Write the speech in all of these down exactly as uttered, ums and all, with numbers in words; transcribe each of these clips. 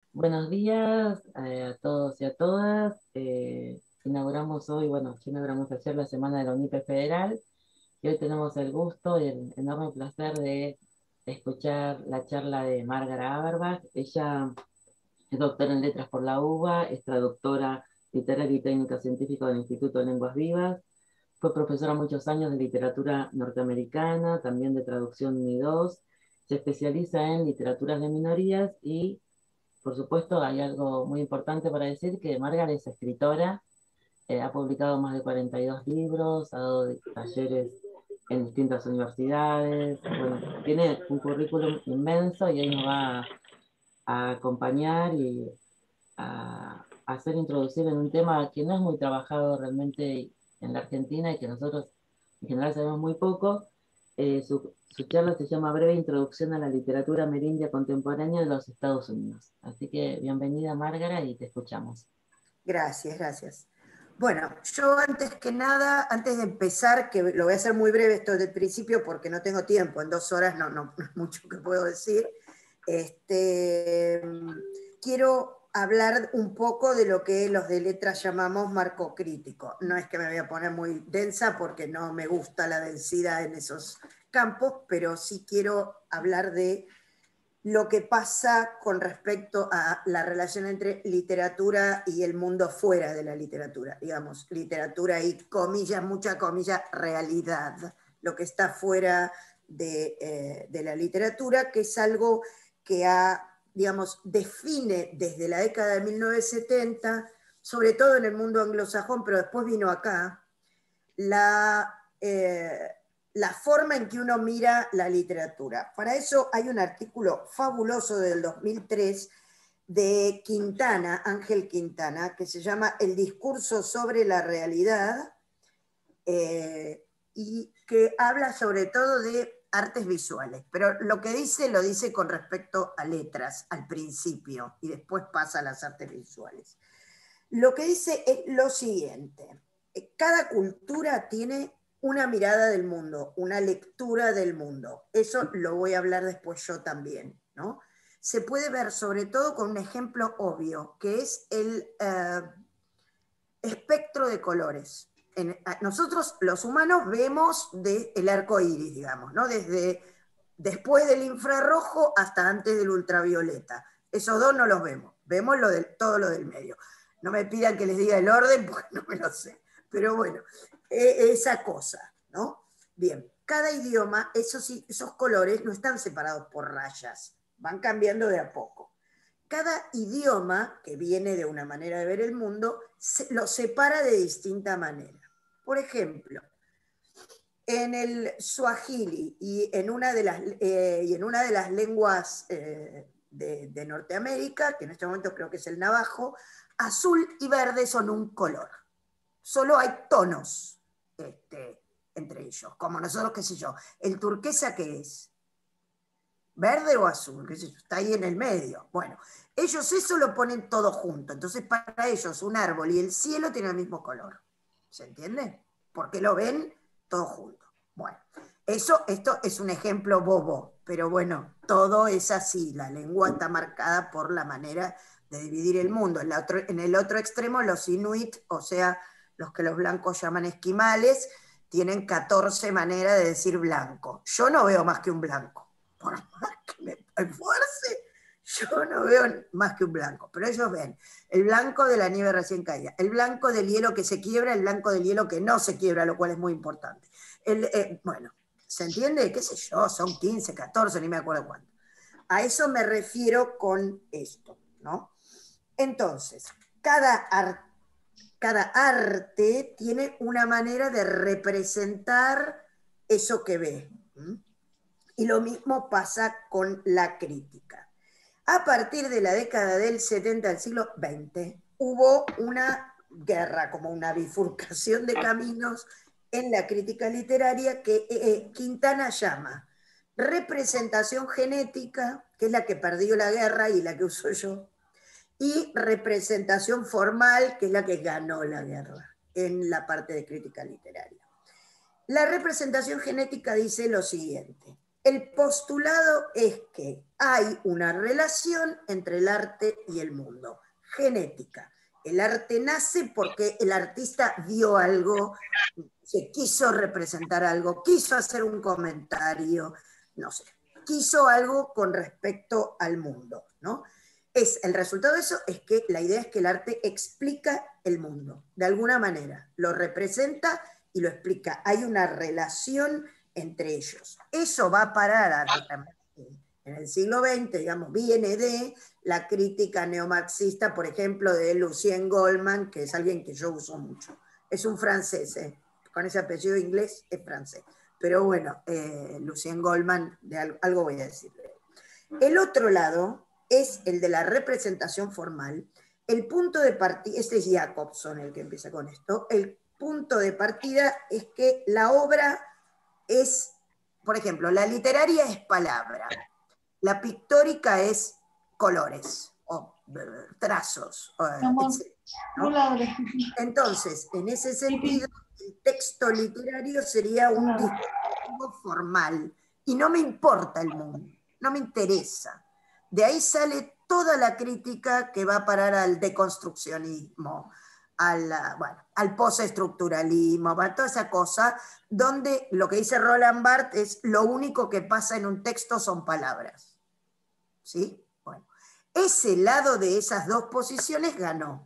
Buenos días eh, a todos y a todas. Eh, inauguramos hoy, bueno, ya inauguramos ayer la Semana de la UNIPE Federal y hoy tenemos el gusto y el enorme placer de escuchar la charla de Margaret Averbach. Ella es doctora en Letras por la UBA, es traductora literaria y técnica científica del Instituto de Lenguas Vivas, fue profesora muchos años de literatura norteamericana, también de traducción uno y dos, se especializa en literaturas de minorías y por supuesto, hay algo muy importante para decir que Margaret es escritora, eh, ha publicado más de cuarenta y dos libros, ha dado talleres en distintas universidades, bueno, tiene un currículum inmenso y hoy nos va a, a acompañar y a, a hacer introducir en un tema que no es muy trabajado realmente en la Argentina y que nosotros en general sabemos muy poco. Eh, su, su charla se llama Breve Introducción a la Literatura Amerindia Contemporánea de los Estados Unidos. Así que bienvenida, Márgara, y te escuchamos. Gracias, gracias. Bueno, yo antes que nada, antes de empezar, que lo voy a hacer muy breve esto del principio porque no tengo tiempo, en dos horas no, no, no es mucho que puedo decir, este, quiero hablar un poco de lo que los de letras llamamos marco crítico. No es que me voy a poner muy densa porque no me gusta la densidad en esos campos, pero sí quiero hablar de lo que pasa con respecto a la relación entre literatura y el mundo fuera de la literatura, digamos, literatura y comillas, mucha comilla, realidad, lo que está fuera de, eh, de la literatura, que es algo que ha, digamos, define desde la década de mil novecientos setenta, sobre todo en el mundo anglosajón, pero después vino acá, la... Eh, la forma en que uno mira la literatura. Para eso hay un artículo fabuloso del dos mil tres de Quintana, Ángel Quintana, que se llama El discurso sobre la realidad, eh, y que habla sobre todo de artes visuales, pero lo que dice lo dice con respecto a letras al principio y después pasa a las artes visuales. Lo que dice es lo siguiente: cada cultura tiene una mirada del mundo, una lectura del mundo. Eso lo voy a hablar después yo también, ¿no? Se puede ver sobre todo con un ejemplo obvio, que es el eh, espectro de colores. En, nosotros los humanos vemos de el arco iris, digamos, ¿no? Desde después del infrarrojo hasta antes del ultravioleta. Esos dos no los vemos, vemos lo de, todo lo del medio. No me pidan que les diga el orden porque no me lo sé. Pero bueno, eh, esa cosa, ¿no? Bien, cada idioma, esos, esos colores no están separados por rayas, van cambiando de a poco. Cada idioma, que viene de una manera de ver el mundo, se, lo separa de distinta manera. Por ejemplo, en el Swahili y en una de las, eh, y en una de las lenguas eh, de, de Norteamérica, que en este momento creo que es el navajo, azul y verde son un color. Solo hay tonos este, entre ellos, como nosotros, qué sé yo. ¿El turquesa qué es? ¿Verde o azul? ¿Qué sé yo? Está ahí en el medio. Bueno, ellos eso lo ponen todo junto. Entonces, para ellos, un árbol y el cielo tienen el mismo color. ¿Se entiende? Porque lo ven todo junto. Bueno, eso, esto es un ejemplo bobo, pero bueno, todo es así. La lengua está marcada por la manera de dividir el mundo. En, la otro, en el otro extremo, los inuit, o sea, los que los blancos llaman esquimales, tienen catorce maneras de decir blanco. Yo no veo más que un blanco. Por más que me esfuerce, yo no veo más que un blanco, pero ellos ven el blanco de la nieve recién caída, el blanco del hielo que se quiebra, el blanco del hielo que no se quiebra, lo cual es muy importante. El, eh, bueno, ¿se entiende? ¿Qué sé yo? Son quince, catorce, ni me acuerdo cuánto. A eso me refiero con esto, ¿no? Entonces, cada, ar cada arte tiene una manera de representar eso que ve. ¿Mm? Y lo mismo pasa con la crítica. A partir de la década del setenta del siglo veinte, hubo una guerra, como una bifurcación de caminos en la crítica literaria que eh, Quintana llama representación genética, que es la que perdió la guerra y la que uso yo, y representación formal, que es la que ganó la guerra en la parte de crítica literaria. La representación genética dice lo siguiente: El postulado es que hay una relación entre el arte y el mundo, genética. El arte nace porque el artista vio algo, se quiso representar algo, quiso hacer un comentario, no sé, quiso algo con respecto al mundo, ¿no? Es, el resultado de eso es que la idea es que el arte explica el mundo, de alguna manera, lo representa y lo explica. Hay una relación entre ellos. Eso va a parar a, en el siglo veinte, digamos, viene de la crítica neomarxista, por ejemplo, de Lucien Goldman, que es alguien que yo uso mucho. Es un francés, ¿eh? Con ese apellido inglés es francés. Pero bueno, eh, Lucien Goldman, de algo, algo voy a decirle. El otro lado es el de la representación formal. El punto de partida, este es Jacobson el que empieza con esto, el punto de partida es que la obra es, por ejemplo, la literaria es palabra, la pictórica es colores o trazos, etcétera, ¿no? Entonces, en ese sentido, el texto literario sería un dispositivo formal y no me importa el mundo, no me interesa. De ahí sale toda la crítica que va a parar al deconstruccionismo, al, bueno, al postestructuralismo, a toda esa cosa, donde lo que dice Roland Barthes es lo único que pasa en un texto son palabras. ¿Sí? Bueno, ese lado de esas dos posiciones ganó.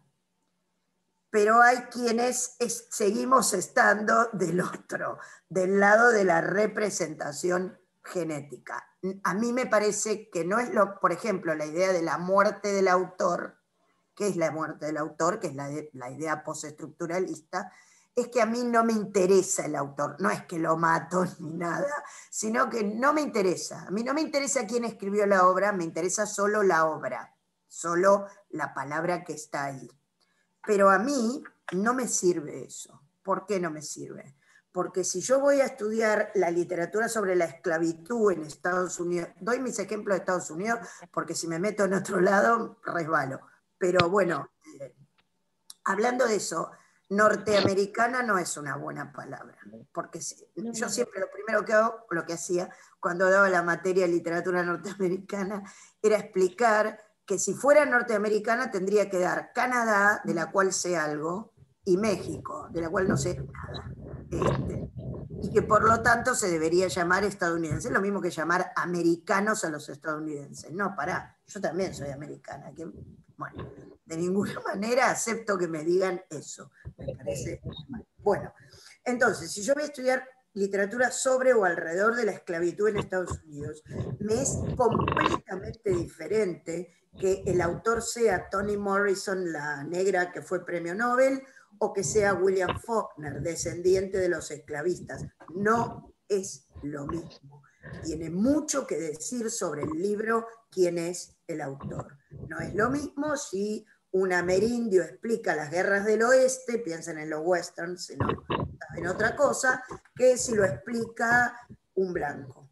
Pero hay quienes es, seguimos estando del otro, del lado de la representación genética. A mí me parece que no es lo, por ejemplo, la idea de la muerte del autor. ¿Qué es la muerte del autor? Que es la, de, la idea postestructuralista. Es que a mí no me interesa el autor, no es que lo mato ni nada, sino que no me interesa. A mí no me interesa quién escribió la obra, me interesa solo la obra, solo la palabra que está ahí. Pero a mí no me sirve eso. ¿Por qué no me sirve? Porque si yo voy a estudiar la literatura sobre la esclavitud en Estados Unidos, doy mis ejemplos de Estados Unidos, porque si me meto en otro lado, resbalo. Pero bueno, eh, hablando de eso, norteamericana no es una buena palabra, porque yo siempre lo primero que hago, lo que hacía cuando daba la materia de literatura norteamericana, era explicar que si fuera norteamericana tendría que dar Canadá, de la cual sé algo, y México, de la cual no sé nada. Este, y que por lo tanto se debería llamar estadounidense, lo mismo que llamar americanos a los estadounidenses. No, pará, yo también soy americana. Que, bueno, de ninguna manera acepto que me digan eso. Me parece mal. Bueno, entonces, si yo voy a estudiar literatura sobre o alrededor de la esclavitud en Estados Unidos, me es completamente diferente que el autor sea Toni Morrison, la negra que fue premio Nobel, o que sea William Faulkner, descendiente de los esclavistas. No es lo mismo. Tiene mucho que decir sobre el libro quién es el autor. No es lo mismo si un amerindio explica las guerras del oeste, piensen en los westerns, sino en otra cosa, que si lo explica un blanco.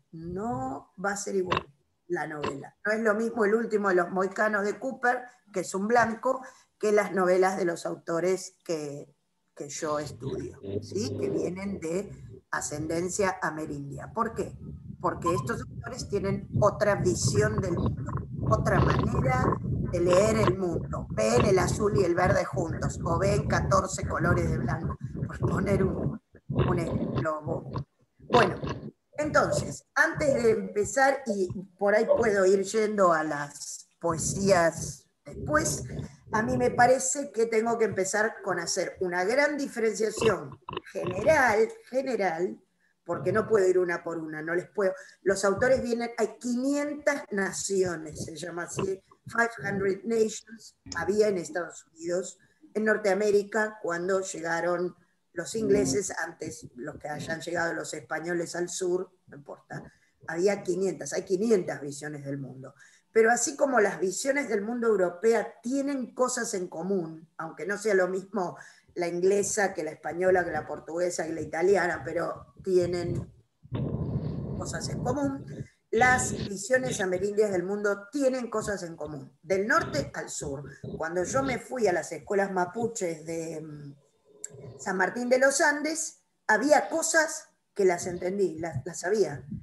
No va a ser igual la novela. No es lo mismo El último de los mohicanos de Cooper, que es un blanco, que las novelas de los autores que, que yo estudio, ¿sí? Que vienen de ascendencia amerindia. ¿Por qué? Porque estos autores tienen otra visión del mundo, otra manera de leer el mundo. Ven el azul y el verde juntos, o ven catorce colores de blanco, por poner un, un ejemplo. Bueno, entonces, antes de empezar, y por ahí puedo ir yendo a las poesías después, a mí me parece que tengo que empezar con hacer una gran diferenciación general, general, porque no puedo ir una por una, no les puedo. Los autores vienen, hay quinientas naciones, se llama así, quinientas nations, había en Estados Unidos, en Norteamérica, cuando llegaron los ingleses, antes los que hayan llegado los españoles al sur, no importa, había quinientas, hay quinientas visiones del mundo. Pero así como las visiones del mundo europea tienen cosas en común, aunque no sea lo mismo la inglesa que la española, que la portuguesa, que la italiana, pero tienen cosas en común, las visiones amerindias del mundo tienen cosas en común, del norte al sur. Cuando yo me fui a las escuelas mapuches de San Martín de los Andes, había cosas que las entendí, las, las sabía.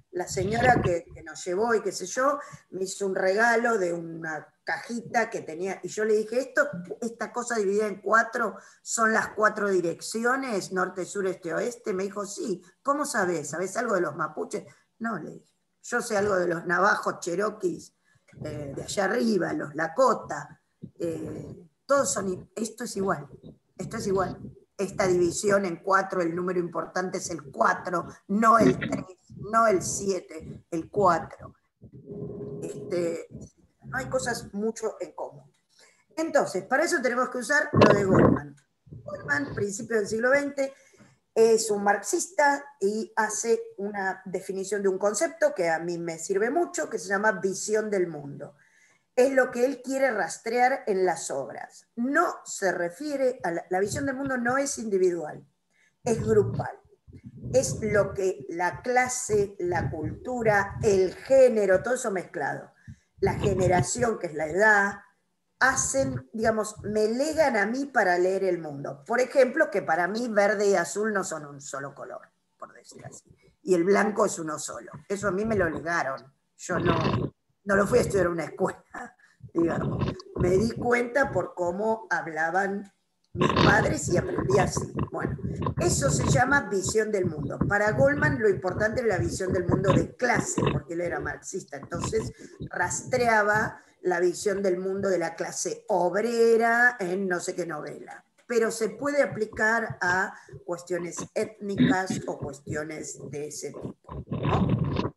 la señora que, que nos llevó y qué sé yo, me hizo un regalo de una cajita que tenía, y yo le dije, esto, esta cosa dividida en cuatro, son las cuatro direcciones, norte, sur, este, oeste. Me dijo, sí. ¿Cómo sabés? ¿Sabés algo de los mapuches? No, le dije, yo sé algo de los navajos, cheroquis, eh, de allá arriba, los lakota, eh, todos son, esto es igual, esto es igual. Esta división en cuatro, el número importante es el cuatro, no el tres, no el siete, el cuatro. Este, no hay cosas mucho en común. Entonces, para eso tenemos que usar lo de Goldman. Goldman, principio del siglo veinte, es un marxista y hace una definición de un concepto que a mí me sirve mucho, que se llama visión del mundo. Es lo que él quiere rastrear en las obras. No se refiere a la, la visión del mundo, no es individual, es grupal. Es lo que la clase, la cultura, el género, todo eso mezclado, la generación, que es la edad, hacen, digamos, me legan a mí para leer el mundo. Por ejemplo, que para mí verde y azul no son un solo color, por decir así. Y el blanco es uno solo. Eso a mí me lo legaron. Yo no, no lo fui a estudiar en una escuela, digamos. Me di cuenta por cómo hablaban mis padres y aprendí así. Bueno, eso se llama visión del mundo. Para Goldman lo importante era la visión del mundo de clase, porque él era marxista. Entonces rastreaba la visión del mundo de la clase obrera en no sé qué novela. Pero se puede aplicar a cuestiones étnicas o cuestiones de ese tipo, ¿no?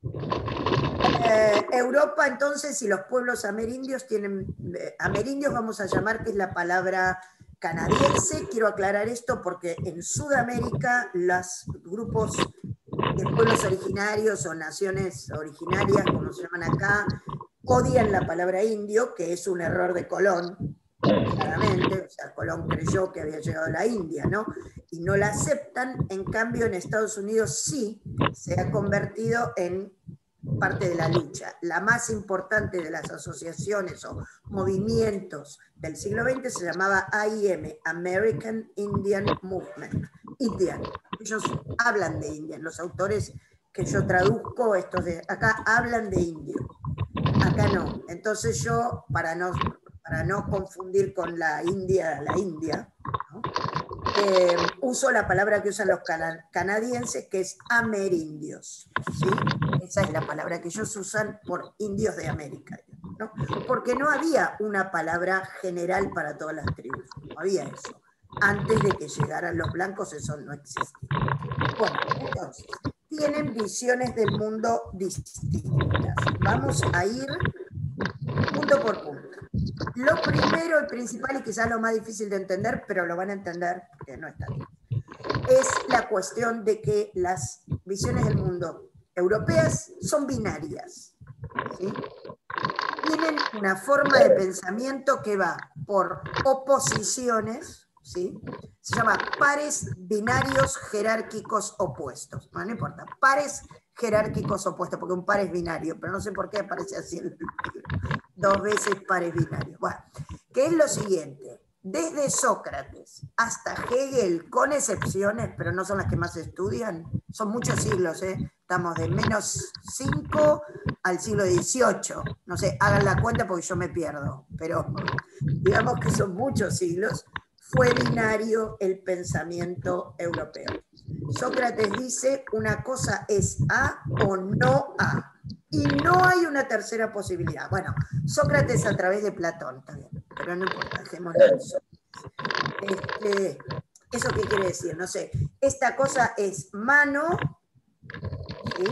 Eh, Europa, entonces, y los pueblos amerindios tienen, eh, amerindios vamos a llamar, que es la palabra canadiense. Quiero aclarar esto porque en Sudamérica los grupos de pueblos originarios o naciones originarias, como se llaman acá, odian la palabra indio, que es un error de Colón, claramente. O sea, Colón creyó que había llegado a la India, ¿no? Y no la aceptan. En cambio, en Estados Unidos sí se ha convertido en parte de la lucha. La más importante de las asociaciones o movimientos del siglo veinte se llamaba A I M, American Indian Movement. Indian. Ellos hablan de Indian. Los autores que yo traduzco, estos de acá, hablan de indio. Acá no. Entonces yo, para no, para no confundir con la India, la India, ¿no? eh, uso la palabra que usan los cana canadienses, que es amerindios, ¿sí? Esa es la palabra que ellos usan por indios de América, ¿no? Porque no había una palabra general para todas las tribus, no había eso. Antes de que llegaran los blancos eso no existía. Bueno, entonces, tienen visiones del mundo distintas. Vamos a ir punto por punto. Lo primero, el principal y quizás lo más difícil de entender, pero lo van a entender porque no está bien, es la cuestión de que las visiones del mundo europeas son binarias, ¿sí? Tienen una forma de pensamiento que va por oposiciones, ¿sí? Se llama pares binarios jerárquicos opuestos. Bueno, no importa, pares jerárquicos opuestos, porque un par es binario, pero no sé por qué aparece así en el libro. Dos veces pares binarios. Bueno, que es lo siguiente. Desde Sócrates hasta Hegel, con excepciones, pero no son las que más estudian, son muchos siglos, ¿eh? Estamos de menos cinco al siglo dieciocho. No sé, hagan la cuenta porque yo me pierdo, pero digamos que son muchos siglos. Fue binario el pensamiento europeo. Sócrates dice, una cosa es A o no A. Y no hay una tercera posibilidad. Bueno, Sócrates a través de Platón también, pero no importa, dejémoslo en Sócrates. Este, ¿Eso qué quiere decir? No sé, esta cosa es mano, ¿sí?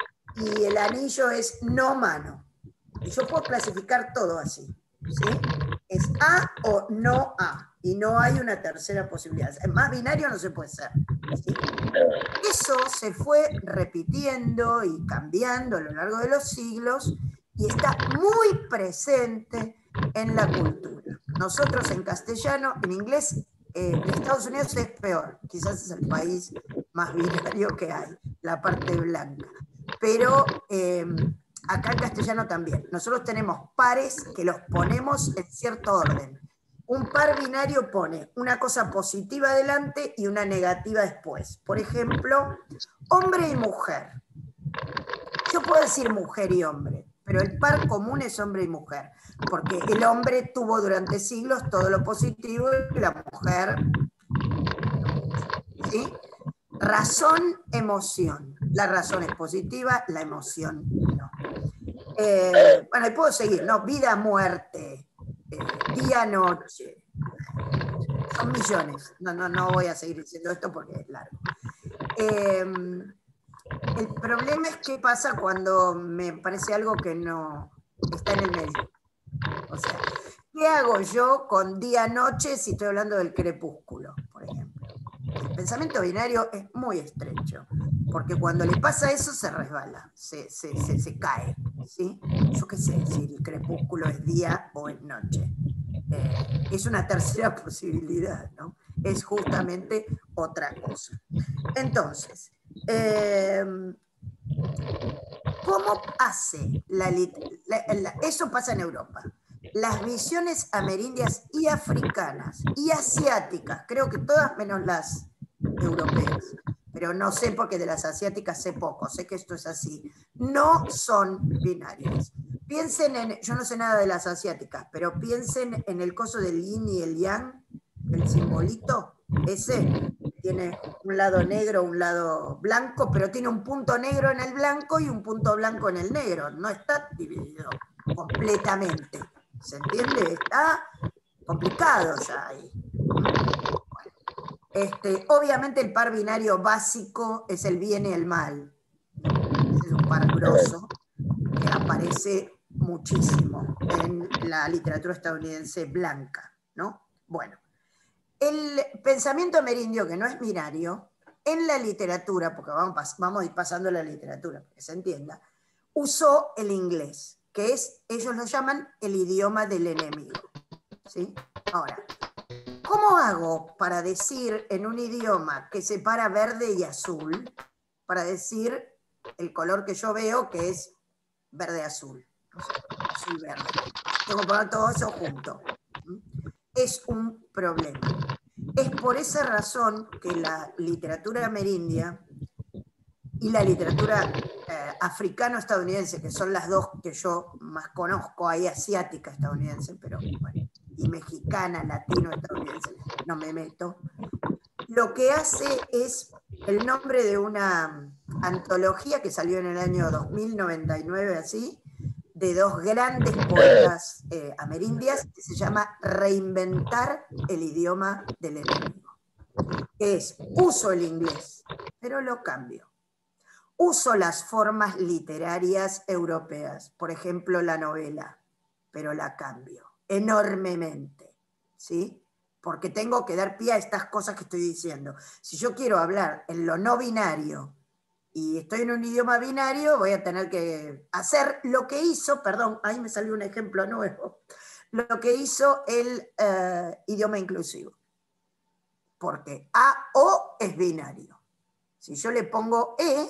Y el anillo es no mano. Y yo puedo clasificar todo así, ¿sí? Es A o no A. Y no hay una tercera posibilidad. Más binario no se puede ser, ¿sí? Eso se fue repitiendo y cambiando a lo largo de los siglos y está muy presente en la cultura. Nosotros en castellano, en inglés, eh, en Estados Unidos es peor. Quizás es el país más binario que hay, la parte blanca. Pero eh, acá en castellano también. Nosotros tenemos pares que los ponemos en cierto orden. Un par binario pone una cosa positiva adelante y una negativa después. Por ejemplo, hombre y mujer. yo puedo decir mujer y hombre, pero el par común es hombre y mujer, porque el hombre tuvo durante siglos todo lo positivo y la mujer, ¿sí? Razón, emoción. La razón es positiva, la emoción no. Eh, bueno, y puedo seguir, ¿no? Vida, muerte, eh, día, noche. Son millones. No, no, no voy a seguir diciendo esto porque es largo. Eh, el problema es qué pasa cuando me parece algo que no está en el medio. O sea, ¿qué hago yo con día-noche si estoy hablando del crepúsculo, por ejemplo? El pensamiento binario es muy estrecho, porque cuando le pasa eso se resbala, se, se, se, se cae, ¿sí? Yo qué sé si el crepúsculo es día o es noche. Eh, es una tercera posibilidad, ¿no? Es justamente otra cosa. Entonces, eh, ¿cómo hace la, la, la, eso pasa en Europa? Las visiones amerindias y africanas y asiáticas, creo que todas menos las europeas, pero no sé porque de las asiáticas sé poco, sé que esto es así, no son binarias. Piensen en, yo no sé nada de las asiáticas, pero piensen en el coso del yin y el yang, el simbolito, ese tiene un lado negro, un lado blanco, pero tiene un punto negro en el blanco y un punto blanco en el negro, no está dividido completamente. ¿Se entiende? Está complicado ya ahí. Este, obviamente el par binario básico es el bien y el mal. Es un par grosso que aparece muchísimo en la literatura estadounidense blanca, ¿no? Bueno, el pensamiento amerindio, que no es binario, en la literatura, porque vamos, vamos a ir pasando la literatura, para que se entienda, usó el inglés, que es, ellos lo llaman el idioma del enemigo. ¿Sí? Ahora, ¿cómo hago para decir en un idioma que separa verde y azul, para decir el color que yo veo, que es verde-azul? Azul-verde. Tengo que poner todo eso junto. Es un problema. Es por esa razón que la literatura amerindia y la literatura eh, africano-estadounidense, que son las dos que yo más conozco, hay asiática estadounidense, pero bueno, y mexicana, latino-estadounidense, no me meto, lo que hace es el nombre de una antología que salió en el año dos mil noventa y nueve, así, de dos grandes poetas eh, amerindias, que se llama Reinventar el idioma del enemigo. Es, uso el inglés, pero lo cambio. Uso las formas literarias europeas, por ejemplo la novela, pero la cambio enormemente, ¿sí? Porque tengo que dar pie a estas cosas que estoy diciendo. Si yo quiero hablar en lo no binario y estoy en un idioma binario, voy a tener que hacer lo que hizo, perdón, ahí me salió un ejemplo nuevo, lo que hizo el uh, idioma inclusivo. Porque A o es binario. Si yo le pongo E,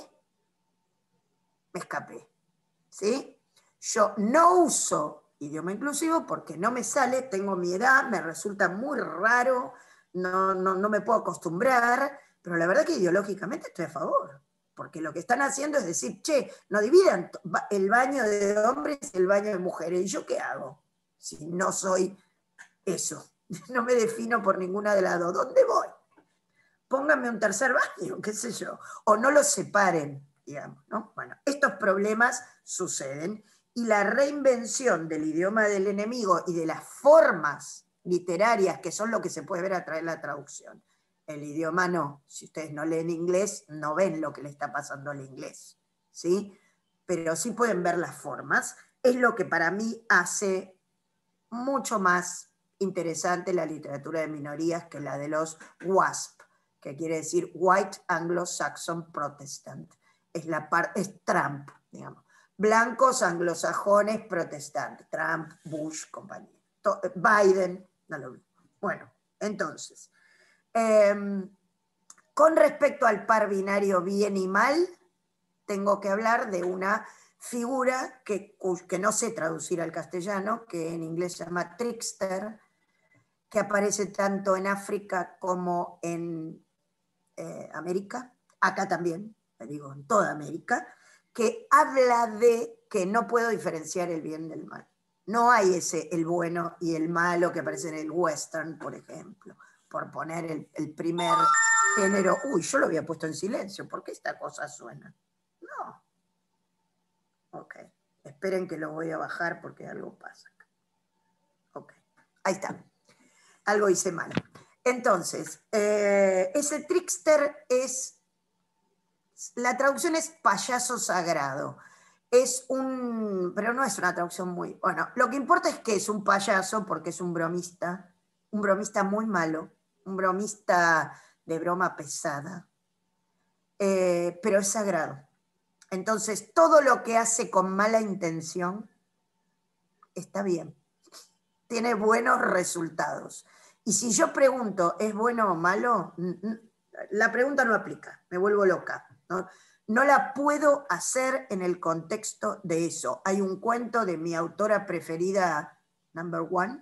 me escapé. ¿Sí? Yo no uso idioma inclusivo porque no me sale, tengo mi edad, me resulta muy raro, no, no, no me puedo acostumbrar, pero la verdad que ideológicamente estoy a favor, porque lo que están haciendo es decir, che, no dividan el baño de hombres y el baño de mujeres, ¿y yo qué hago? Si no soy eso, no me defino por ninguna de las dos, ¿dónde voy? Pónganme un tercer baño, qué sé yo, o no los separen, digamos, ¿no? Bueno, estos problemas suceden y la reinvención del idioma del enemigo y de las formas literarias, que son lo que se puede ver a través de la traducción. El idioma no, si ustedes no leen inglés, no ven lo que le está pasando al inglés, ¿sí? Pero sí pueden ver las formas, es lo que para mí hace mucho más interesante la literatura de minorías que la de los W A S P, que quiere decir White Anglo-Saxon Protestant. Es, la parte, es Trump, digamos. Blancos anglosajones protestantes. Trump, Bush, compañía. Biden, no lo vi. Bueno, entonces, eh, con respecto al par binario bien y mal, tengo que hablar de una figura que, que no sé traducir al castellano, que en inglés se llama trickster, que aparece tanto en África como en Eh, América, acá también, te digo, en toda América, que habla de que no puedo diferenciar el bien del mal. No hay ese el bueno y el malo que aparece en el western, por ejemplo, por poner el, el primer género. Uy, yo lo había puesto en silencio, ¿por qué esta cosa suena? No. Ok, esperen que lo voy a bajar porque algo pasa. Ok, ahí está. Algo hice mal. Entonces, eh, ese trickster es, la traducción es payaso sagrado. Es un, pero no es una traducción muy, bueno, lo que importa es que es un payaso porque es un bromista, un bromista muy malo, un bromista de broma pesada, eh, pero es sagrado. Entonces, todo lo que hace con mala intención está bien, tiene buenos resultados. Y si yo pregunto, ¿es bueno o malo? La pregunta no aplica, me vuelvo loca, ¿no? No la puedo hacer en el contexto de eso. Hay un cuento de mi autora preferida, number one,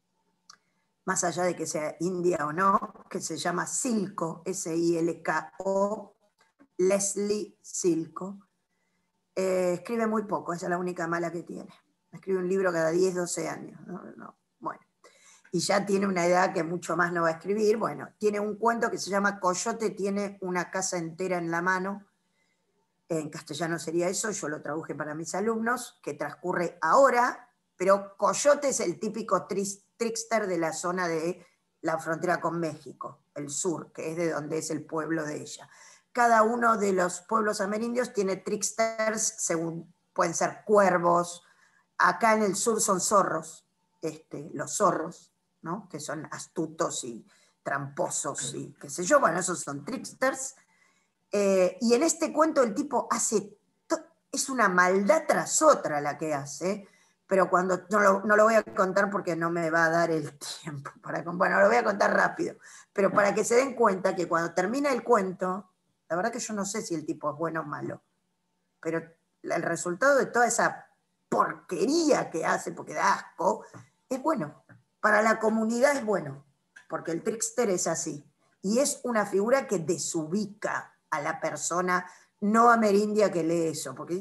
más allá de que sea india o no, que se llama Silko, S I L K O, Leslie Silko. Eh, escribe muy poco, esa es la única mala que tiene. Escribe un libro cada diez, doce años. No, no, bueno. Y ya tiene una edad que mucho más no va a escribir. Bueno, tiene un cuento que se llama Coyote tiene una casa entera en la mano. En castellano sería eso, yo lo traduje para mis alumnos, que transcurre ahora, pero Coyote es el típico trickster de la zona de la frontera con México, el sur, que es de donde es el pueblo de ella. Cada uno de los pueblos amerindios tiene tricksters, según pueden ser cuervos. Acá en el sur son zorros, este, los zorros, ¿no? Que son astutos y tramposos y qué sé yo, bueno, esos son tricksters. Eh, y en este cuento el tipo hace, es una maldad tras otra la que hace, pero cuando, no lo, no lo voy a contar porque no me va a dar el tiempo, para, bueno, lo voy a contar rápido, pero para que se den cuenta que cuando termina el cuento, la verdad que yo no sé si el tipo es bueno o malo, pero el resultado de toda esa porquería que hace, porque da asco, es bueno. Para la comunidad es bueno, porque el trickster es así. Y es una figura que desubica a la persona no amerindia que lee eso, porque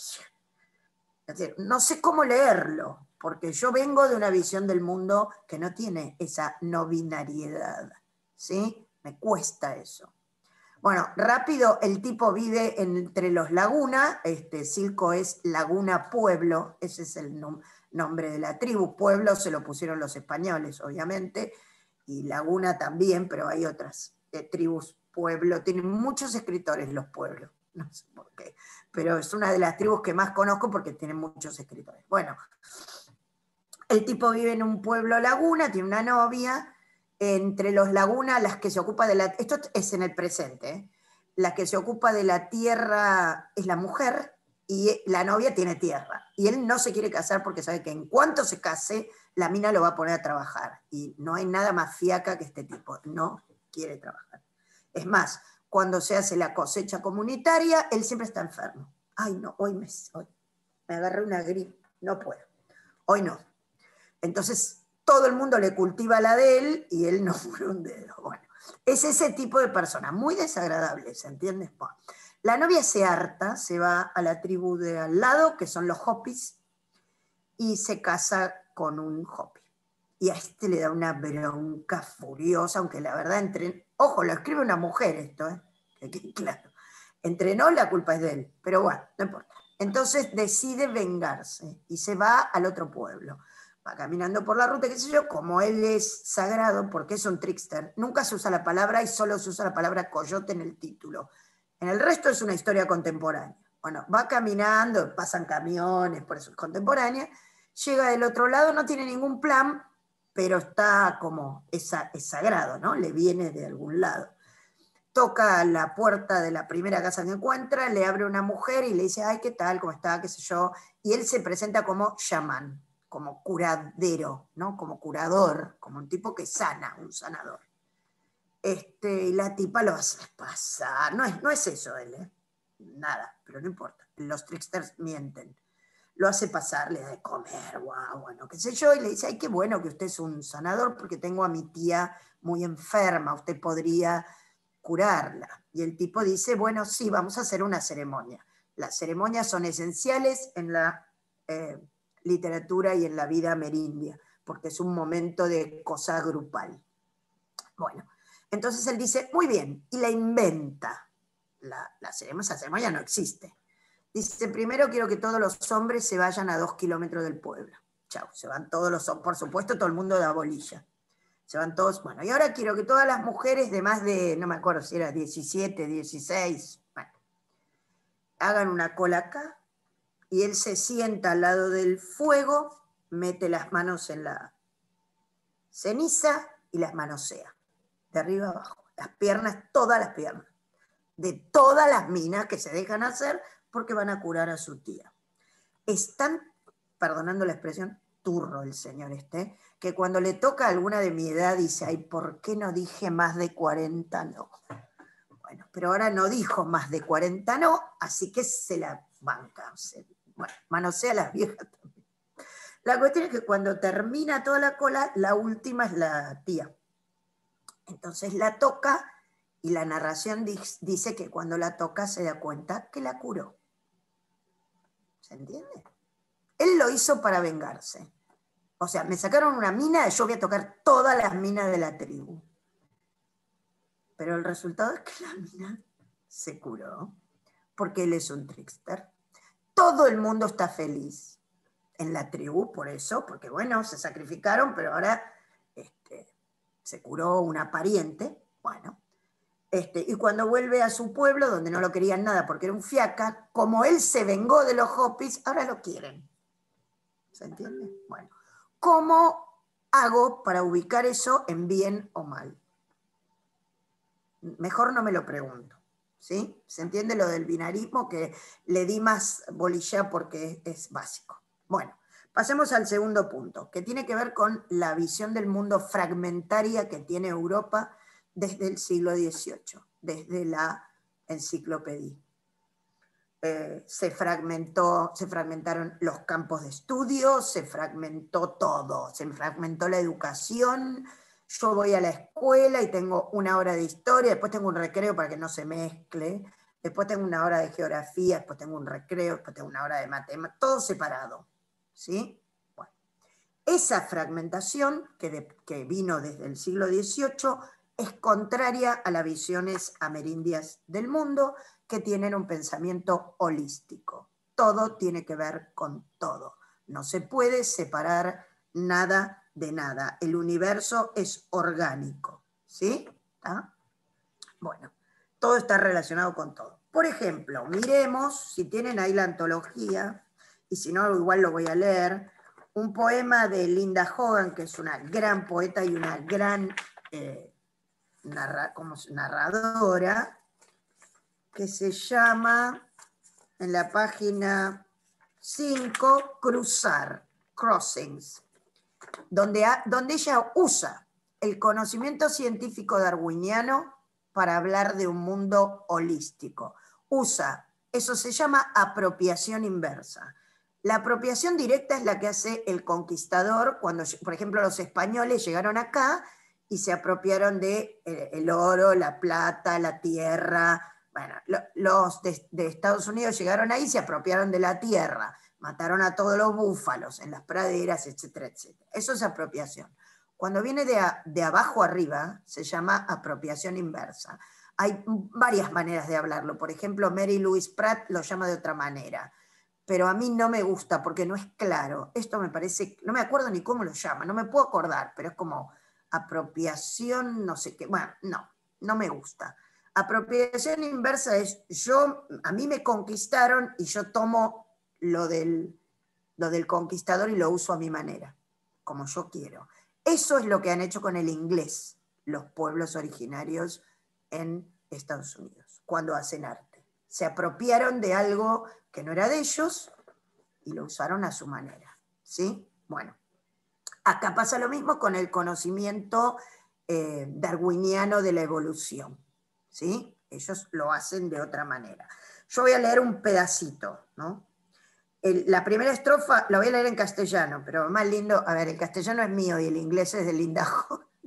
es decir, no sé cómo leerlo, porque yo vengo de una visión del mundo que no tiene esa no binariedad, ¿sí? Me cuesta eso. Bueno, rápido, el tipo vive entre los Laguna, este, Silko es Laguna Pueblo, ese es el nom nombre de la tribu. Pueblo se lo pusieron los españoles, obviamente, y Laguna también, pero hay otras eh, tribus pueblo. Tienen muchos escritores los pueblos, no sé por qué, pero es una de las tribus que más conozco porque tienen muchos escritores. Bueno, el tipo vive en un pueblo Laguna, tiene una novia. Entre los Laguna, las que se ocupa de la... Esto es en el presente, ¿eh? La que se ocupa de la tierra es la mujer y la novia tiene tierra. Y él no se quiere casar porque sabe que en cuanto se case, la mina lo va a poner a trabajar. Y no hay nada más fiaca que este tipo. No quiere trabajar. Es más, cuando se hace la cosecha comunitaria, él siempre está enfermo. Ay, no, hoy me, hoy me agarré una gripe. No puedo. Hoy no. Entonces... todo el mundo le cultiva la de él y él no muere un dedo. Bueno, es ese tipo de persona, muy desagradable, ¿se entiende? Bueno, la novia se harta, se va a la tribu de al lado, que son los Hopis, y se casa con un Hopi. Y a este le da una bronca furiosa, aunque la verdad, entre, ojo, lo escribe una mujer esto, ¿eh? Que quede claro. Entrenó, la culpa es de él, pero bueno, no importa. Entonces decide vengarse y se va al otro pueblo. Va caminando por la ruta, qué sé yo, como él es sagrado, porque es un trickster, nunca se usa la palabra y solo se usa la palabra coyote en el título. En el resto es una historia contemporánea. Bueno, va caminando, pasan camiones, por eso es contemporánea, llega del otro lado, no tiene ningún plan, pero está como, es, es sagrado, ¿no? Le viene de algún lado. Toca la puerta de la primera casa que encuentra, le abre una mujer y le dice, ay, ¿qué tal? ¿Cómo está? ¿Qué sé yo? Y él se presenta como chamán, como curadero, ¿no? Como curador, como un tipo que sana, un sanador. Este, y la tipa lo hace pasar. No es, no es eso él, ¿eh? Nada, pero no importa. Los tricksters mienten. Lo hace pasar, le da de comer, guau, bueno, qué sé yo, y le dice, ay, qué bueno que usted es un sanador porque tengo a mi tía muy enferma, usted podría curarla. Y el tipo dice, bueno, sí, vamos a hacer una ceremonia. Las ceremonias son esenciales en la eh, literatura y en la vida amerindia, porque es un momento de cosa grupal. Bueno, entonces él dice, muy bien, y la inventa. La, la ceremonia, esa ceremonia no existe. Dice, primero quiero que todos los hombres se vayan a dos kilómetros del pueblo. Chau, se van todos los hombres, por supuesto todo el mundo da bolilla. Se van todos, bueno, y ahora quiero que todas las mujeres de más de, no me acuerdo si era diecisiete, dieciséis, bueno, hagan una cola acá, y él se sienta al lado del fuego, mete las manos en la ceniza y las manosea, de arriba abajo, las piernas, todas las piernas, de todas las minas que se dejan hacer porque van a curar a su tía. Es tan, perdonando la expresión, turro el señor este, que cuando le toca a alguna de mi edad dice, ay, ¿por qué no dije más de cuarenta no? Bueno, pero ahora no dijo más de cuarenta no, así que se la banca. Se, bueno, manosea a las viejas también. La cuestión es que cuando termina toda la cola, la última es la tía. Entonces la toca y la narración dice que cuando la toca se da cuenta que la curó. ¿Se entiende? Él lo hizo para vengarse. O sea, me sacaron una mina y yo voy a tocar todas las minas de la tribu. Pero el resultado es que la mina se curó porque él es un trickster. Todo el mundo está feliz en la tribu por eso, porque bueno, se sacrificaron, pero ahora este, se curó una pariente. Bueno, este, y cuando vuelve a su pueblo, donde no lo querían nada porque era un fiaca, como él se vengó de los Hopis, ahora lo quieren. ¿Se entiende? Bueno, ¿cómo hago para ubicar eso en bien o mal? Mejor no me lo pregunto, ¿sí? ¿Se entiende lo del binarismo? Que le di más bolilla porque es, es básico. Bueno, pasemos al segundo punto, que tiene que ver con la visión del mundo fragmentaria que tiene Europa desde el siglo dieciocho, desde la enciclopedia. Eh, se, fragmentó, se fragmentaron los campos de estudio, se fragmentó todo, se fragmentó la educación. Yo voy a la escuela y tengo una hora de historia, después tengo un recreo para que no se mezcle, después tengo una hora de geografía, después tengo un recreo, después tengo una hora de matemáticas, todo separado, ¿sí? Bueno, esa fragmentación que, de, que vino desde el siglo dieciocho es contraria a las visiones amerindias del mundo, que tienen un pensamiento holístico. Todo tiene que ver con todo. No se puede separar nada de nada. El universo es orgánico, ¿sí? ¿Ah? Bueno, todo está relacionado con todo. Por ejemplo, miremos, si tienen ahí la antología, y si no, igual lo voy a leer, un poema de Linda Hogan, que es una gran poeta y una gran eh, narra, como narradora, que se llama, en la página cinco, Cruzar, Crossings, donde, ha, donde ella usa el conocimiento científico darwiniano para hablar de un mundo holístico. Usa, eso se llama apropiación inversa. La apropiación directa es la que hace el conquistador cuando, por ejemplo, los españoles llegaron acá y se apropiaron de eh, el oro, la plata, la tierra. Bueno, los de, de Estados Unidos llegaron ahí y se apropiaron de la tierra, mataron a todos los búfalos en las praderas, etcétera, etcétera. Eso es apropiación. Cuando viene de, a, de abajo arriba, se llama apropiación inversa. Hay varias maneras de hablarlo. Por ejemplo, Mary Louise Pratt lo llama de otra manera, pero a mí no me gusta porque no es claro. Esto me parece, no me acuerdo ni cómo lo llama, no me puedo acordar, pero es como apropiación, no sé qué. Bueno, no, no me gusta. Apropiación inversa es, yo, a mí me conquistaron y yo tomo lo del, lo del conquistador y lo uso a mi manera, como yo quiero. Eso es lo que han hecho con el inglés los pueblos originarios en Estados Unidos, cuando hacen arte. Se apropiaron de algo que no era de ellos y lo usaron a su manera, ¿sí? Bueno, acá pasa lo mismo con el conocimiento eh, darwiniano de la evolución, ¿sí? Ellos lo hacen de otra manera. Yo voy a leer un pedacito, ¿no? El, la primera estrofa la voy a leer en castellano, pero más lindo, a ver, el castellano es mío y el inglés es de Linda Hogan,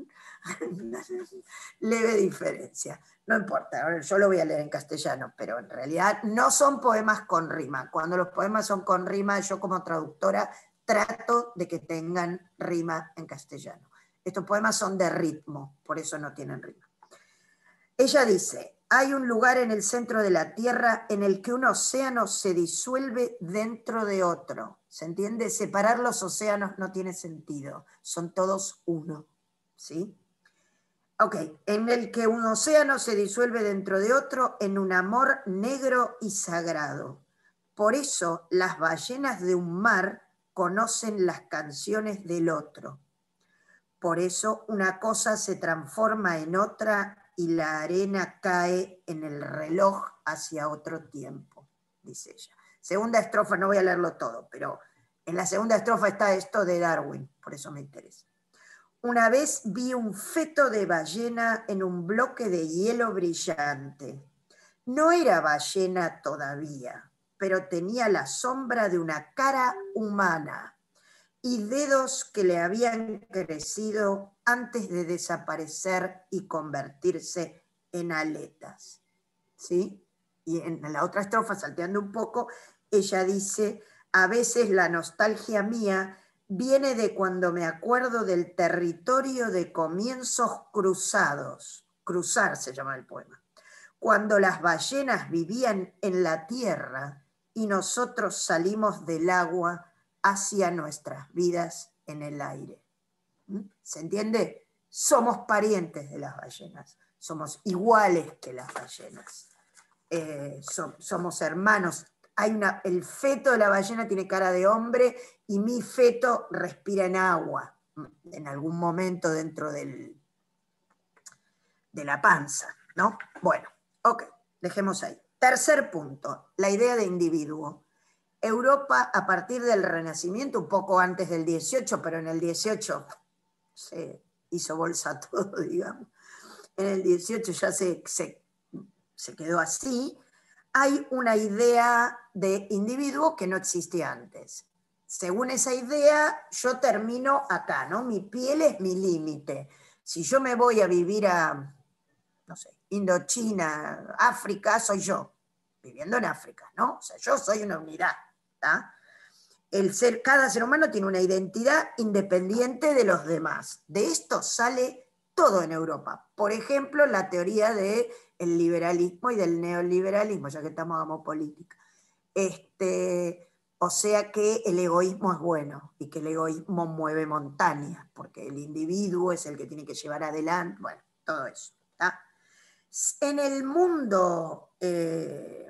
Leve diferencia. No importa, ahora yo lo voy a leer en castellano, pero en realidad no son poemas con rima. Cuando los poemas son con rima, yo como traductora trato de que tengan rima en castellano. Estos poemas son de ritmo, por eso no tienen rima. Ella dice, hay un lugar en el centro de la Tierra en el que un océano se disuelve dentro de otro. ¿Se entiende? Separar los océanos no tiene sentido, son todos uno. ¿Sí? Ok, en el que un océano se disuelve dentro de otro en un amor negro y sagrado. Por eso las ballenas de un mar conocen las canciones del otro. Por eso una cosa se transforma en otra y la arena cae en el reloj hacia otro tiempo, dice ella. Segunda estrofa, no voy a leerlo todo, pero en la segunda estrofa está esto de Darwin, por eso me interesa. Una vez vi un feto de ballena en un bloque de hielo brillante. No era ballena todavía, pero tenía la sombra de una cara humana y dedos que le habían crecido antes de desaparecer y convertirse en aletas. ¿Sí? Y en la otra estrofa, salteando un poco, ella dice, a veces la nostalgia mía viene de cuando me acuerdo del territorio de comienzos cruzados. Cruzar se llama el poema. Cuando las ballenas vivían en la tierra y nosotros salimos del agua hacia nuestras vidas en el aire. ¿Se entiende? Somos parientes de las ballenas, somos iguales que las ballenas, eh, so, somos hermanos. Hay una, el feto de la ballena tiene cara de hombre y mi feto respira en agua en algún momento dentro del, de la panza, ¿no? Bueno, ok, dejemos ahí. Tercer punto, la idea de individuo. Europa a partir del Renacimiento, un poco antes del dieciocho, pero en el dieciocho se hizo bolsa todo, digamos. En el dieciocho ya se, se, se quedó así. Hay una idea de individuo que no existía antes. Según esa idea, yo termino acá, ¿no? Mi piel es mi límite. Si yo me voy a vivir a, no sé, Indochina, África, soy yo, viviendo en África, ¿no? O sea, yo soy una unidad, ¿tá? El ser, cada ser humano tiene una identidad independiente de los demás. De esto sale todo en Europa. Por ejemplo, la teoría del liberalismo y del neoliberalismo, ya que estamos hablando política. Este, o sea que el egoísmo es bueno y que el egoísmo mueve montañas, porque el individuo es el que tiene que llevar adelante, bueno, todo eso. ¿Tá? En el mundo eh,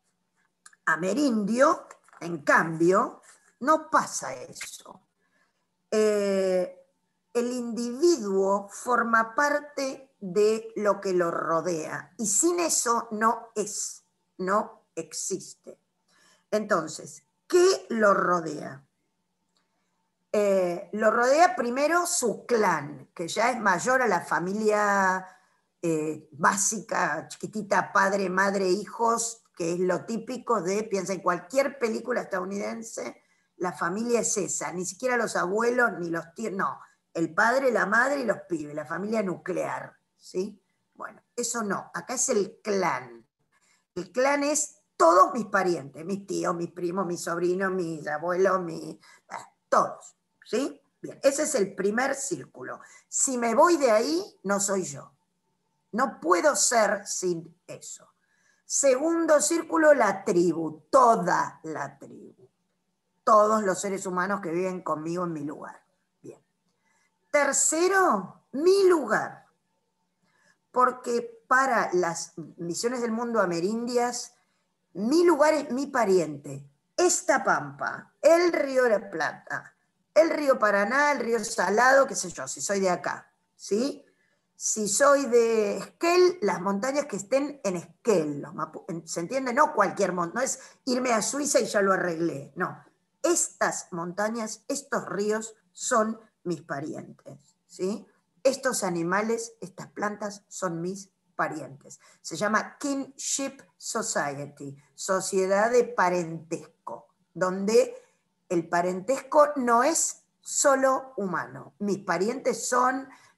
amerindio, en cambio, no pasa eso. Eh, el individuo forma parte de lo que lo rodea y sin eso no es, no existe. Entonces, ¿qué lo rodea? Eh, lo rodea primero su clan, que ya es mayor a la familia eh, básica, chiquitita, padre, madre, hijos, que es lo típico de, piensa en cualquier película estadounidense, la familia es esa, ni siquiera los abuelos ni los tíos, no, el padre, la madre y los pibes, la familia nuclear, ¿sí? Bueno, eso no, acá es el clan. El clan es todos mis parientes, mis tíos, mis primos, mis sobrinos, mis abuelos, mis, eh, todos, ¿sí? Bien, ese es el primer círculo. Si me voy de ahí, no soy yo. No puedo ser sin eso. Segundo círculo, la tribu, toda la tribu. Todos los seres humanos que viven conmigo en mi lugar. Bien. Tercero, mi lugar. Porque para las misiones del mundo amerindias, mi lugar es mi pariente. Esta pampa, el río de la Plata, el río Paraná, el río Salado, qué sé yo, si soy de acá, ¿sí? Si soy de Esquel, las montañas que estén en Esquel, ¿se entiende? No cualquier montaña, no es irme a Suiza y ya lo arreglé, no. Estas montañas, estos ríos son mis parientes, ¿sí? Estos animales, estas plantas son mis parientes. Se llama Kinship Society, sociedad de parentesco, donde el parentesco no es solo humano. Mis parientes son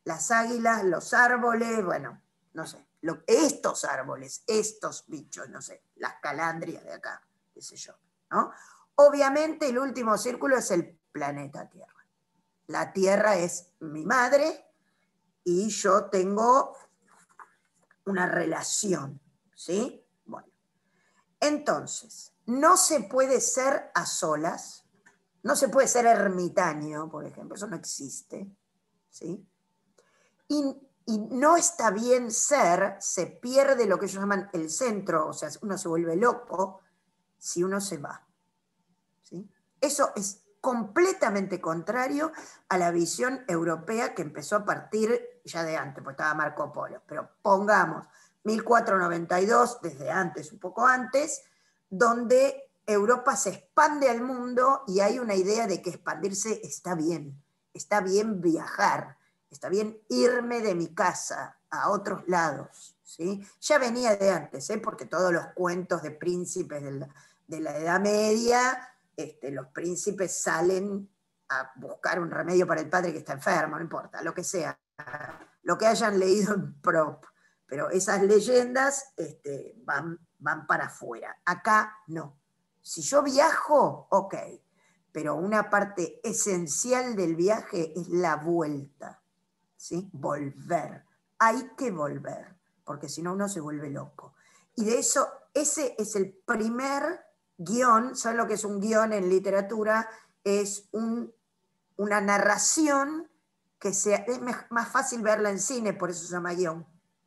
las águilas, los árboles, bueno, no sé, lo, estos árboles, estos bichos, no sé, las calandrias de acá, qué sé yo, ¿no? Obviamente el último círculo es el planeta Tierra. La Tierra es mi madre y yo tengo una relación, ¿sí? Bueno, entonces, no se puede ser a solas, no se puede ser ermitaño, por ejemplo, eso no existe, ¿sí? Y, y no está bien ser, se pierde lo que ellos llaman el centro, o sea, uno se vuelve loco si uno se va, ¿sí? Eso es completamente contrario a la visión europea que empezó a partir ya de antes, porque estaba Marco Polo, pero pongamos mil cuatrocientos noventa y dos, desde antes, un poco antes, donde Europa se expande al mundo y hay una idea de que expandirse está bien, está bien viajar, está bien irme de mi casa a otros lados, ¿sí? Ya venía de antes, ¿eh? Porque todos los cuentos de príncipes de la, de la Edad Media, este, los príncipes salen a buscar un remedio para el padre que está enfermo, no importa, lo que sea, lo que hayan leído en prop, pero esas leyendas este, van, van para afuera. Acá no. Si yo viajo, ok, pero una parte esencial del viaje es la vuelta, ¿sí? Volver. Hay que volver, porque si no uno se vuelve loco. Y de eso, ese es el primer guión. ¿Saben lo que es un guión en literatura? Es un, una narración que sea, es más fácil verla en cine, por eso se llama guión,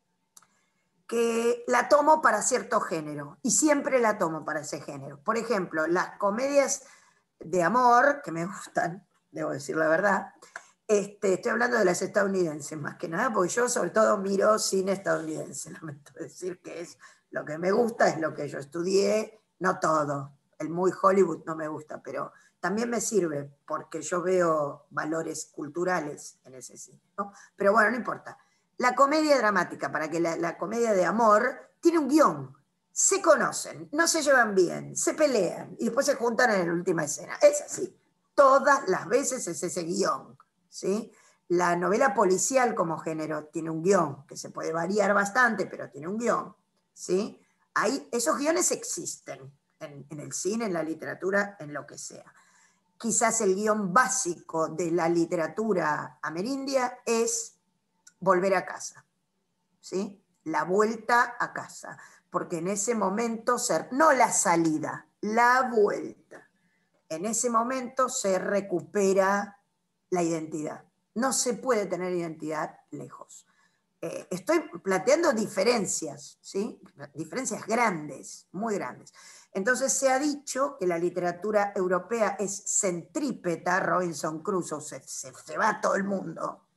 que la tomo para cierto género, y siempre la tomo para ese género. Por ejemplo, las comedias de amor, que me gustan, debo decir la verdad, este, estoy hablando de las estadounidenses más que nada, porque yo sobre todo miro cine estadounidense, lamento decir que es lo que me gusta, es lo que yo estudié, no todo, el muy Hollywood no me gusta, pero también me sirve porque yo veo valores culturales en ese cine, ¿no? Pero bueno, no importa. La comedia dramática, para que la, la comedia de amor, tiene un guión. Se conocen, no se llevan bien, se pelean y después se juntan en la última escena. Es así. Todas las veces es ese guión, ¿sí? La novela policial como género tiene un guión, que se puede variar bastante, pero tiene un guión, ¿sí? Ahí, esos guiones existen en, en el cine, en la literatura, en lo que sea. Quizás el guión básico de la literatura amerindia es volver a casa, ¿sí? La vuelta a casa, porque en ese momento, se, no la salida, la vuelta, en ese momento se recupera la identidad. No se puede tener identidad lejos. Eh, estoy planteando diferencias, ¿sí? Diferencias grandes, muy grandes. Entonces se ha dicho que la literatura europea es centrípeta, Robinson Crusoe, se, se, se va a todo el mundo,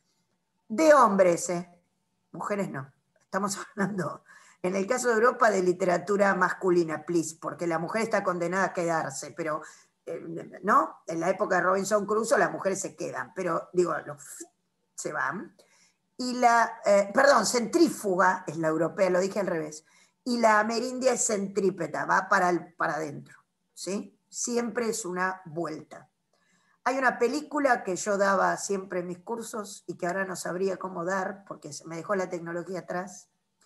de hombres, ¿eh? Mujeres no. Estamos hablando, en el caso de Europa, de literatura masculina, please, porque la mujer está condenada a quedarse, pero, eh, ¿no? En la época de Robinson Crusoe las mujeres se quedan, pero, digo, los, se van. Y la, eh, perdón, centrífuga es la europea, lo dije al revés, y la amerindia es centrípeta, va para, el, para adentro, ¿sí? Siempre es una vuelta. Hay una película que yo daba siempre en mis cursos y que ahora no sabría cómo dar porque me dejó la tecnología atrás,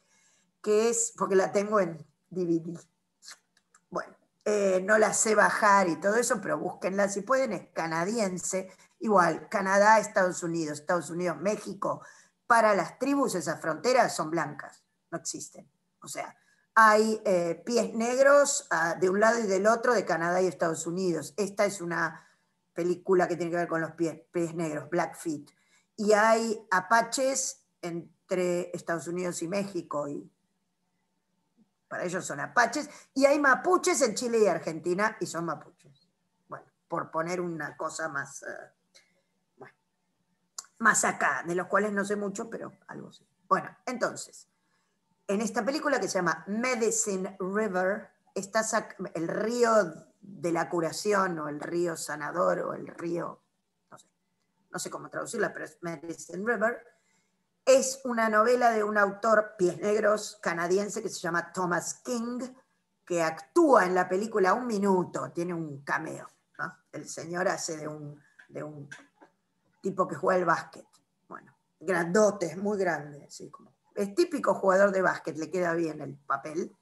que es, porque la tengo en D V D. Bueno, eh, no la sé bajar y todo eso, pero búsquenla si pueden, es canadiense, igual, Canadá, Estados Unidos, Estados Unidos, México. Para las tribus esas fronteras son blancas, no existen. O sea, hay eh, pies negros uh, de un lado y del otro de Canadá y Estados Unidos. Esta es una película que tiene que ver con los pies, pies negros, Blackfeet. Y hay apaches entre Estados Unidos y México, y para ellos son apaches, y hay mapuches en Chile y Argentina, y son mapuches. Bueno, por poner una cosa más, uh, bueno, más acá, de los cuales no sé mucho, pero algo sí. Bueno, entonces, en esta película que se llama Medicine River, está el río de la curación, o el río sanador, o el río, no sé, no sé cómo traducirla, pero es Medicine River. Es una novela de un autor pies negros canadiense que se llama Thomas King, que actúa en la película un minuto, tiene un cameo, ¿no? El señor hace de un, de un tipo que juega al básquet. Bueno, grandote, muy grande, así como. Es típico jugador de básquet, le queda bien el papel.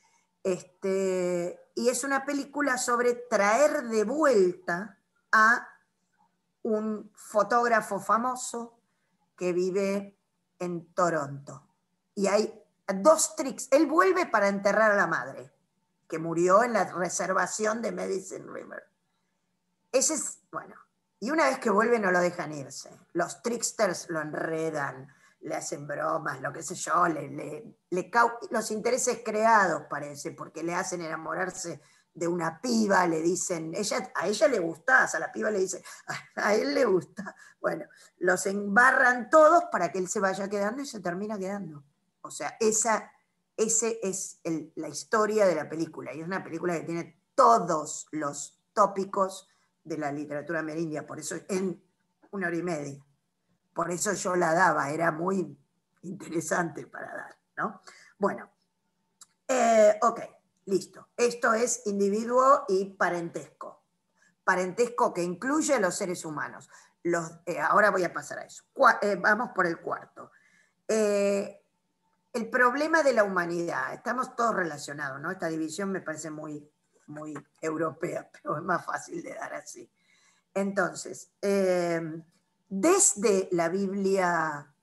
Este, y es una película sobre traer de vuelta a un fotógrafo famoso que vive en Toronto. Y hay dos tricks. Él vuelve para enterrar a la madre, que murió en la reservación de Medicine River. Ese es, bueno, y una vez que vuelve no lo dejan irse. Los tricksters lo enredan, le hacen bromas, lo que sé yo, le, le, le los intereses creados parece, porque le hacen enamorarse de una piba, le dicen, ella, a ella le gustás, a la piba le dice, a, a él le gusta. Bueno, los embarran todos para que él se vaya quedando y se termina quedando. O sea, esa ese es el, la historia de la película, y es una película que tiene todos los tópicos de la literatura amerindia, por eso en una hora y media. Por eso yo la daba, era muy interesante para dar, ¿no? Bueno, eh, ok, listo. Esto es individuo y parentesco. Parentesco que incluye a los seres humanos. Los, eh, ahora voy a pasar a eso. Cua eh, vamos por el cuarto. Eh, el problema de la humanidad. Estamos todos relacionados, ¿no? Esta división me parece muy, muy europea, pero es más fácil de dar así. Entonces, eh, desde la Biblia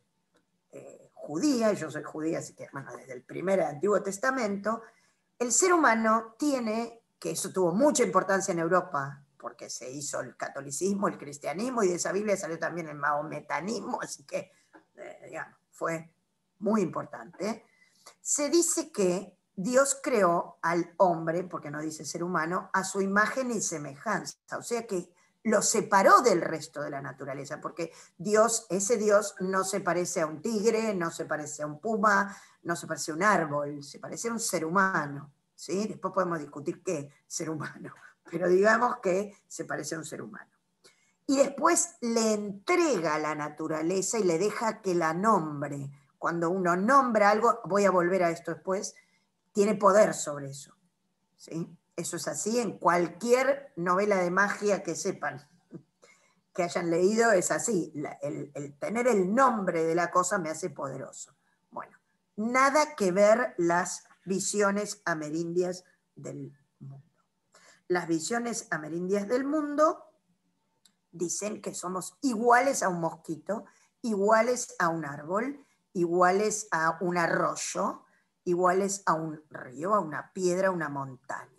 eh, judía, yo soy judía, así que bueno, desde el primer Antiguo Testamento, el ser humano tiene, que eso tuvo mucha importancia en Europa, porque se hizo el catolicismo, el cristianismo, y de esa Biblia salió también el mahometanismo, así que, eh, digamos, fue muy importante. Se dice que Dios creó al hombre, porque no dice ser humano, a su imagen y semejanza, o sea que lo separó del resto de la naturaleza, porque Dios, ese Dios no se parece a un tigre, no se parece a un puma, no se parece a un árbol, se parece a un ser humano, ¿sí? Después podemos discutir qué ser humano, pero digamos que se parece a un ser humano. Y después le entrega la naturaleza y le deja que la nombre. Cuando uno nombra algo, voy a volver a esto después, tiene poder sobre eso, ¿sí? Eso es así en cualquier novela de magia que sepan, que hayan leído, es así. El, el tener el nombre de la cosa me hace poderoso. Bueno, nada que ver las visiones amerindias del mundo. Las visiones amerindias del mundo dicen que somos iguales a un mosquito, iguales a un árbol, iguales a un arroyo, iguales a un río, a una piedra, a una montaña.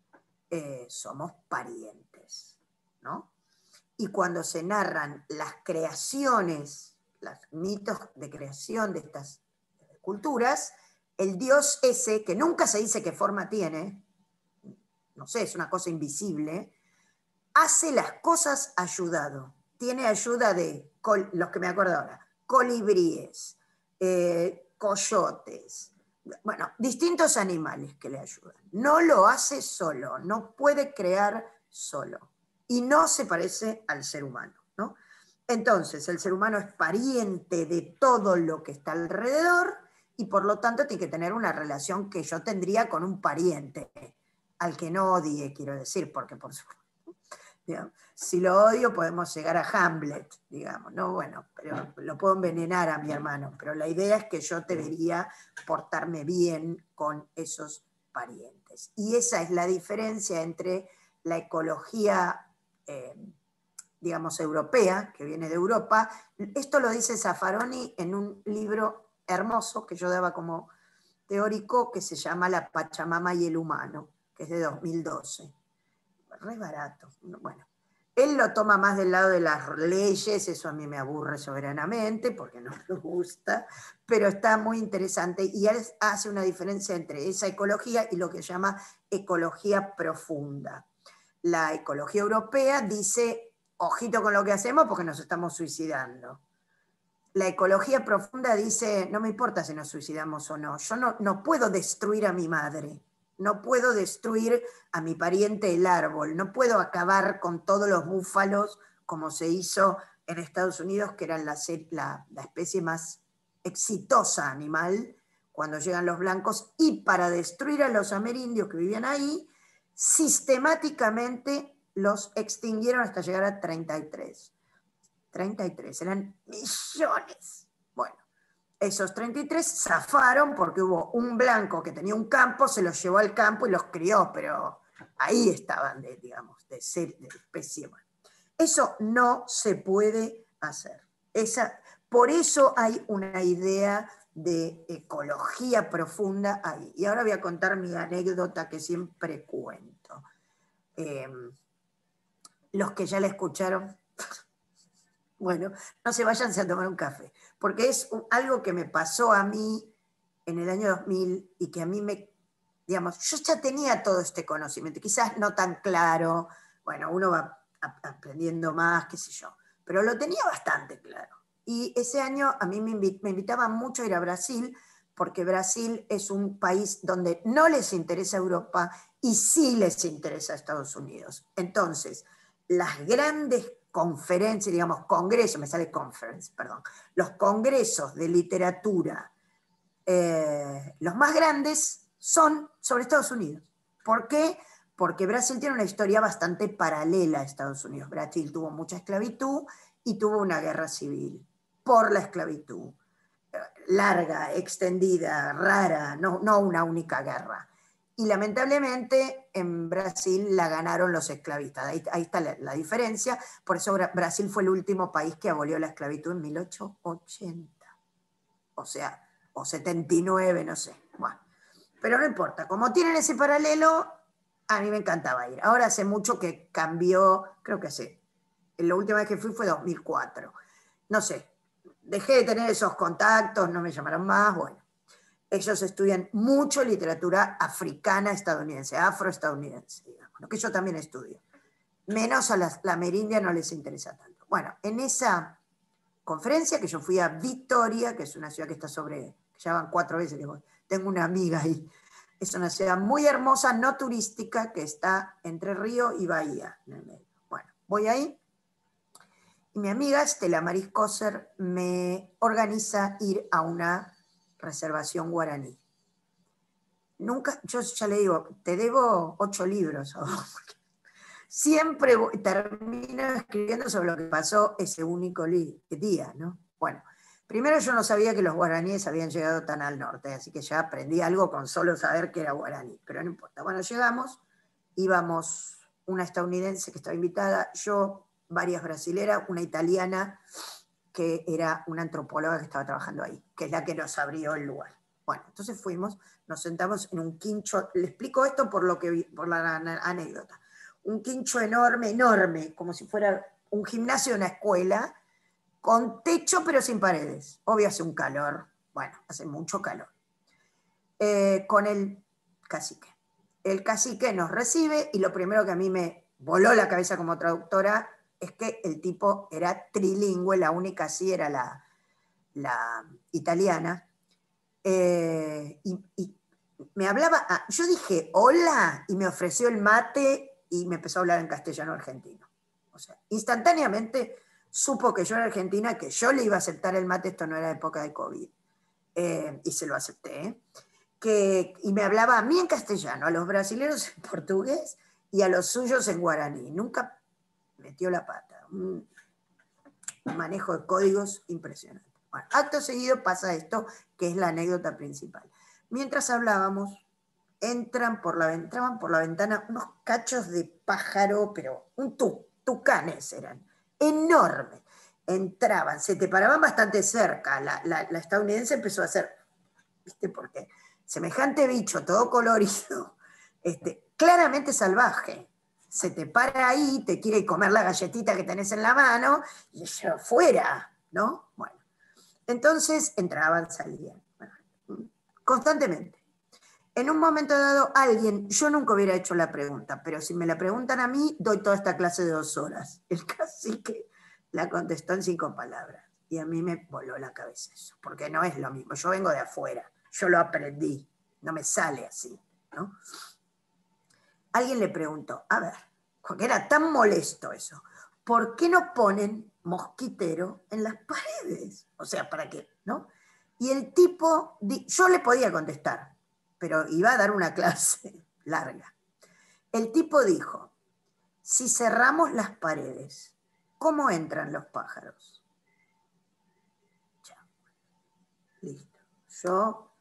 Eh, somos parientes, ¿no? Y cuando se narran las creaciones, los mitos de creación de estas culturas, el dios ese, que nunca se dice qué forma tiene, no sé, es una cosa invisible, hace las cosas ayudado. Tiene ayuda de, los que me acuerdo ahora, colibríes, eh, coyotes, bueno, distintos animales que le ayudan. No lo hace solo, no puede crear solo. Y no se parece al ser humano, ¿no? Entonces, el ser humano es pariente de todo lo que está alrededor y por lo tanto tiene que tener una relación que yo tendría con un pariente, al que no odie, quiero decir, porque por supuesto, digamos, si lo odio podemos llegar a Hamlet, digamos, ¿no? Bueno, pero lo puedo envenenar a mi hermano, pero la idea es que yo debería portarme bien con esos parientes. Y esa es la diferencia entre la ecología, eh, digamos, europea, que viene de Europa. Esto lo dice Zaffaroni en un libro hermoso que yo daba como teórico, que se llama La Pachamama y el humano, que es de dos mil doce. Re barato. Bueno, él lo toma más del lado de las leyes, eso a mí me aburre soberanamente porque no me gusta, pero está muy interesante y él hace una diferencia entre esa ecología y lo que llama ecología profunda. La ecología europea dice, ojito con lo que hacemos porque nos estamos suicidando. La ecología profunda dice, no me importa si nos suicidamos o no, yo no, no puedo destruir a mi madre. No puedo destruir a mi pariente el árbol, no puedo acabar con todos los búfalos como se hizo en Estados Unidos, que eran la, la, la especie más exitosa animal cuando llegan los blancos, y para destruir a los amerindios que vivían ahí, sistemáticamente los extinguieron hasta llegar a treinta y tres. treinta y tres, eran millones. Bueno, esos treinta y tres zafaron porque hubo un blanco que tenía un campo, se los llevó al campo y los crió, pero ahí estaban, de, digamos, de, ser, de especie humana. Eso no se puede hacer. Esa, por eso hay una idea de ecología profunda ahí. Y ahora voy a contar mi anécdota que siempre cuento. Eh, los que ya la escucharon, bueno, no se vayan a tomar un café, porque es un, algo que me pasó a mí en el año dos mil y que a mí me, digamos, yo ya tenía todo este conocimiento, quizás no tan claro, bueno, uno va aprendiendo más, qué sé yo, pero lo tenía bastante claro. Y ese año a mí me, invit me invitaban mucho a ir a Brasil, porque Brasil es un país donde no les interesa Europa y sí les interesa Estados Unidos. Entonces, las grandes conferencias, digamos, congresos, me sale conference, perdón, los congresos de literatura, eh, los más grandes son sobre Estados Unidos. ¿Por qué? Porque Brasil tiene una historia bastante paralela a Estados Unidos. Brasil tuvo mucha esclavitud y tuvo una guerra civil por la esclavitud. Larga, extendida, rara, no, no una única guerra. Y lamentablemente en Brasil la ganaron los esclavistas. Ahí, ahí está la, la diferencia. Por eso Brasil fue el último país que abolió la esclavitud en mil ochocientos ochenta. O sea, o setenta y nueve, no sé. Bueno, pero no importa. Como tienen ese paralelo, a mí me encantaba ir. Ahora hace mucho que cambió, creo que hace, la última vez que fui fue dos mil cuatro. No sé, dejé de tener esos contactos, no me llamaron más, bueno. Ellos estudian mucho literatura africana estadounidense, afroestadounidense, digamos, lo que yo también estudio. Menos a la, la amerindia no les interesa tanto. Bueno, en esa conferencia que yo fui a Victoria, que es una ciudad que está sobre, que ya van cuatro veces que voy, tengo una amiga ahí, es una ciudad muy hermosa, no turística, que está entre Río y Bahía, en el medio. Bueno, voy ahí, y mi amiga Estela Maris Coser me organiza ir a una reservación guaraní. Nunca, yo ya le digo, te debo ocho libros a vos, porque siempre termino escribiendo sobre lo que pasó ese único día, ¿no? Bueno, primero yo no sabía que los guaraníes habían llegado tan al norte, así que ya aprendí algo con solo saber que era guaraní, pero no importa. Bueno, llegamos, íbamos una estadounidense que estaba invitada, yo, varias brasileras, una italiana que era una antropóloga que estaba trabajando ahí, que es la que nos abrió el lugar. Bueno, entonces fuimos, nos sentamos en un quincho, le explico esto por, lo que vi, por la anécdota, un quincho enorme, enorme, como si fuera un gimnasio de una escuela, con techo pero sin paredes. Obvio hace un calor, bueno, hace mucho calor. Eh, con el cacique. El cacique nos recibe y lo primero que a mí me voló la cabeza como traductora es que el tipo era trilingüe, la única sí era la, la italiana. Eh, y, y me hablaba, ah, yo dije hola y me ofreció el mate y me empezó a hablar en castellano argentino. O sea, instantáneamente supo que yo era argentina, que yo le iba a aceptar el mate, esto no era época de COVID, eh, y se lo acepté, ¿eh? que, y me hablaba a mí en castellano, a los brasileños en portugués y a los suyos en guaraní. Nunca metió la pata. Un, un manejo de códigos impresionante. Bueno, acto seguido pasa esto, que es la anécdota principal. Mientras hablábamos, entran por la, entraban por la ventana unos cachos de pájaro, pero un tu, tucanes eran, enormes. Entraban, se te paraban bastante cerca. La, la, la estadounidense empezó a hacer, ¿viste por qué? Semejante bicho, todo colorido, este, claramente salvaje. Se te para ahí, te quiere comer la galletita que tenés en la mano, y yo fuera, ¿no? Bueno, entonces entraban, salían, bueno, constantemente. En un momento dado, alguien, yo nunca hubiera hecho la pregunta, pero si me la preguntan a mí, doy toda esta clase de dos horas. El cacique la contestó en cinco palabras, y a mí me voló la cabeza eso, porque no es lo mismo, yo vengo de afuera, yo lo aprendí, no me sale así, ¿no? Alguien le preguntó, a ver, porque era tan molesto eso, ¿por qué no ponen mosquitero en las paredes? O sea, ¿para qué? ¿No? Y el tipo, yo le podía contestar, pero iba a dar una clase larga. El tipo dijo, si cerramos las paredes ¿Cómo entran los pájaros? Ya. Listo. Yo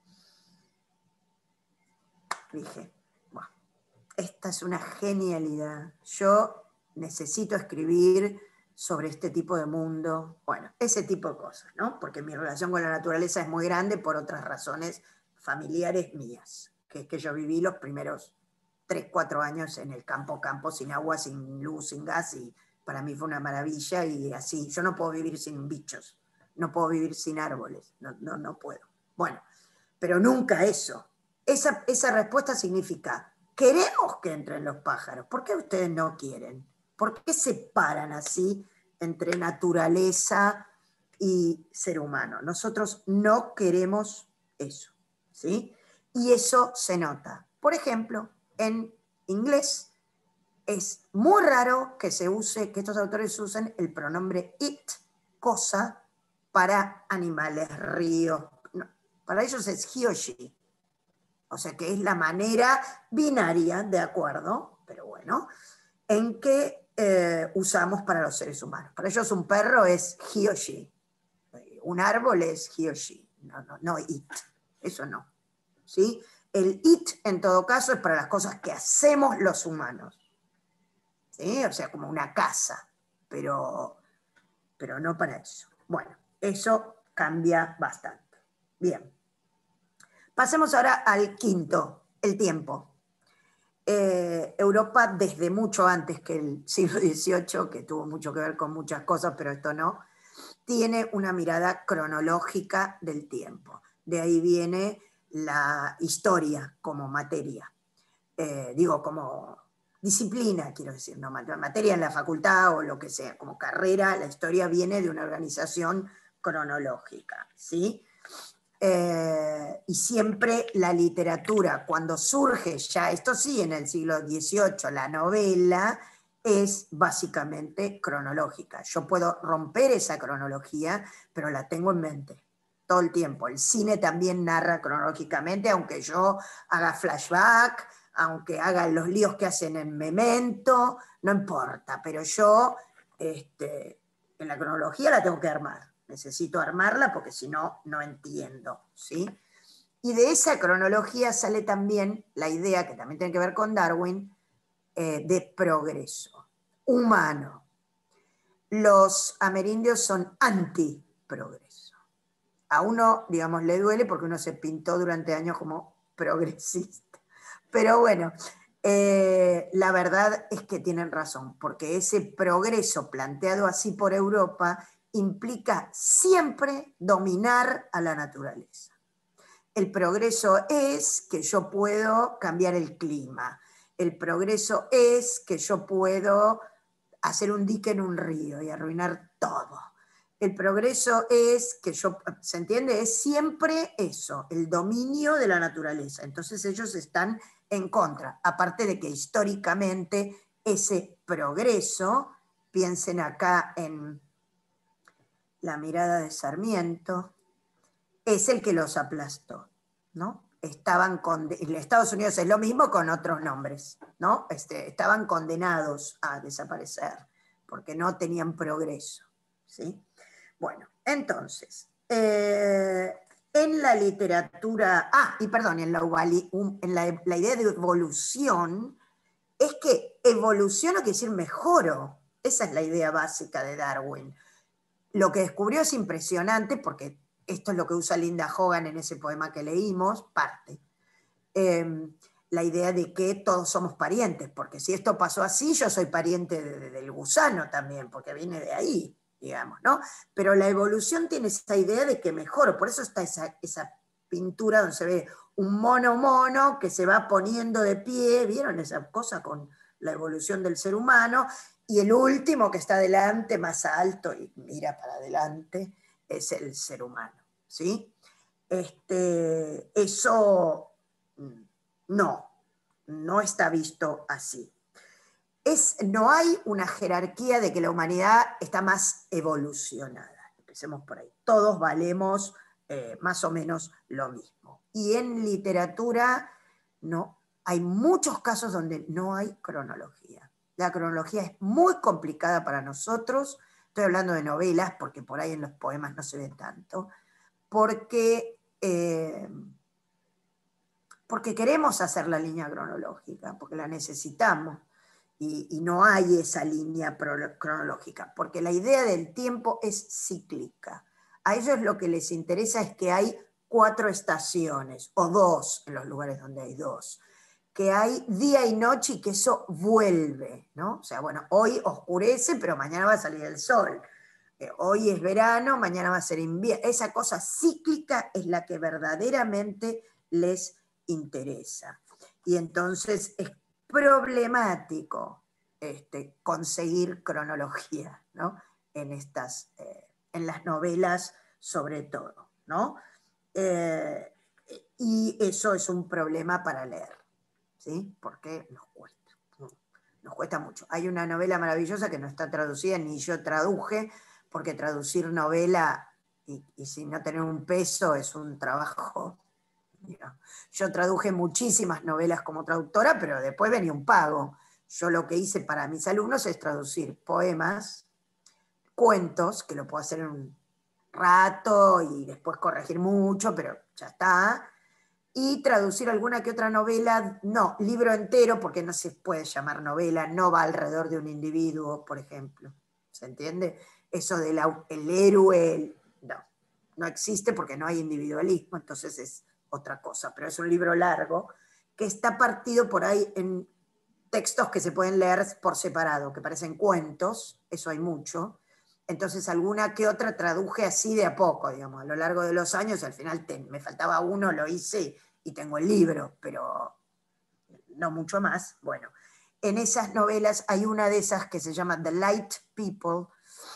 dije, bueno, esta es una genialidad. Yo necesito escribir sobre este tipo de mundo. Bueno, ese tipo de cosas, ¿no? Porque mi relación con la naturaleza es muy grande por otras razones familiares mías, que es que yo viví los primeros tres, cuatro años en el campo, campo, sin agua, sin luz, sin gas, y para mí fue una maravilla, y así, yo no puedo vivir sin bichos, no puedo vivir sin árboles, no, no, no puedo. Bueno, pero nunca eso. Esa, esa respuesta significa, queremos que entren los pájaros, ¿por qué ustedes no quieren? ¿Por qué separan así entre naturaleza y ser humano? Nosotros no queremos eso, ¿sí? Y eso se nota. Por ejemplo, en inglés es muy raro que se use, que estos autores usen el pronombre it, cosa, para animales, ríos. No, para ellos es he o she. O sea que es la manera binaria, ¿de acuerdo? Pero bueno, en que eh, usamos para los seres humanos. Para ellos un perro es he o she. Un árbol es he o she. No, no, no it. Eso no. ¿Sí? El it, en todo caso, es para las cosas que hacemos los humanos. ¿Sí? O sea, como una casa. Pero, pero no para eso. Bueno, eso cambia bastante. Bien. Pasemos ahora al quinto, el tiempo. Eh, Europa, desde mucho antes que el siglo dieciocho, que tuvo mucho que ver con muchas cosas, pero esto no, tiene una mirada cronológica del tiempo. De ahí viene la historia como materia. Eh, digo, como disciplina, quiero decir, no materia en la facultad o lo que sea, como carrera, la historia viene de una organización cronológica, ¿sí? Eh, y siempre la literatura, cuando surge ya, esto sí, en el siglo dieciocho, la novela es básicamente cronológica. Yo puedo romper esa cronología, pero la tengo en mente todo el tiempo. El cine también narra cronológicamente, aunque yo haga flashback, aunque haga los líos que hacen en Memento, no importa, pero yo este, en la cronología la tengo que armar. Necesito armarla porque si no, no entiendo, ¿sí? Y de esa cronología sale también la idea, que también tiene que ver con Darwin, eh, de progreso humano. Los amerindios son anti-progreso. A uno, digamos, le duele porque uno se pintó durante años como progresista. Pero bueno, eh, la verdad es que tienen razón, porque ese progreso planteado así por Europa implica siempre dominar a la naturaleza. El progreso es que yo puedo cambiar el clima. El progreso es que yo puedo hacer un dique en un río y arruinar todo. El progreso es que yo, ¿se entiende? Es siempre eso, el dominio de la naturaleza. Entonces ellos están en contra, aparte de que históricamente ese progreso, piensen acá en la mirada de Sarmiento, es el que los aplastó, ¿no? Estaban en Estados Unidos es lo mismo con otros nombres, ¿no? Este, estaban condenados a desaparecer porque no tenían progreso, ¿sí? Bueno, entonces, eh, en la literatura, ah, y perdón, en, la, en la, la idea de evolución, es que evolución no quiere decir mejoro, esa es la idea básica de Darwin. Lo que descubrió es impresionante porque esto es lo que usa Linda Hogan en ese poema que leímos, parte. Eh, la idea de que todos somos parientes, porque si esto pasó así, yo soy pariente de, de, del gusano también, porque viene de ahí, digamos, ¿no? Pero la evolución tiene esa idea de que mejoro, por eso está esa, esa pintura donde se ve un mono mono que se va poniendo de pie, ¿vieron esa cosa con la evolución del ser humano? Y el último que está adelante, más alto y mira para adelante, es el ser humano, ¿sí? Este, eso no, no está visto así. Es, no hay una jerarquía de que la humanidad está más evolucionada. Empecemos por ahí. Todos valemos eh, más o menos lo mismo. Y en literatura, no, hay muchos casos donde no hay cronología. La cronología es muy complicada para nosotros, estoy hablando de novelas, porque por ahí en los poemas no se ve tanto, porque, eh, porque queremos hacer la línea cronológica, porque la necesitamos, y, y no hay esa línea cronológica, porque la idea del tiempo es cíclica. A ellos lo que les interesa es que hay cuatro estaciones, o dos en los lugares donde hay dos, que hay día y noche y que eso vuelve, ¿no? O sea, bueno, hoy oscurece, pero mañana va a salir el sol. Eh, hoy es verano, mañana va a ser invierno. Esa cosa cíclica es la que verdaderamente les interesa. Y entonces es problemático este, conseguir cronología, ¿no? En, estas, eh, en las novelas sobre todo, ¿no? Eh, y eso es un problema para leer, ¿sí? Porque nos cuesta, nos cuesta mucho. Hay una novela maravillosa que no está traducida, ni yo traduje, porque traducir novela y, y sin no tener un peso es un trabajo. Mira, yo traduje muchísimas novelas como traductora, pero después venía un pago. Yo lo que hice para mis alumnos es traducir poemas, cuentos, que lo puedo hacer en un rato y después corregir mucho, pero ya está, y traducir alguna que otra novela, no, libro entero, porque no se puede llamar novela, no va alrededor de un individuo, por ejemplo. ¿Se entiende? Eso del el héroe, el, no, no existe porque no hay individualismo, entonces es otra cosa, pero es un libro largo que está partido por ahí en textos que se pueden leer por separado, que parecen cuentos, eso hay mucho. Entonces alguna que otra traduje así de a poco, digamos, a lo largo de los años, al final te, me faltaba uno, lo hice y tengo el libro, pero no mucho más. Bueno, en esas novelas hay una de esas que se llama The Light People,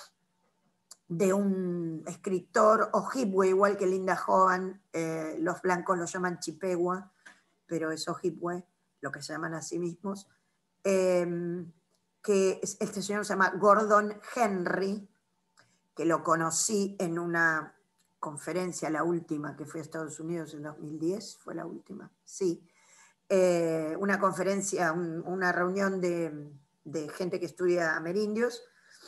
de un escritor Ojibwe, igual que Linda Hogan, eh, los blancos lo llaman Chippewa, pero es Ojibwe, lo que se llaman a sí mismos, eh, que este señor se llama Gordon Henry, que lo conocí en una conferencia, la última, que fui a Estados Unidos en dos mil diez, fue la última, sí, eh, una conferencia, un, una reunión de, de gente que estudia amerindios,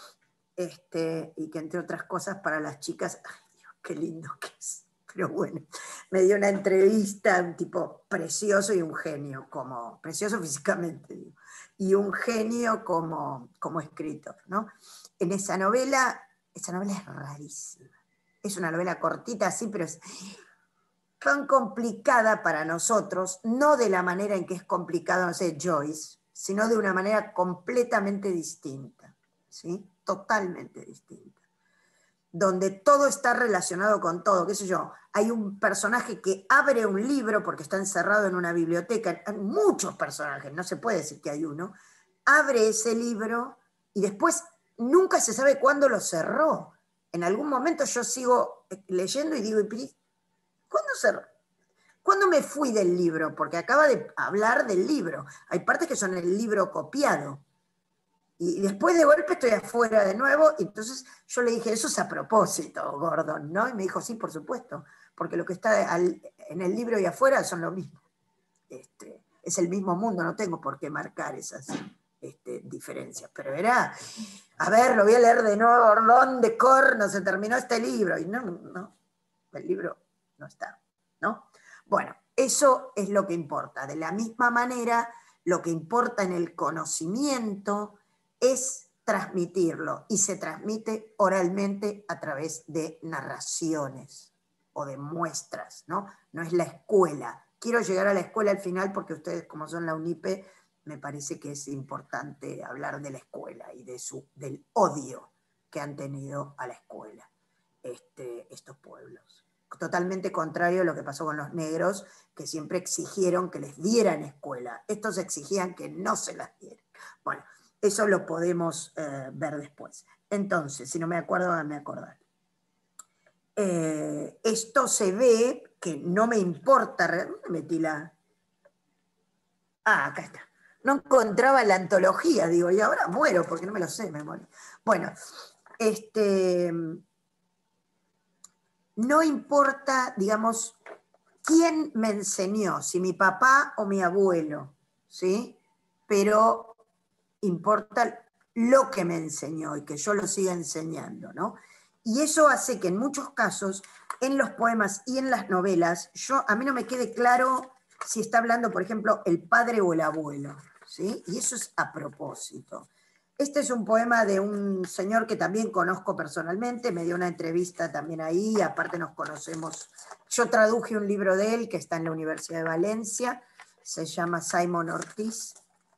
este, y que entre otras cosas para las chicas, ay Dios, qué lindo que es, pero bueno, me dio una entrevista, un tipo precioso y un genio, como, precioso físicamente, digo, y un genio como, como escritor, ¿no? En esa novela, esa novela es rarísima, es una novela cortita así, pero es tan complicada para nosotros, no de la manera en que es complicado, no sé, Joyce, sino de una manera completamente distinta, ¿sí? Totalmente distinta, donde todo está relacionado con todo, qué sé yo, hay un personaje que abre un libro porque está encerrado en una biblioteca, hay muchos personajes, no se puede decir que hay uno, abre ese libro y después nunca se sabe cuándo lo cerró. En algún momento yo sigo leyendo y digo, ¿cuándo cerró? ¿Cuándo me fui del libro? Porque acaba de hablar del libro. Hay partes que son el libro copiado. Y después de golpe estoy afuera de nuevo, y entonces yo le dije, eso es a propósito, Gordon, ¿no? Y me dijo, sí, por supuesto, porque lo que está al, en el libro y afuera son lo mismo. Este, es el mismo mundo, no tengo por qué marcar esas este, diferencias. Pero era, a ver, lo voy a leer de nuevo, Orlón de Corno, se terminó este libro, y no, no, el libro no está, ¿no? Bueno, eso es lo que importa. De la misma manera, lo que importa en el conocimiento es transmitirlo, y se transmite oralmente a través de narraciones o de muestras, ¿no? No es la escuela. Quiero llegar a la escuela al final porque ustedes, como son la UNIPE, me parece que es importante hablar de la escuela y de su, del odio que han tenido a la escuela este, estos pueblos. Totalmente contrario a lo que pasó con los negros, que siempre exigieron que les dieran escuela. Estos exigían que no se las dieran. Bueno, eso lo podemos eh, ver después. Entonces, si no me acuerdo, me acordar. Eh, esto se ve que no me importa. ¿Dónde metí la...? Ah, acá está. No encontraba la antología, digo, y ahora muero porque no me lo sé, me morí. Bueno, este... no importa, digamos, quién me enseñó, si mi papá o mi abuelo, ¿sí? Pero importa lo que me enseñó y que yo lo siga enseñando, ¿no? Y eso hace que en muchos casos, en los poemas y en las novelas, yo, a mí no me quede claro si está hablando, por ejemplo, el padre o el abuelo, ¿sí? Y eso es a propósito. Este es un poema de un señor que también conozco personalmente, me dio una entrevista también ahí, aparte nos conocemos. Yo traduje un libro de él que está en la Universidad de Valencia, se llama Simón Ortiz,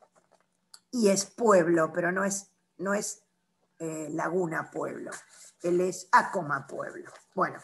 y es pueblo, pero no es, no es eh, Laguna Pueblo, él es Acoma Pueblo. Bueno,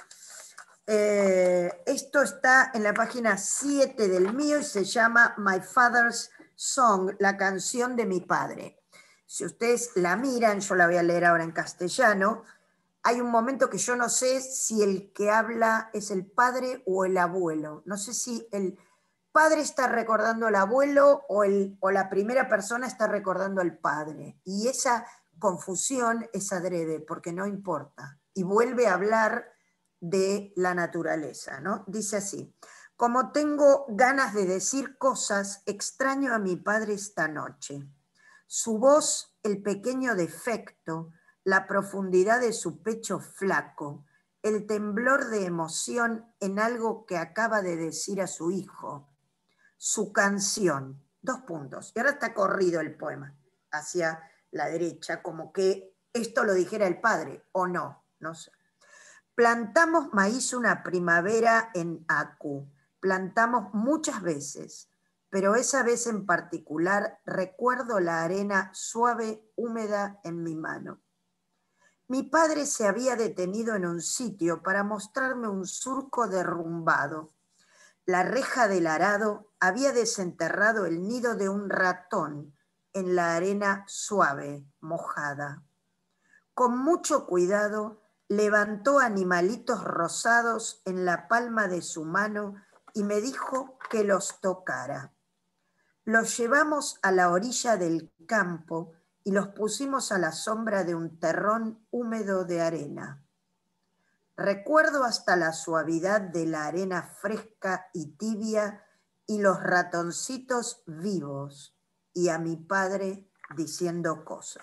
eh, esto está en la página siete del mío y se llama My Father's Song, la canción de mi padre. Si ustedes la miran, yo la voy a leer ahora en castellano, hay un momento que yo no sé si el que habla es el padre o el abuelo. No sé si el padre está recordando al abuelo o, el, o la primera persona está recordando al padre. Y esa confusión es adrede, porque no importa. Y vuelve a hablar de la naturaleza, ¿no? Dice así: como tengo ganas de decir cosas, extraño a mi padre esta noche. Su voz, el pequeño defecto, la profundidad de su pecho flaco, el temblor de emoción en algo que acaba de decir a su hijo, su canción, dos puntos. Y ahora está corrido el poema hacia la derecha, como que esto lo dijera el padre, o no, no sé. Plantamos maíz una primavera en Acu, plantamos muchas veces, pero esa vez en particular recuerdo la arena suave, húmeda en mi mano. Mi padre se había detenido en un sitio para mostrarme un surco derrumbado. La reja del arado había desenterrado el nido de un ratón en la arena suave, mojada. Con mucho cuidado, levantó animalitos rosados en la palma de su mano y me dijo que los tocara. Los llevamos a la orilla del campo y los pusimos a la sombra de un terrón húmedo de arena. Recuerdo hasta la suavidad de la arena fresca y tibia y los ratoncitos vivos y a mi padre diciendo cosas.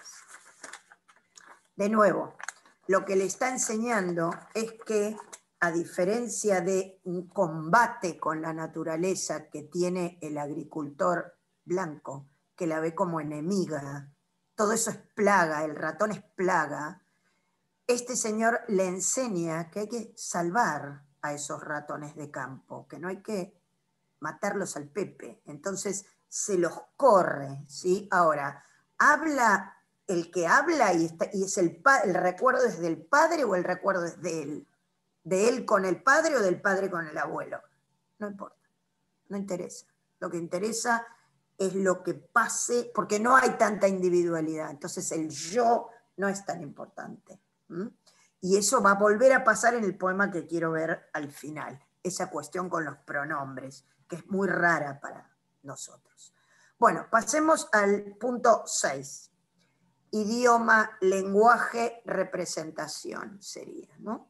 De nuevo, lo que le está enseñando es que, a diferencia de un combate con la naturaleza que tiene el agricultor blanco, que la ve como enemiga, todo eso es plaga, el ratón es plaga, este señor le enseña que hay que salvar a esos ratones de campo, que no hay que matarlos al pepe, entonces se los corre, ¿sí? Ahora, habla el que habla y, está, y es el, el recuerdo es del padre o el recuerdo es de él, de él con el padre o del padre con el abuelo, no importa, no interesa, lo que interesa es lo que pase, porque no hay tanta individualidad, entonces el yo no es tan importante. ¿Mm? Y eso va a volver a pasar en el poema que quiero ver al final, esa cuestión con los pronombres, que es muy rara para nosotros. Bueno, pasemos al punto seis. Idioma, lenguaje, representación sería, ¿no?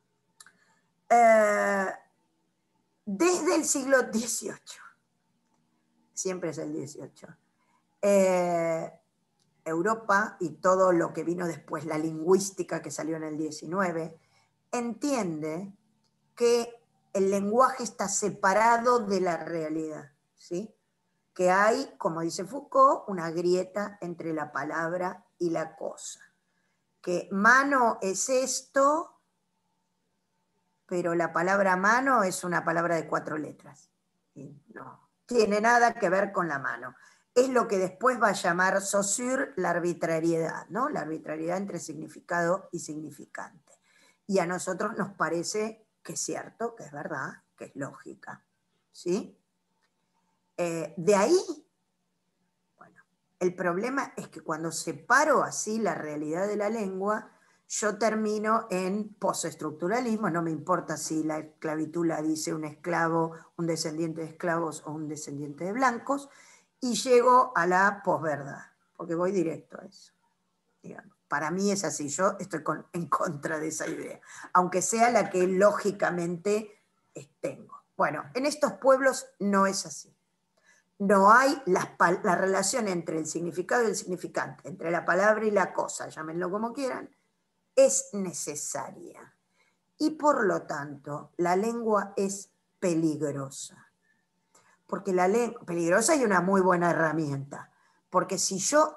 Eh, desde el siglo dieciocho, siempre es el dieciocho, eh, Europa y todo lo que vino después, la lingüística que salió en el diecinueve, entiende que el lenguaje está separado de la realidad, ¿sí? Que hay, como dice Foucault, una grieta entre la palabra y la cosa. Que mano es esto, pero la palabra mano es una palabra de cuatro letras. No tiene nada que ver con la mano. Es lo que después va a llamar Saussure la arbitrariedad, ¿no? La arbitrariedad entre significado y significante. Y a nosotros nos parece que es cierto, que es verdad, que es lógica, ¿sí? Eh, de ahí, bueno, el problema es que cuando separo así la realidad de la lengua, yo termino en postestructuralismo, no me importa si la esclavitud la dice un esclavo, un descendiente de esclavos o un descendiente de blancos, y llego a la posverdad, porque voy directo a eso. Digamos. Para mí es así, yo estoy con, en contra de esa idea, aunque sea la que lógicamente tengo. Bueno, en estos pueblos no es así. no hay la, la relación entre el significado y el significante, entre la palabra y la cosa, llámenlo como quieran, es necesaria. Y por lo tanto, la lengua es peligrosa. Porque la lengua, peligrosa y una muy buena herramienta. Porque si yo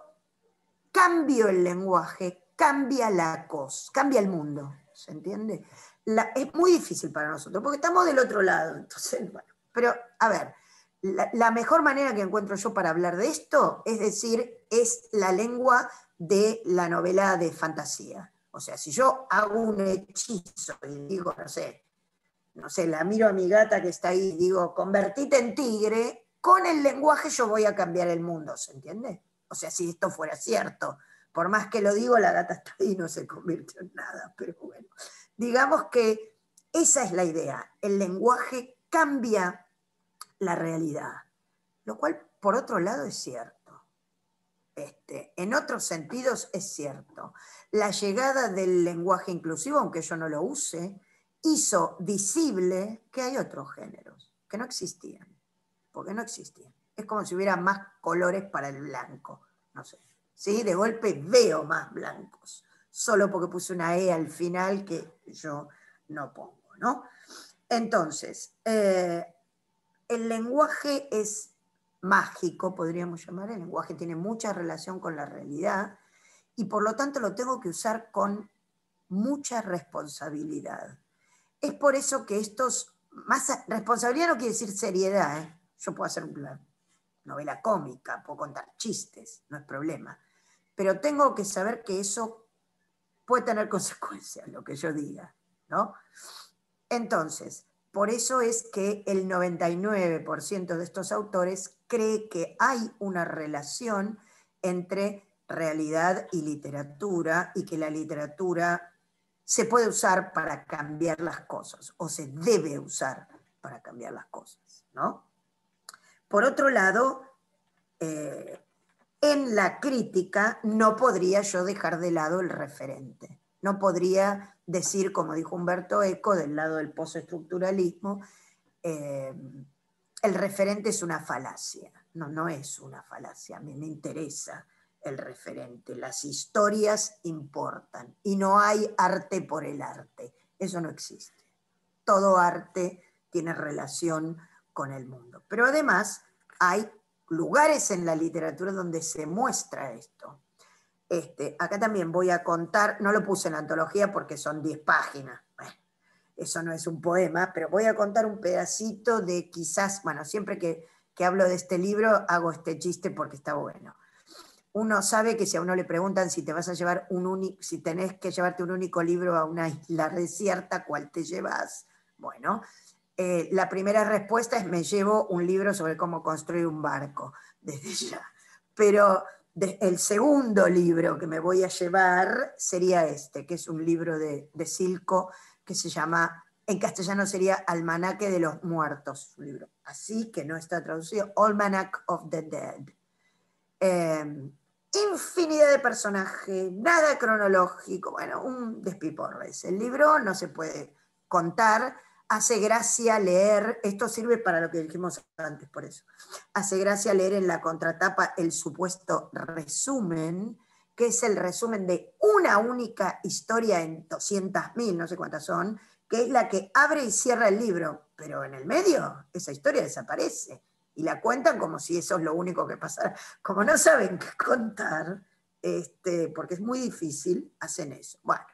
cambio el lenguaje, cambia la cosa, cambia el mundo, ¿se entiende? La, es muy difícil para nosotros, porque estamos del otro lado. Entonces, bueno, pero a ver, la, la mejor manera que encuentro yo para hablar de esto, es decir, es la lengua de la novela de fantasía. O sea, si yo hago un hechizo y digo, no sé, no sé, la miro a mi gata que está ahí y digo, convertite en tigre, con el lenguaje yo voy a cambiar el mundo, ¿se entiende? O sea, si esto fuera cierto, por más que lo digo, la gata está ahí y no se convirtió en nada, pero bueno. Digamos que esa es la idea, el lenguaje cambia la realidad, lo cual por otro lado es cierto. Este, en otros sentidos es cierto. La llegada del lenguaje inclusivo, aunque yo no lo use, hizo visible que hay otros géneros, que no existían, porque no existían. Es como si hubiera más colores para el blanco, no sé. ¿Sí? De golpe veo más blancos, solo porque puse una E al final que yo no pongo, ¿no? Entonces, eh, el lenguaje es mágico, podríamos llamar, el lenguaje tiene mucha relación con la realidad y por lo tanto lo tengo que usar con mucha responsabilidad. Es por eso que estos, más responsabilidad no quiere decir seriedad, ¿eh? Yo puedo hacer una novela cómica, puedo contar chistes, no es problema, pero tengo que saber que eso puede tener consecuencias, lo que yo diga, ¿no? Entonces, por eso es que el noventa y nueve por ciento de estos autores cree que hay una relación entre realidad y literatura y que la literatura se puede usar para cambiar las cosas o se debe usar para cambiar las cosas, ¿no? Por otro lado, eh, en la crítica no podría yo dejar de lado el referente. No podría decir, como dijo Humberto Eco, del lado del postestructuralismo, eh, el referente es una falacia. No, no es una falacia. A mí me interesa el referente. Las historias importan y no hay arte por el arte. Eso no existe. Todo arte tiene relación con el mundo. Pero además hay lugares en la literatura donde se muestra esto. Este, acá también voy a contar, no lo puse en la antología porque son diez páginas, bueno, eso no es un poema, pero voy a contar un pedacito de quizás, bueno, siempre que, que hablo de este libro hago este chiste porque está bueno. Uno sabe que si a uno le preguntan si te vas a llevar un único, si tenés que llevarte un único libro a una isla desierta, ¿cuál te llevas? Bueno, eh, la primera respuesta es me llevo un libro sobre cómo construir un barco, desde ya. Pero de, el segundo libro que me voy a llevar sería este, que es un libro de, de Silco que se llama, en castellano sería Almanaque de los Muertos, un libro así que no está traducido, Almanac of the Dead. Eh, infinidad de personajes, nada cronológico, bueno, un despiporres. El libro no se puede contar, hace gracia leer, esto sirve para lo que dijimos antes, por eso, hace gracia leer en la contratapa el supuesto resumen, que es el resumen de una única historia en doscientas mil, no sé cuántas son, que es la que abre y cierra el libro, pero en el medio esa historia desaparece. Y la cuentan como si eso es lo único que pasara. Como no saben qué contar, este, porque es muy difícil, hacen eso. Bueno,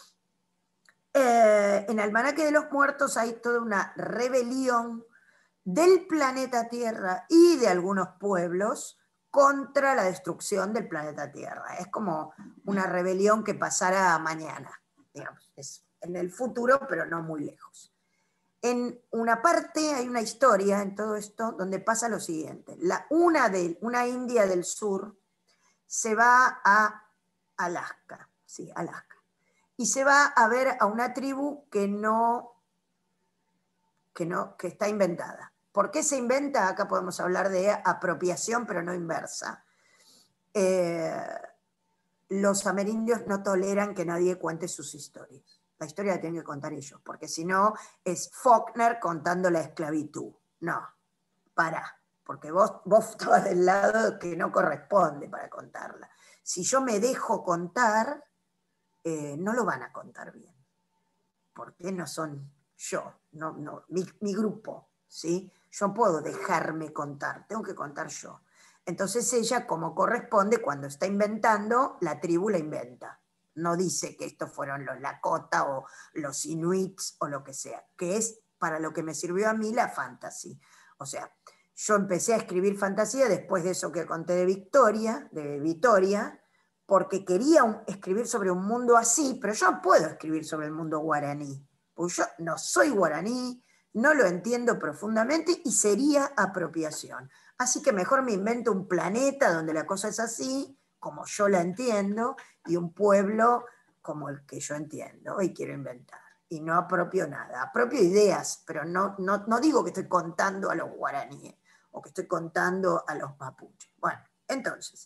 eh, en Almanaque de los Muertos hay toda una rebelión del planeta Tierra y de algunos pueblos contra la destrucción del planeta Tierra. Es como una rebelión que pasará mañana, digamos. Es en el futuro, pero no muy lejos. En una parte hay una historia en todo esto donde pasa lo siguiente. La, una, de, una india del sur se va a Alaska, sí, Alaska, y se va a ver a una tribu que no, que no, que está inventada. ¿Por qué se inventa? Acá podemos hablar de apropiación, pero no inversa. Eh, los amerindios no toleran que nadie cuente sus historias. La historia la tienen que contar ellos, porque si no es Faulkner contando la esclavitud. No, para. porque vos, vos estabas del lado que no corresponde para contarla. Si yo me dejo contar, eh, no lo van a contar bien, porque no son yo, no, no, mi, mi grupo, ¿sí? Yo puedo dejarme contar, tengo que contar yo. Entonces ella, como corresponde, cuando está inventando, la tribu la inventa. No dice que estos fueron los Lakota o los Inuits o lo que sea, que es para lo que me sirvió a mí la fantasy. O sea, yo empecé a escribir fantasía después de eso que conté de Victoria, de Vitoria, porque quería un, escribir sobre un mundo así, pero yo no puedo escribir sobre el mundo guaraní, porque yo no soy guaraní, no lo entiendo profundamente y sería apropiación. Así que mejor me invento un planeta donde la cosa es así, como yo la entiendo, y un pueblo como el que yo entiendo y quiero inventar. Y no apropio nada, apropio ideas, pero no, no, no digo que estoy contando a los guaraníes o que estoy contando a los mapuches. Bueno, entonces,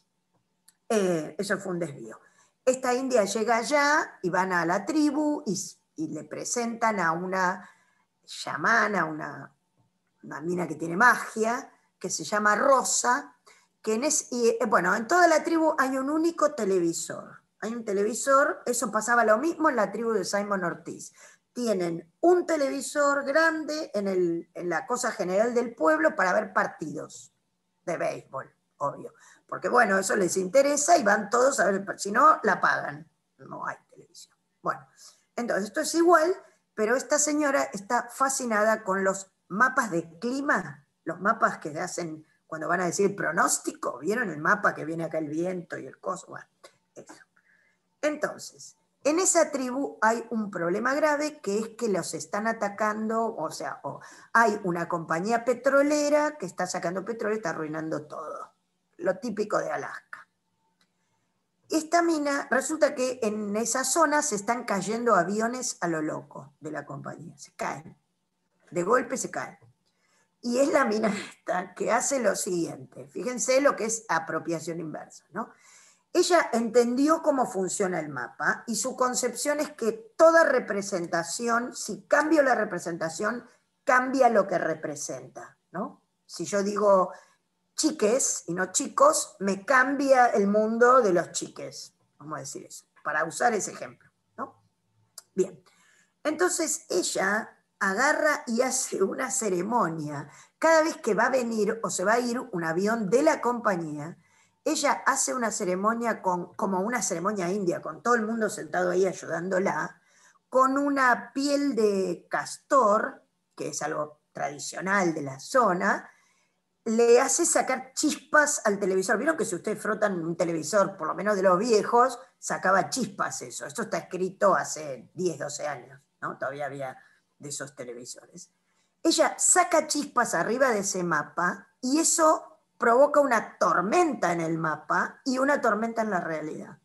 eh, eso fue un desvío. Esta india llega allá y van a la tribu y, y le presentan a una chamana, una, una mina que tiene magia, que se llama Rosa, que en es, y, bueno, en toda la tribu hay un único televisor. Hay un televisor, eso pasaba lo mismo en la tribu de Simon Ortiz. Tienen un televisor grande en, el, en la cosa general del pueblo para ver partidos de béisbol, obvio. Porque bueno, eso les interesa y van todos a ver, si no, la pagan. No hay televisión. Bueno, entonces esto es igual, pero esta señora está fascinada con los mapas de clima, los mapas que hacen cuando van a decir pronóstico. ¿Vieron el mapa que viene acá el viento y el coso? Bueno, eso. Entonces, en esa tribu hay un problema grave que es que los están atacando, o sea, o hay una compañía petrolera que está sacando petróleo y está arruinando todo. Lo típico de Alaska. Esta mina, resulta que en esa zona se están cayendo aviones a lo loco de la compañía, se caen, de golpe se caen. Y es la mina esta que hace lo siguiente, fíjense lo que es apropiación inversa, ¿no? Ella entendió cómo funciona el mapa y su concepción es que toda representación, si cambio la representación, cambia lo que representa, ¿no? Si yo digo chiques y no chicos, me cambia el mundo de los chiques, vamos a decir eso, para usar ese ejemplo, ¿no? Bien, entonces ella agarra y hace una ceremonia. Cada vez que va a venir o se va a ir un avión de la compañía, ella hace una ceremonia con, como una ceremonia india, con todo el mundo sentado ahí ayudándola, con una piel de castor, que es algo tradicional de la zona, le hace sacar chispas al televisor. Vieron que si ustedes frotan un televisor, por lo menos de los viejos, sacaba chispas eso. Esto está escrito hace diez, doce años, ¿no? Todavía había de esos televisores. Ella saca chispas arriba de ese mapa y eso provoca una tormenta en el mapa y una tormenta en la realidad.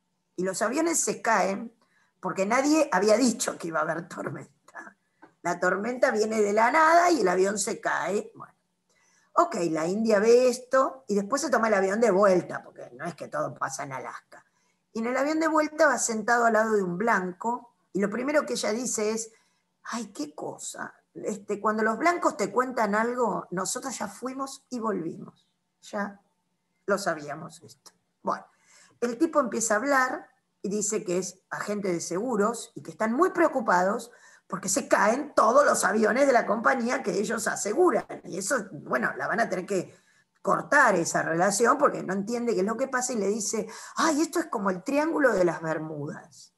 Y los aviones se caen porque nadie había dicho que iba a haber tormenta. La tormenta viene de la nada y el avión se cae. Bueno. Ok, la India ve esto y después se toma el avión de vuelta, porque no es que todo pasa en Alaska. Y en el avión de vuelta va sentado al lado de un blanco y lo primero que ella dice es, ay, qué cosa, este, cuando los blancos te cuentan algo, nosotros ya fuimos y volvimos, ya lo sabíamos esto. Bueno, el tipo empieza a hablar y dice que es agente de seguros y que están muy preocupados porque se caen todos los aviones de la compañía que ellos aseguran. Y eso, bueno, la van a tener que cortar esa relación porque no entiende qué es lo que pasa y le dice, ay, esto es como el Triángulo de las Bermudas.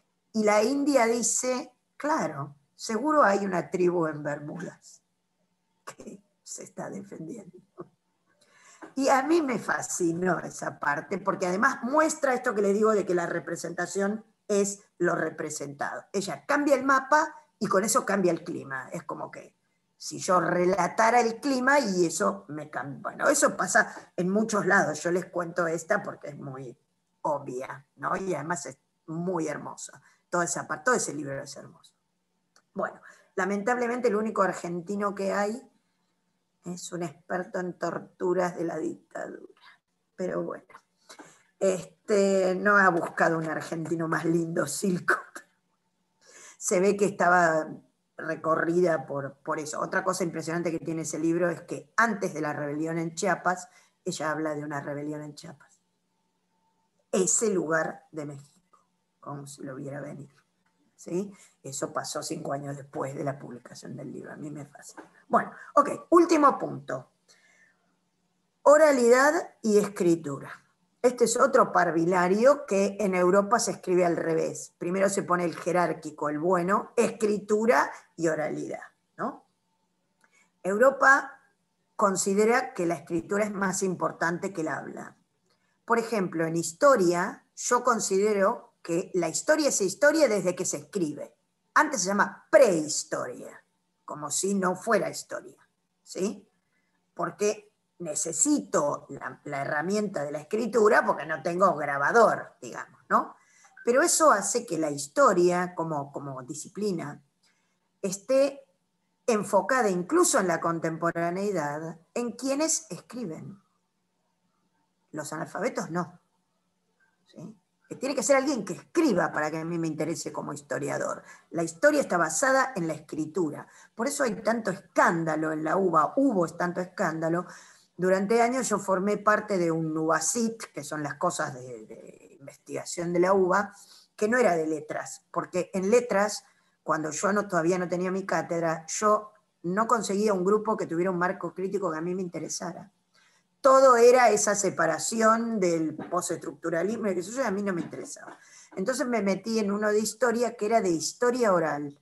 Y la India dice, claro, seguro hay una tribu en Bermudas que se está defendiendo. Y a mí me fascinó esa parte porque además muestra esto que le digo de que la representación es lo representado. Ella cambia el mapa y con eso cambia el clima. Es como que si yo relatara el clima y eso me cambia. Bueno, eso pasa en muchos lados. Yo les cuento esta porque es muy obvia, ¿no? Y además es muy hermosa. Toda esa parte, todo ese libro es hermoso. Bueno, lamentablemente el único argentino que hay es un experto en torturas de la dictadura. Pero bueno, este, no ha buscado un argentino más lindo, Silco. Se ve que estaba recorrida por, por eso. Otra cosa impresionante que tiene ese libro es que antes de la rebelión en Chiapas, ella habla de una rebelión en Chiapas. Ese lugar de México, como si lo viera venir. ¿Sí? Eso pasó cinco años después de la publicación del libro. A mí me fascina. Bueno, ok, último punto. Oralidad y escritura. Este es otro parvilario que en Europa se escribe al revés. Primero se pone el jerárquico, el bueno, escritura y oralidad, ¿no? Europa considera que la escritura es más importante que el habla. Por ejemplo, en historia, yo considero que la historia es historia desde que se escribe. Antes se llama prehistoria, como si no fuera historia, ¿sí? Porque necesito la, la herramienta de la escritura porque no tengo grabador, digamos, ¿no? Pero eso hace que la historia, como, como disciplina, esté enfocada incluso en la contemporaneidad en quienes escriben. Los analfabetos no. ¿Sí? Que tiene que ser alguien que escriba para que a mí me interese como historiador. La historia está basada en la escritura. Por eso hay tanto escándalo en la UBA, hubo tanto escándalo. Durante años yo formé parte de un UBACIT, que son las cosas de, de investigación de la UBA, que no era de letras, porque en letras, cuando yo no, todavía no tenía mi cátedra, yo no conseguía un grupo que tuviera un marco crítico que a mí me interesara. Todo era esa separación del postestructuralismo, que eso a mí no me interesaba. Entonces me metí en uno de historia que era de historia oral.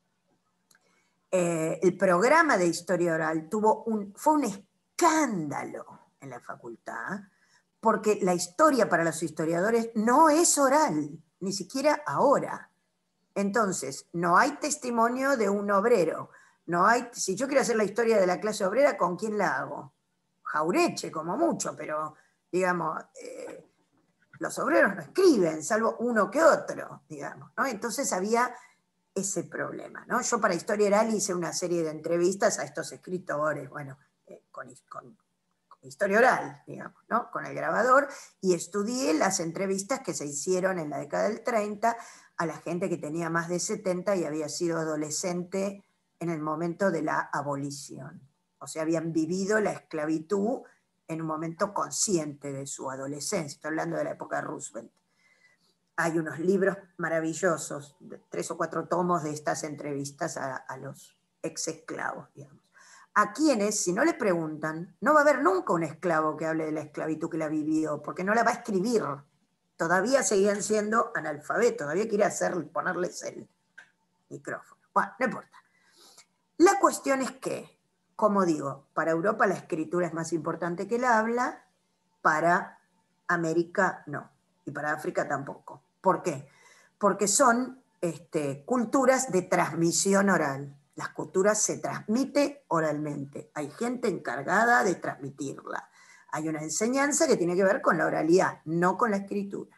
Eh, el programa de historia oral tuvo un, fue un escándalo en la facultad, porque la historia para los historiadores no es oral, ni siquiera ahora. Entonces, no hay testimonio de un obrero. No hay, si yo quiero hacer la historia de la clase obrera, ¿con quién la hago? Jaureche, como mucho, pero, digamos, eh, los obreros no escriben, salvo uno que otro, digamos, ¿no? Entonces había ese problema, ¿no? Yo para Historia Oral hice una serie de entrevistas a estos escritores, bueno, eh, con, con, con Historia Oral, digamos, ¿no? Con el grabador, y estudié las entrevistas que se hicieron en la década del treinta a la gente que tenía más de setenta y había sido adolescente en el momento de la abolición. O sea, habían vivido la esclavitud en un momento consciente de su adolescencia. Estoy hablando de la época de Roosevelt. Hay unos libros maravillosos, tres o cuatro tomos de estas entrevistas a, a los ex esclavos, digamos. A quienes, si no le preguntan, no va a haber nunca un esclavo que hable de la esclavitud que la vivió, porque no la va a escribir. Todavía seguían siendo analfabetos, todavía quería hacer, ponerles el micrófono. Bueno, no importa. La cuestión es que, como digo, para Europa la escritura es más importante que el habla, para América no, y para África tampoco. ¿Por qué? Porque son este, culturas de transmisión oral. Las culturas se transmiten oralmente. Hay gente encargada de transmitirla. Hay una enseñanza que tiene que ver con la oralidad, no con la escritura.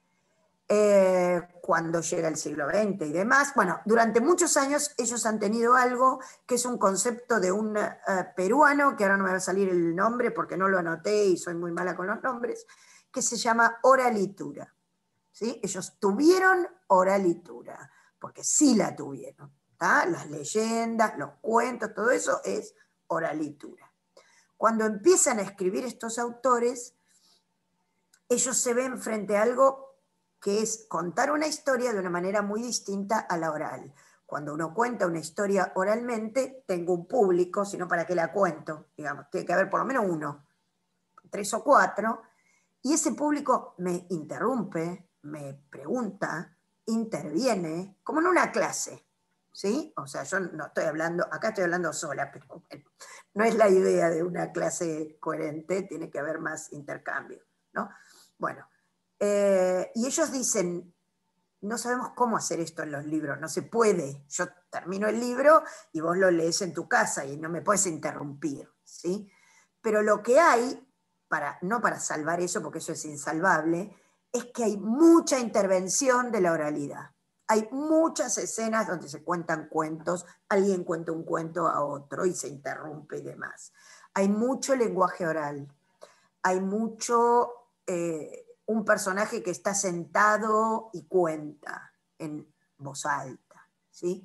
Eh, cuando llega el siglo veinte y demás. Bueno, durante muchos años ellos han tenido algo que es un concepto de un uh, peruano, que ahora no me va a salir el nombre porque no lo anoté y soy muy mala con los nombres, que se llama oralitura. ¿Sí? Ellos tuvieron oralitura, porque sí la tuvieron. ¿tá? Las leyendas, los cuentos, todo eso es oralitura. Cuando empiezan a escribir estos autores, ellos se ven frente a algo que es contar una historia de una manera muy distinta a la oral. Cuando uno cuenta una historia oralmente, tengo un público, si no, ¿para qué la cuento? Digamos, tiene que haber por lo menos uno, tres o cuatro, y ese público me interrumpe, me pregunta, interviene, como en una clase, ¿sí? O sea, yo no estoy hablando, acá estoy hablando sola, pero bueno, no es la idea de una clase coherente, tiene que haber más intercambio, ¿no? Bueno, eh, y ellos dicen, no sabemos cómo hacer esto en los libros, no se puede. Yo termino el libro y vos lo lees en tu casa y no me puedes interrumpir, ¿sí? Pero lo que hay, para, no para salvar eso, porque eso es insalvable, es que hay mucha intervención de la oralidad. Hay muchas escenas donde se cuentan cuentos, alguien cuenta un cuento a otro y se interrumpe y demás. Hay mucho lenguaje oral, hay mucho... Eh, un personaje que está sentado y cuenta en voz alta, ¿sí?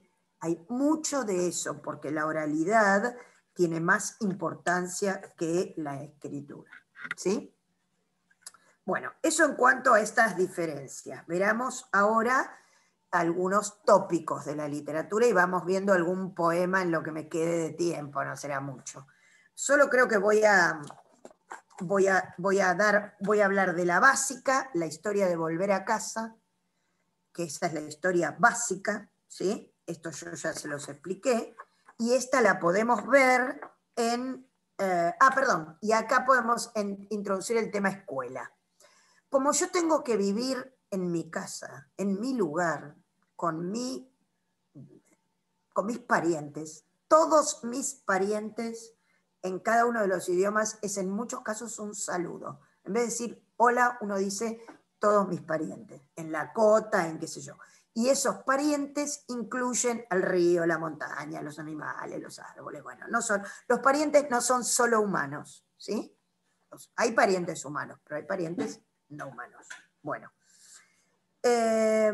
Hay mucho de eso, porque la oralidad tiene más importancia que la escritura. ¿Sí? Bueno, eso en cuanto a estas diferencias. Veamos ahora algunos tópicos de la literatura y vamos viendo algún poema en lo que me quede de tiempo, no será mucho. Solo creo que voy a, voy a, voy a, dar, voy a hablar de la básica, la historia de volver a casa, que esa es la historia básica, ¿sí? Esto yo ya se los expliqué, y esta la podemos ver en... Eh, ah, perdón, y acá podemos en, introducir el tema escuela. Como yo tengo que vivir en mi casa, en mi lugar, con, mi, con mis parientes, todos mis parientes en cada uno de los idiomas es en muchos casos un saludo. En vez de decir hola, uno dice todos mis parientes, en la cota, en qué sé yo. Y esos parientes incluyen al río, la montaña, los animales, los árboles. Bueno, no son, los parientes no son solo humanos, ¿sí? Hay parientes humanos, pero hay parientes no humanos. Bueno, eh,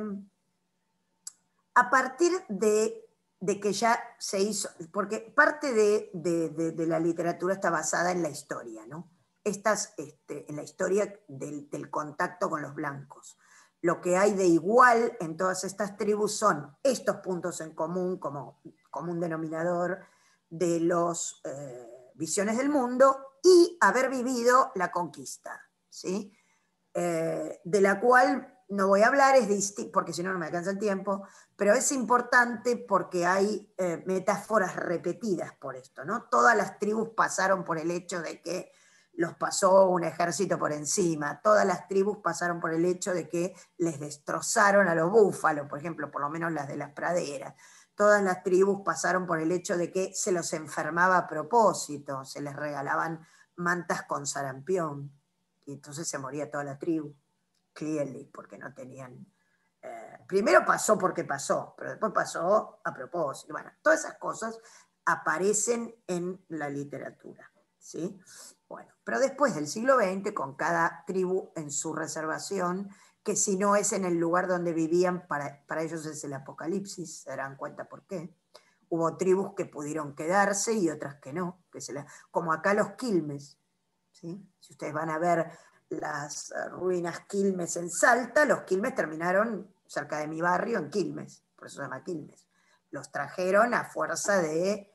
a partir de, de que ya se hizo, porque parte de, de, de, de la literatura está basada en la historia, ¿no? Estas, este, en la historia del, del contacto con los blancos. Lo que hay de igual en todas estas tribus son estos puntos en común, como común denominador de las eh, visiones del mundo y haber vivido la conquista, ¿sí? Eh, de la cual no voy a hablar, es distinto, porque si no, no me alcanza el tiempo, pero es importante porque hay eh, metáforas repetidas por esto, ¿no? Todas las tribus pasaron por el hecho de que los pasó un ejército por encima, todas las tribus pasaron por el hecho de que les destrozaron a los búfalos, por ejemplo, por lo menos las de las praderas, todas las tribus pasaron por el hecho de que se los enfermaba a propósito, se les regalaban mantas con sarampión, y entonces se moría toda la tribu, clearly, porque no tenían... Eh, primero pasó porque pasó, pero después pasó a propósito. Bueno, todas esas cosas aparecen en la literatura, ¿sí? Bueno, pero después del siglo veinte, con cada tribu en su reservación, que si no es en el lugar donde vivían, para, para ellos es el apocalipsis, se darán cuenta por qué. Hubo tribus que pudieron quedarse y otras que no, que se la, como acá los Quilmes, ¿sí? Si ustedes van a ver las ruinas Quilmes en Salta, los Quilmes terminaron cerca de mi barrio en Quilmes, por eso se llama Quilmes. Los trajeron a fuerza de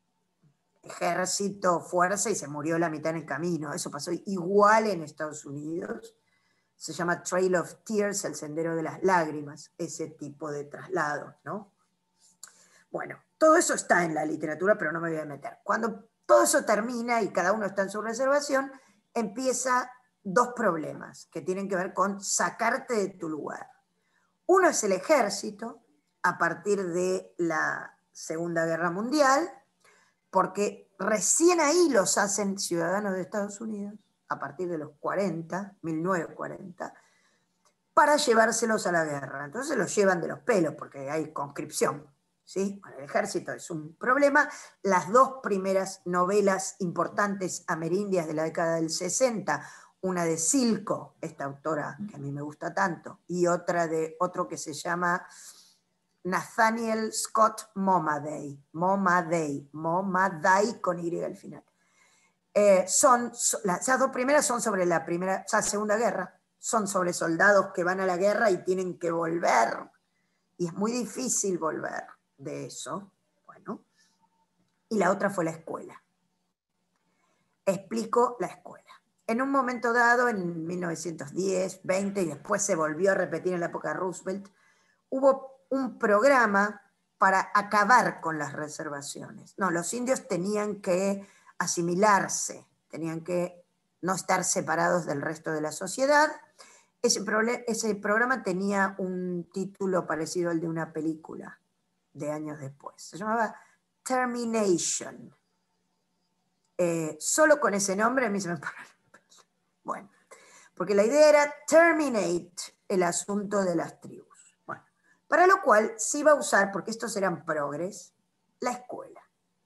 ejército, fuerza, y se murió la mitad en el camino. Eso pasó igual en Estados Unidos. Se llama Trail of Tears, el sendero de las lágrimas, ese tipo de traslado, ¿no? Bueno, todo eso está en la literatura, pero no me voy a meter. Cuando todo eso termina y cada uno está en su reservación, empieza dos problemas que tienen que ver con sacarte de tu lugar. Uno es el ejército, a partir de la Segunda Guerra Mundial, porque recién ahí los hacen ciudadanos de Estados Unidos, a partir de los cuarenta, mil novecientos cuarenta, para llevárselos a la guerra. Entonces los llevan de los pelos, porque hay conscripción, ¿sí? Bueno, el ejército es un problema. Las dos primeras novelas importantes amerindias de la década del sesenta, una de Silco, esta autora que a mí me gusta tanto, y otra de otro que se llama Nathaniel Scott Momaday, Momaday, Momaday con Y al final. Eh, son, las dos primeras son sobre la primera, o sea, Segunda Guerra, son sobre soldados que van a la guerra y tienen que volver, y es muy difícil volver de eso. Bueno, y la otra fue la escuela. Explico la escuela. En un momento dado, en mil novecientos diez, veinte, y después se volvió a repetir en la época de Roosevelt, hubo un programa para acabar con las reservaciones. No, los indios tenían que asimilarse, tenían que no estar separados del resto de la sociedad. Ese, ese programa tenía un título parecido al de una película de años después. Se llamaba Termination. Eh, solo con ese nombre a mí se me paró. Bueno, porque la idea era terminate el asunto de las tribus. Bueno, para lo cual se iba a usar, porque estos eran progres, la escuela.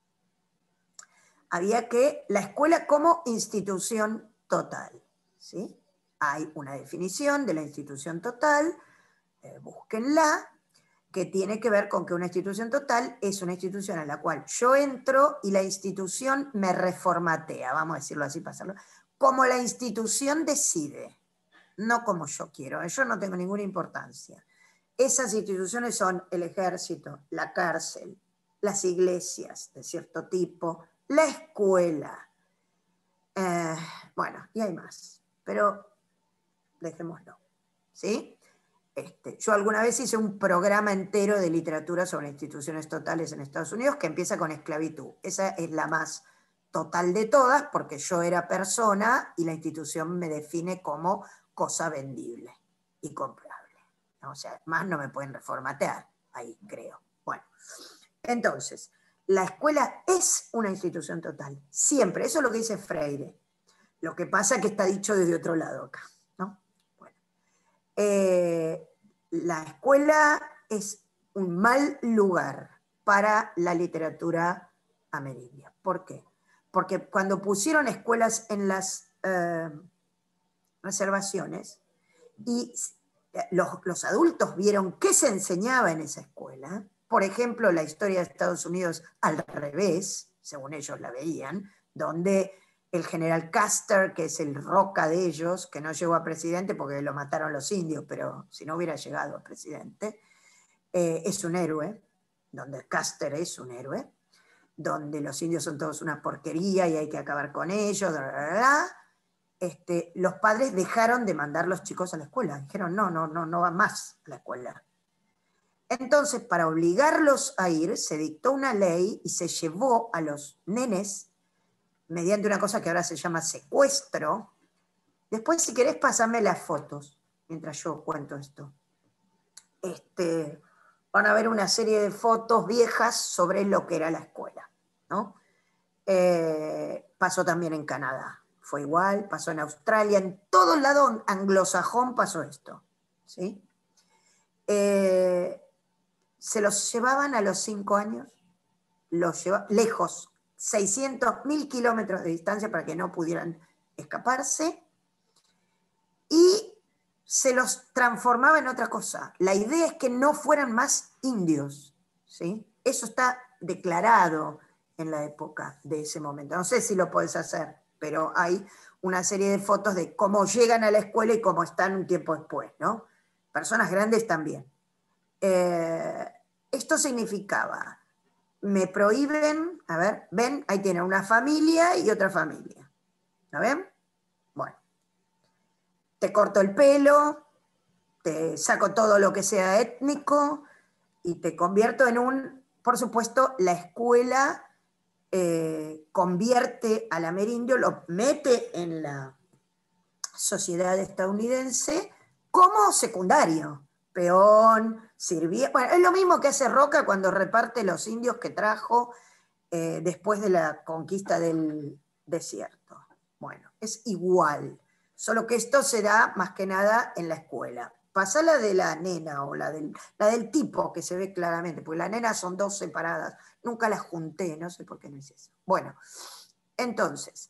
Había que, la escuela como institución total, ¿sí? Hay una definición de la institución total, eh, búsquenla. que tiene que ver con que una institución total es una institución a la cual yo entro y la institución me reformatea, vamos a decirlo así, pasarlo, como la institución decide, no como yo quiero, yo no tengo ninguna importancia. Esas instituciones son el ejército, la cárcel, las iglesias de cierto tipo, la escuela, eh, bueno, y hay más, pero dejémoslo, ¿sí? Este, yo alguna vez hice un programa entero de literatura sobre instituciones totales en Estados Unidos que empieza con esclavitud. Esa es la más total de todas porque yo era persona y la institución me define como cosa vendible y comprable. O sea, más no me pueden reformatear, ahí creo. Bueno, entonces, la escuela es una institución total, siempre. Eso es lo que dice Freire. Lo que pasa es que está dicho desde otro lado acá, ¿no? Bueno. Eh, la escuela es un mal lugar para la literatura ameríndia. ¿Por qué? Porque cuando pusieron escuelas en las eh, reservaciones y los, los adultos vieron qué se enseñaba en esa escuela, por ejemplo, la historia de Estados Unidos al revés, según ellos la veían, donde el general Custer, que es el roca de ellos, que no llegó a presidente porque lo mataron los indios, pero si no hubiera llegado a presidente, eh, es un héroe, donde Custer es un héroe, donde los indios son todos una porquería y hay que acabar con ellos, bla, bla, bla. Este, los padres dejaron de mandar los chicos a la escuela, dijeron no, no, no, no va más a la escuela. Entonces, para obligarlos a ir, se dictó una ley y se llevó a los nenes mediante una cosa que ahora se llama secuestro. Después, si querés, pásame las fotos, mientras yo cuento esto. Este, van a ver una serie de fotos viejas sobre lo que era la escuela, ¿no? Eh, pasó también en Canadá, fue igual, pasó en Australia, en todo el lado anglosajón pasó esto, ¿sí? Eh, se los llevaban a los cinco años, los llevaban lejos, seiscientos mil kilómetros de distancia para que no pudieran escaparse, y se los transformaba en otra cosa. La idea es que no fueran más indios, ¿sí? Eso está declarado en la época de ese momento. No sé si lo podés hacer, pero hay una serie de fotos de cómo llegan a la escuela y cómo están un tiempo después, ¿no? Personas grandes también. Eh, esto significaba, me prohíben, a ver, ven, ahí tienen una familia y otra familia. ¿La ven? Bueno. Te corto el pelo, te saco todo lo que sea étnico y te convierto en un, por supuesto, la escuela eh, convierte al amerindio, lo mete en la sociedad estadounidense como secundario, peón, sirviente. Bueno, es lo mismo que hace Roca cuando reparte los indios que trajo eh, después de la conquista del desierto. Bueno, es igual. Solo que esto se da más que nada en la escuela. Pasa la de la nena o la del, la del tipo, que se ve claramente, porque la nena son dos separadas. Nunca las junté, no sé por qué no es eso. Bueno, entonces,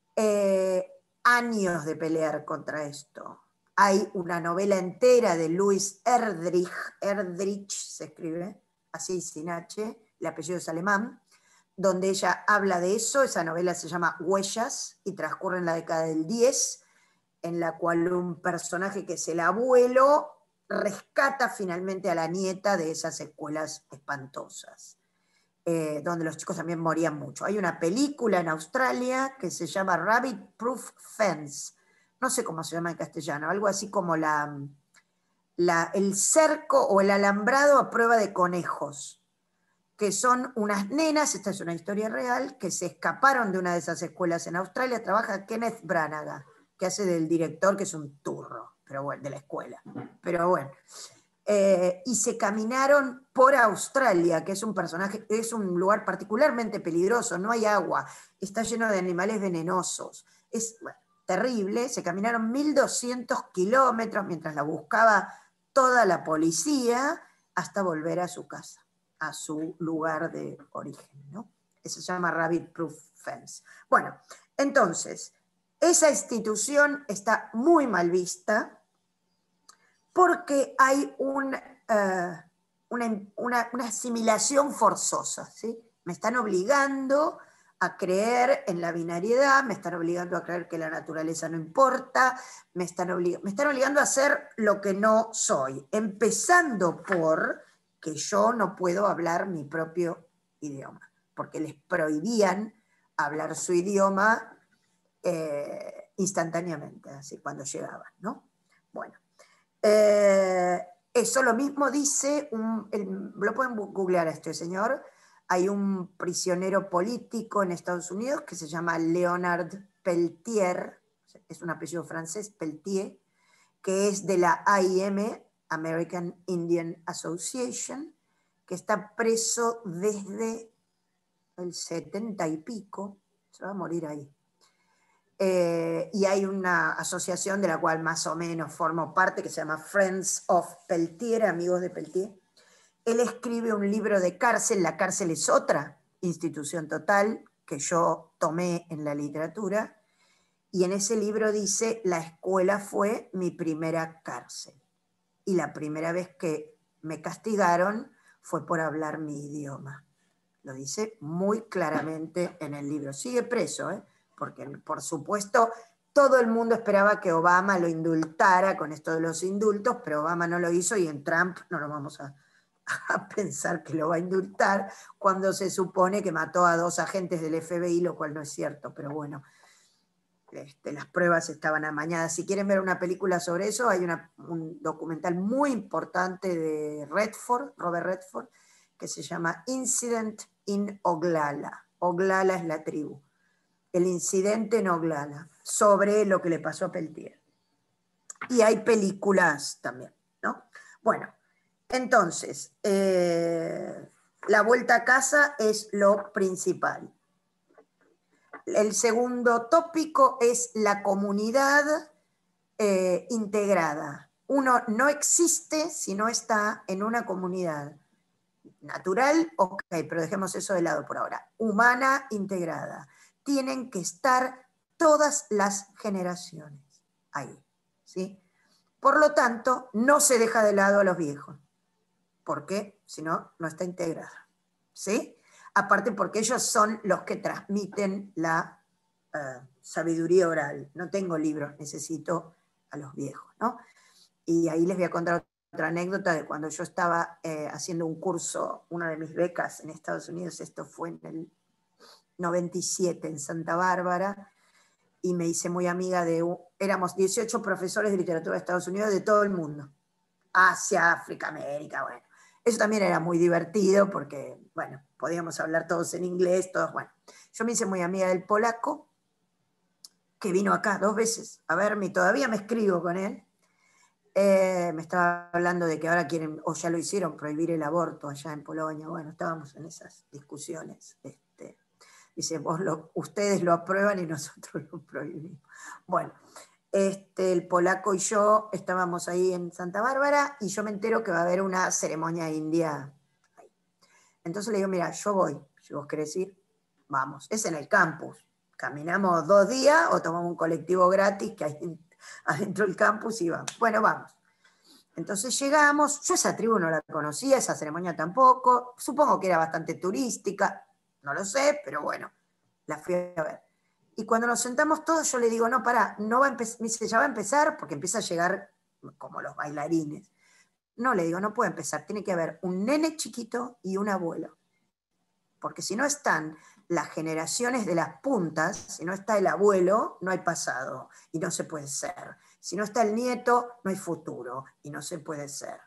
eh, años de pelear contra esto. Hay una novela entera de Louise Erdrich, Erdrich se escribe, así sin H, el apellido es alemán, donde ella habla de eso. Esa novela se llama Huellas y transcurre en la década del diez, en la cual un personaje que es el abuelo rescata finalmente a la nieta de esas escuelas espantosas, eh, donde los chicos también morían mucho. Hay una película en Australia que se llama Rabbit Proof Fence, no sé cómo se llama en castellano, algo así como la, la, el cerco o el alambrado a prueba de conejos, que son unas nenas, esta es una historia real, que se escaparon de una de esas escuelas en Australia. Trabaja Kenneth Branagh, que hace del director, que es un turro, pero bueno, de la escuela. Pero bueno, eh, y se caminaron por Australia, que es un personaje, es un lugar particularmente peligroso, no hay agua, está lleno de animales venenosos, es bueno, terrible. Se caminaron mil doscientos kilómetros mientras la buscaba toda la policía hasta volver a su casa, a su lugar de origen, ¿no? Eso se llama Rabbit Proof Fence. Bueno, entonces, esa institución está muy mal vista porque hay un, uh, una, una, una asimilación forzosa, ¿sí? Me están obligando a creer en la binariedad, me están obligando a creer que la naturaleza no importa, me están, oblig me están obligando a hacer lo que no soy, empezando por que yo no puedo hablar mi propio idioma, porque les prohibían hablar su idioma eh, instantáneamente, así cuando llegaban, ¿no? Bueno, eh, eso lo mismo dice, un, el, lo pueden googlear a este señor, hay un prisionero político en Estados Unidos que se llama Leonard Peltier, es un apellido francés, Peltier, que es de la A I M, American Indian Association, que está preso desde el setenta y pico, se va a morir ahí. Eh, y hay una asociación de la cual más o menos formo parte, que se llama Friends of Peltier, Amigos de Peltier. Él escribe un libro de cárcel, la cárcel es otra institución total que yo tomé en la literatura, y en ese libro dice, la escuela fue mi primera cárcel, y la primera vez que me castigaron fue por hablar mi idioma. Lo dice muy claramente en el libro. Sigue preso, ¿eh? Porque por supuesto todo el mundo esperaba que Obama lo indultara con esto de los indultos, pero Obama no lo hizo y en Trump no lo vamos a, a pensar que lo va a indultar cuando se supone que mató a dos agentes del F B I, lo cual no es cierto, pero bueno, este, las pruebas estaban amañadas. Si quieren ver una película sobre eso, hay una, un documental muy importante de Redford, Robert Redford, que se llama Incident in Oglala. Oglala es la tribu. El incidente en Oglala, sobre lo que le pasó a Peltier. Y hay películas también, ¿no? Bueno, entonces, eh, la vuelta a casa es lo principal. El segundo tópico es la comunidad eh, integrada. Uno no existe si no está en una comunidad natural, ok, pero dejemos eso de lado por ahora. Humana integrada. Tienen que estar todas las generaciones ahí, ¿sí? Por lo tanto, no se deja de lado a los viejos, porque si no, no está integrada, ¿sí? Aparte porque ellos son los que transmiten la uh, sabiduría oral. No tengo libros, necesito a los viejos, ¿no? Y ahí les voy a contar otra anécdota de cuando yo estaba eh, haciendo un curso, una de mis becas en Estados Unidos, esto fue en el noventa y siete en Santa Bárbara, y me hice muy amiga de, éramos dieciocho profesores de literatura de Estados Unidos de todo el mundo, Asia, África, América, bueno. Eso también era muy divertido porque, bueno, podíamos hablar todos en inglés, todos, bueno. Yo me hice muy amiga del polaco, que vino acá dos veces a verme, y todavía me escribo con él. Eh, me estaba hablando de que ahora quieren, o ya lo hicieron, prohibir el aborto allá en Polonia. Bueno, estábamos en esas discusiones. Este, dice, vos lo, ustedes lo aprueban y nosotros lo prohibimos. Bueno, este, el polaco y yo estábamos ahí en Santa Bárbara y yo me entero que va a haber una ceremonia india ahí. Entonces le digo, mira, yo voy, si vos querés ir, vamos. Es en el campus. Caminamos dos días o tomamos un colectivo gratis que hay adentro del campus y vamos. Bueno, vamos. Entonces llegamos, yo esa tribu no la conocía, esa ceremonia tampoco, supongo que era bastante turística, no lo sé, pero bueno, la fui a ver. Y cuando nos sentamos todos, yo le digo, no, pará, no va a empezar, me dice, ya va a empezar, porque empieza a llegar como los bailarines. No, le digo, no puede empezar, tiene que haber un nene chiquito y un abuelo. Porque si no están las generaciones de las puntas, si no está el abuelo, no hay pasado y no se puede ser. Si no está el nieto, no hay futuro y no se puede ser.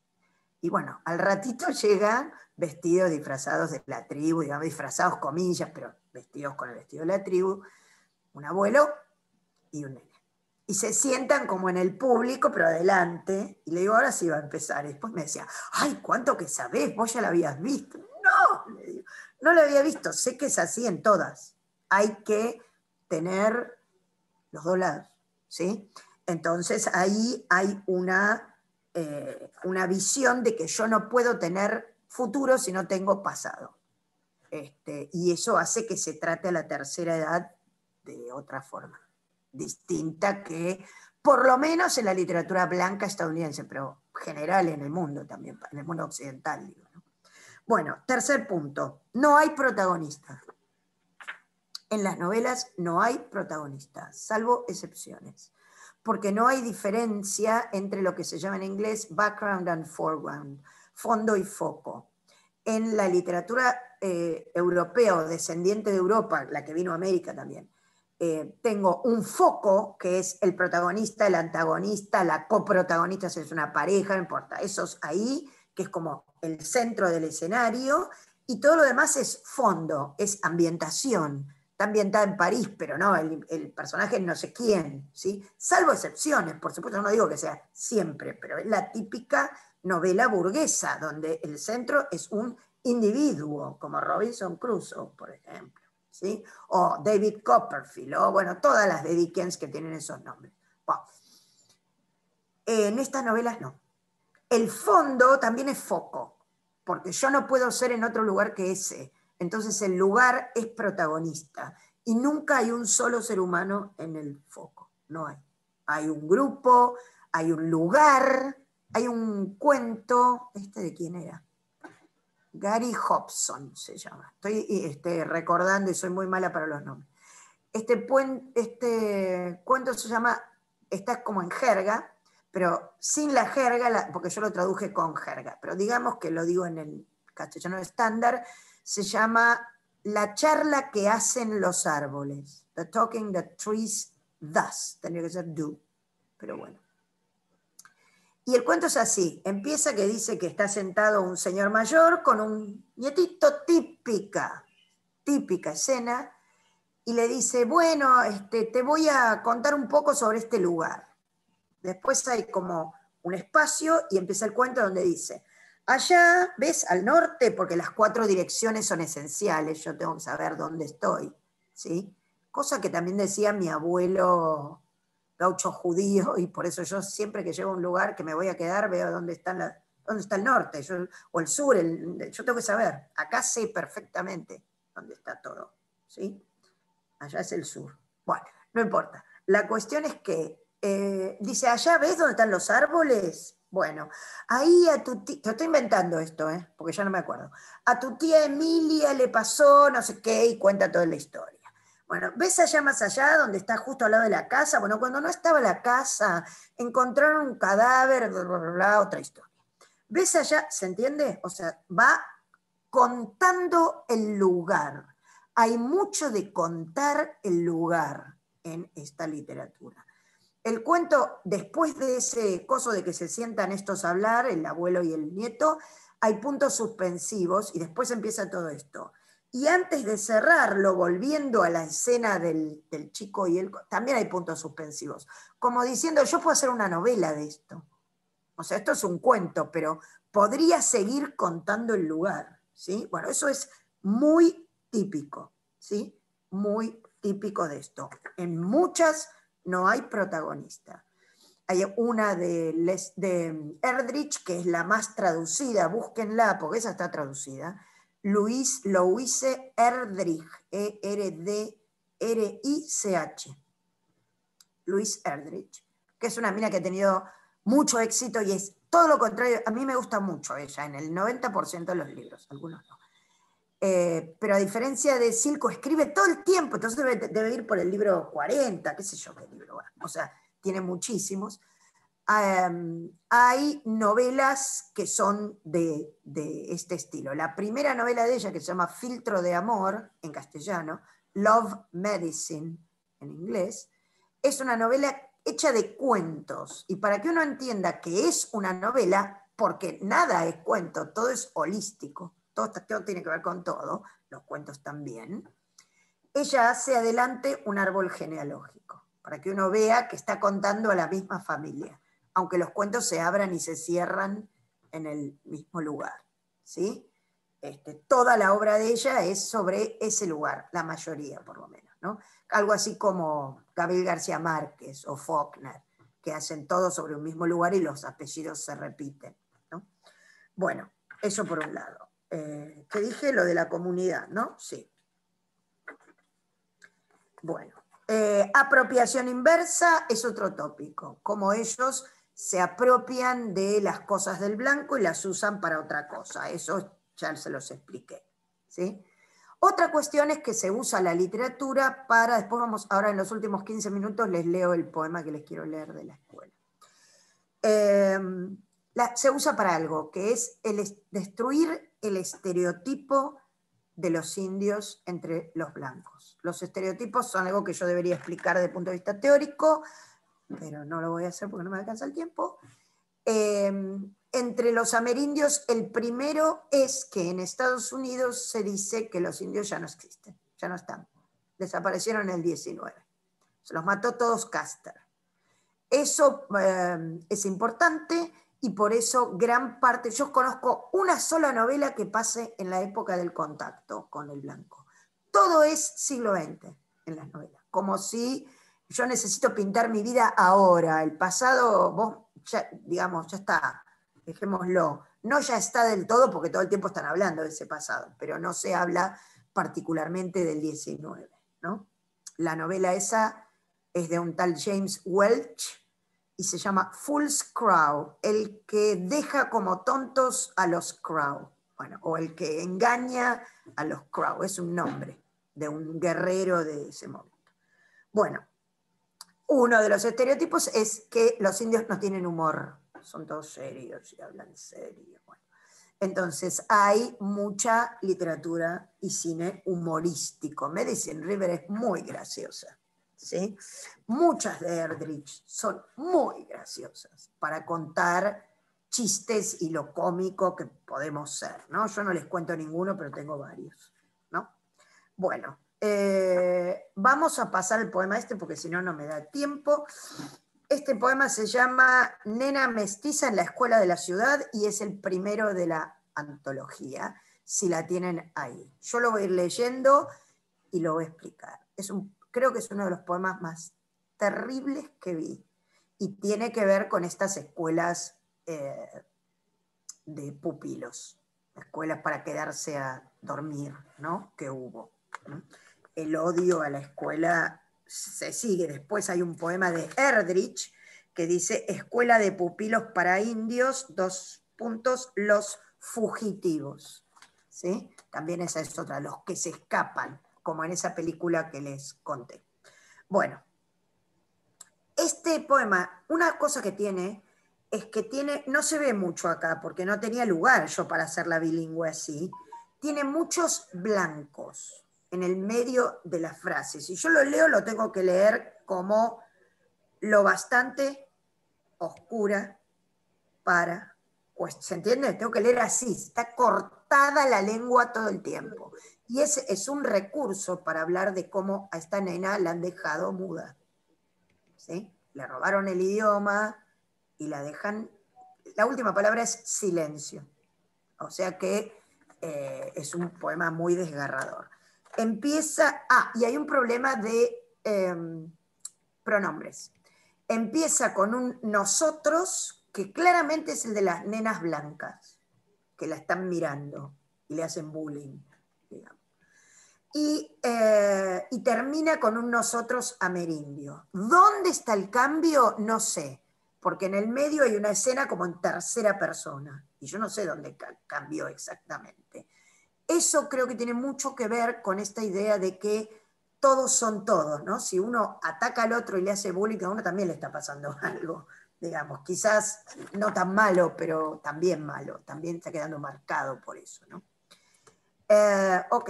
Y bueno, al ratito llegan vestidos disfrazados de la tribu, digamos, disfrazados comillas, pero vestidos con el vestido de la tribu, un abuelo y un nene. Y se sientan como en el público, pero adelante, y le digo, ahora sí va a empezar. Y después me decía, ay, ¿cuánto que sabés? Vos ya la habías visto. No, le digo, no la había visto, sé que es así en todas. Hay que tener los dos lados, ¿sí? Entonces ahí hay una, eh, una visión de que yo no puedo tener futuro si no tengo pasado. Este, y eso hace que se trate a la tercera edad de otra forma, distinta que, por lo menos en la literatura blanca estadounidense, pero general en el mundo también, en el mundo occidental, digo, ¿no? Bueno, tercer punto, no hay protagonistas. En las novelas no hay protagonistas, salvo excepciones, porque no hay diferencia entre lo que se llama en inglés background and foreground, fondo y foco. En la literatura eh, europea o descendiente de Europa, la que vino a América también, eh, tengo un foco que es el protagonista, el antagonista, la coprotagonista, si es una pareja, no importa, esos ahí, que es como el centro del escenario, y todo lo demás es fondo, es ambientación. Está ambientada en París, pero no, el, el personaje no sé quién, ¿sí? Salvo excepciones, por supuesto, no digo que sea siempre, pero es la típica novela burguesa, donde el centro es un individuo, como Robinson Crusoe, por ejemplo, ¿sí? O David Copperfield, o bueno, todas las de Dickens que tienen esos nombres. Wow. En estas novelas no. El fondo también es foco, porque yo no puedo ser en otro lugar que ese. Entonces el lugar es protagonista y nunca hay un solo ser humano en el foco, no hay. Hay un grupo, hay un lugar, hay un cuento, ¿este de quién era? Gary Hobson se llama. Estoy este, recordando y soy muy mala para los nombres. Este, puen, este cuento se llama, está como en jerga, pero sin la jerga, porque yo lo traduje con jerga, pero digamos que lo digo en el castellano estándar, se llama La charla que hacen los árboles. The talking the trees thus. Tendría que ser do, pero bueno. Y el cuento es así, empieza que dice que está sentado un señor mayor con un nietito, típica, típica escena, y le dice, bueno, este, te voy a contar un poco sobre este lugar. Después hay como un espacio y empieza el cuento donde dice, allá, ¿ves? Al norte, porque las cuatro direcciones son esenciales, yo tengo que saber dónde estoy, ¿sí? Cosa que también decía mi abuelo gaucho judío, y por eso yo siempre que llego a un lugar que me voy a quedar, veo dónde está, la, dónde está el norte, yo, o el sur, el, yo tengo que saber, acá sé perfectamente dónde está todo, ¿sí? Allá es el sur. Bueno, no importa. La cuestión es que eh, dice, allá ves dónde están los árboles. Bueno, ahí a tu tía, te estoy inventando esto, ¿eh? Porque ya no me acuerdo. A tu tía Emilia le pasó no sé qué y cuenta toda la historia. Bueno, ¿ves allá más allá donde está justo al lado de la casa? Bueno, cuando no estaba la casa, encontraron un cadáver, bla, bla, bla, bla, otra historia. ¿Ves allá? ¿Se entiende? O sea, va contando el lugar. Hay mucho de contar el lugar en esta literatura. El cuento, después de ese coso de que se sientan estos a hablar, el abuelo y el nieto, hay puntos suspensivos y después empieza todo esto. Y antes de cerrarlo, volviendo a la escena del, del chico y él, también hay puntos suspensivos. Como diciendo, yo puedo hacer una novela de esto. O sea, esto es un cuento, pero podría seguir contando el lugar, ¿sí? Bueno, eso es muy típico, ¿sí? Muy típico de esto. En muchas no hay protagonista. Hay una de, Les, de Erdrich, que es la más traducida, búsquenla, porque esa está traducida. Luis, Louise Erdrich, E R D R I C H. Luis Erdrich, que es una mina que ha tenido mucho éxito y es todo lo contrario. A mí me gusta mucho ella, en el noventa por ciento de los libros, algunos no. Eh, pero a diferencia de Silco, escribe todo el tiempo, entonces debe, debe ir por el libro cuarenta, qué sé yo qué libro, bueno, o sea, tiene muchísimos. Um, hay novelas que son de, de este estilo. La primera novela de ella, que se llama Filtro de Amor, en castellano, Love Medicine, en inglés, es una novela hecha de cuentos. Y para que uno entienda que es una novela, porque nada es cuento, todo es holístico, todo, todo tiene que ver con todo, los cuentos también, ella hace adelante un árbol genealógico, para que uno vea que está contando a la misma familia, aunque los cuentos se abran y se cierran en el mismo lugar, ¿sí? Este, toda la obra de ella es sobre ese lugar, la mayoría por lo menos, ¿no? Algo así como Gabriel García Márquez o Faulkner, que hacen todo sobre un mismo lugar y los apellidos se repiten, ¿no? Bueno, eso por un lado. Eh, ¿Qué dije? Lo de la comunidad, ¿no? Sí. Bueno, eh, apropiación inversa es otro tópico, como ellos se apropian de las cosas del blanco y las usan para otra cosa. Eso ya se los expliqué, ¿sí? Otra cuestión es que se usa la literatura para, después vamos, ahora en los últimos quince minutos les leo el poema que les quiero leer de la escuela. Eh, la, se usa para algo, que es el destruir el estereotipo de los indios entre los blancos. Los estereotipos son algo que yo debería explicar desde el punto de vista teórico, pero no lo voy a hacer porque no me alcanza el tiempo. Eh, entre los amerindios, el primero es que en Estados Unidos se dice que los indios ya no existen, ya no están. Desaparecieron en el diecinueve. Se los mató todos Custer. Eso eh, es importante y por eso gran parte, yo conozco una sola novela que pase en la época del contacto con el blanco. Todo es siglo veinte en las novelas, como si yo necesito pintar mi vida ahora, el pasado, vos ya, digamos, ya está, dejémoslo. No ya está del todo porque todo el tiempo están hablando de ese pasado, pero no se habla particularmente del diecinueve, ¿no? La novela esa es de un tal James Welch y se llama Fool's Crow, el que deja como tontos a los Crow, bueno, o el que engaña a los Crow, es un nombre de un guerrero de ese momento. Bueno, uno de los estereotipos es que los indios no tienen humor, son todos serios y hablan serio. Bueno, entonces hay mucha literatura y cine humorístico. Medicine River es muy graciosa, ¿sí? Muchas de Erdrich son muy graciosas para contar chistes y lo cómico que podemos ser, ¿no? Yo no les cuento ninguno, pero tengo varios, ¿no? Bueno. Eh, vamos a pasar el poema este porque si no, no me da tiempo. Este poema se llama Nena Mestiza en la Escuela de la Ciudad y es el primero de la antología, si la tienen ahí. Yo lo voy a ir leyendo y lo voy a explicar. Es un, creo que es uno de los poemas más terribles que vi y tiene que ver con estas escuelas eh, de pupilos, escuelas para quedarse a dormir, ¿no? Que hubo, ¿no? El odio a la escuela se sigue. Después hay un poema de Erdrich que dice Escuela de pupilos para indios, dos puntos, los fugitivos. ¿Sí? También esa es otra, los que se escapan, como en esa película que les conté. Bueno, este poema, una cosa que tiene es que tiene, no se ve mucho acá porque no tenía lugar yo para hacerla bilingüe así, tiene muchos blancos en el medio de las frases. Si yo lo leo, lo tengo que leer como lo bastante oscura para, pues, ¿se entiende? Tengo que leer así, está cortada la lengua todo el tiempo. Y ese es un recurso para hablar de cómo a esta nena la han dejado muda. ¿Sí? Le robaron el idioma y la dejan, la última palabra es silencio. O sea que eh, es un poema muy desgarrador. Empieza, ah, y hay un problema de eh, pronombres. Empieza con un nosotros, que claramente es el de las nenas blancas, que la están mirando y le hacen bullying, digamos. Y, eh, y termina con un nosotros amerindio. ¿Dónde está el cambio? No sé, porque en el medio hay una escena como en tercera persona, y yo no sé dónde cambió exactamente. Eso creo que tiene mucho que ver con esta idea de que todos son todos, ¿no? Si uno ataca al otro y le hace bullying, a uno también le está pasando algo, digamos, quizás no tan malo, pero también malo, también está quedando marcado por eso, ¿no? Eh, ok.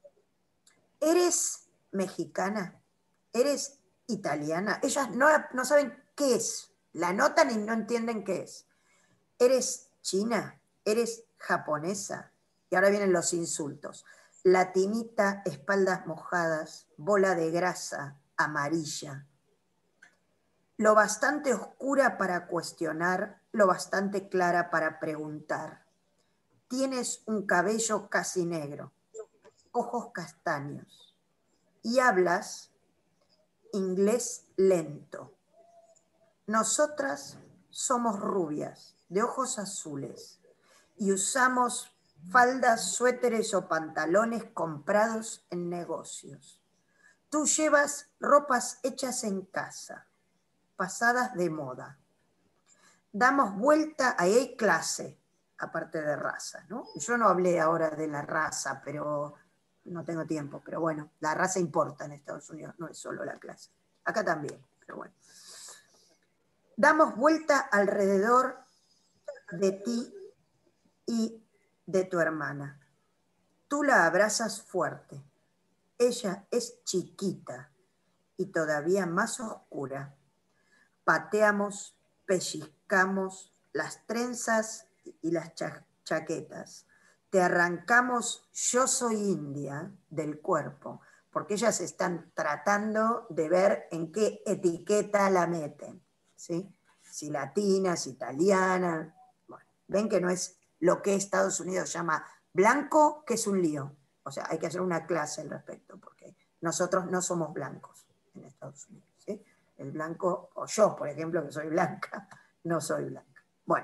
¿Eres mexicana? ¿Eres italiana? Ellas no, no saben qué es, la notan y no entienden qué es. ¿Eres china? ¿Eres japonesa? Y ahora vienen los insultos. Latinita, espaldas mojadas, bola de grasa, amarilla. Lo bastante oscura para cuestionar, lo bastante clara para preguntar. Tienes un cabello casi negro, ojos castaños y hablas inglés lento. Nosotras somos rubias, de ojos azules, y usamos faldas, suéteres o pantalones comprados en negocios. Tú llevas ropas hechas en casa, pasadas de moda. damos vuelta, ahí hay clase, aparte de raza, ¿no? Yo no hablé ahora de la raza, pero no tengo tiempo, pero bueno, la raza importa en Estados Unidos, no es solo la clase. Acá también, pero bueno. Damos vuelta alrededor de ti y de tu hermana. Tú la abrazas fuerte. Ella es chiquita y todavía más oscura. Pateamos, pellizcamos las trenzas y las cha chaquetas. Te arrancamos yo soy india del cuerpo, porque ellas están tratando de ver en qué etiqueta la meten, ¿sí? Si latina, si italiana. Bueno, ven que no es lo que Estados Unidos llama blanco, que es un lío. O sea, hay que hacer una clase al respecto, porque nosotros no somos blancos en Estados Unidos, ¿sí? El blanco, o yo, por ejemplo, que soy blanca, no soy blanca. Bueno.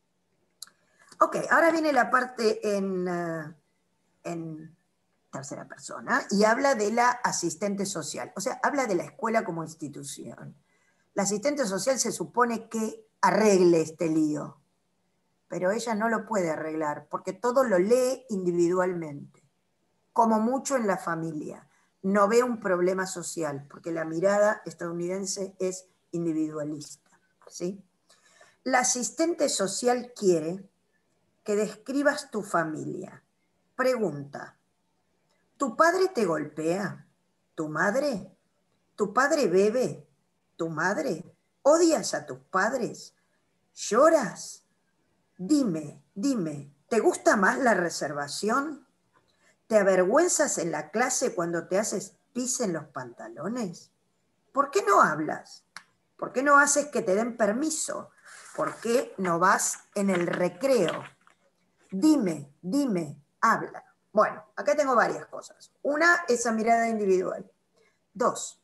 Ok, ahora viene la parte en, uh, en tercera persona y habla de la asistente social. O sea, habla de la escuela como institución. La asistente social se supone que arregle este lío, pero ella no lo puede arreglar porque todo lo lee individualmente, como mucho en la familia. No ve un problema social, porque la mirada estadounidense es individualista, ¿sí? La asistente social quiere que describas tu familia. Pregunta, ¿tu padre te golpea? ¿Tu madre? ¿Tu padre bebe? ¿Tu madre? ¿Odias a tus padres? ¿Lloras? Dime, dime, ¿te gusta más la reservación? ¿Te avergüenzas en la clase cuando te haces pis en los pantalones? ¿Por qué no hablas? ¿Por qué no haces que te den permiso? ¿Por qué no vas en el recreo? Dime, dime, habla. Bueno, acá tengo varias cosas. Una, esa mirada individual. Dos,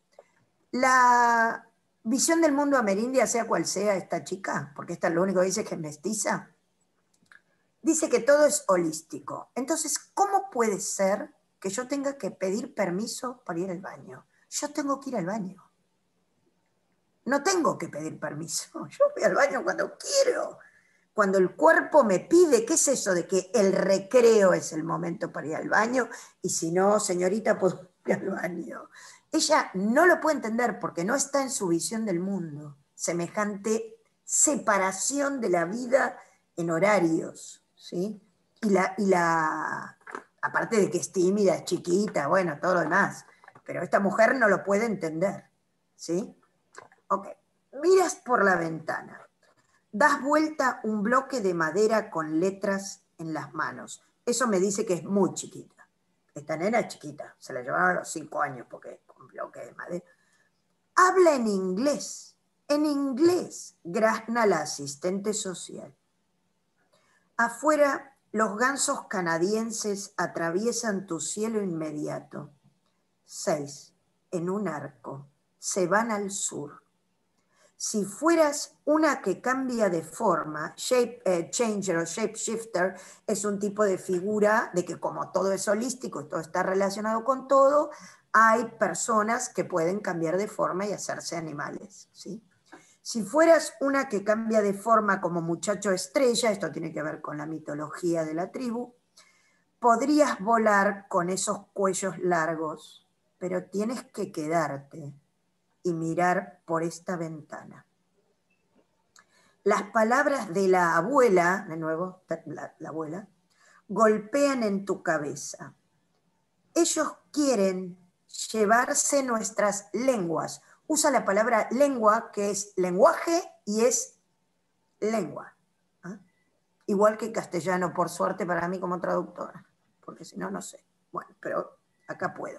la visión del mundo amerindia, sea cual sea esta chica, porque esta lo único que dice es que es mestiza, dice que todo es holístico. Entonces, ¿cómo puede ser que yo tenga que pedir permiso para ir al baño? Yo tengo que ir al baño. No tengo que pedir permiso. Yo voy al baño cuando quiero. Cuando el cuerpo me pide, ¿qué es eso de que el recreo es el momento para ir al baño? Y si no, señorita, puedo ir al baño. Ella no lo puede entender porque no está en su visión del mundo. Semejante separación de la vida en horarios, ¿sí? Y la, y la, aparte de que es tímida, es chiquita, bueno, todo lo demás. Pero esta mujer no lo puede entender, ¿sí? Ok, miras por la ventana. Das vuelta un bloque de madera con letras en las manos. Eso me dice que es muy chiquita. Esta nena es chiquita, se la llevaron a los cinco años porque es un bloque de madera. Habla en inglés, en inglés, grazna la asistente social. Afuera, los gansos canadienses atraviesan tu cielo inmediato. Seis, en un arco, se van al sur. Si fueras una que cambia de forma, shape eh, changer o shape shifter es un tipo de figura de que como todo es holístico y todo está relacionado con todo, hay personas que pueden cambiar de forma y hacerse animales, ¿sí? Si fueras una que cambia de forma como muchacho estrella, esto tiene que ver con la mitología de la tribu, podrías volar con esos cuellos largos, pero tienes que quedarte y mirar por esta ventana. Las palabras de la abuela, de nuevo, la, la abuela, golpean en tu cabeza. Ellos quieren llevarse nuestras lenguas. Usa la palabra lengua, que es lenguaje y es lengua. ¿Ah? Igual que castellano, por suerte para mí como traductora, porque si no, no sé. Bueno, pero acá puedo.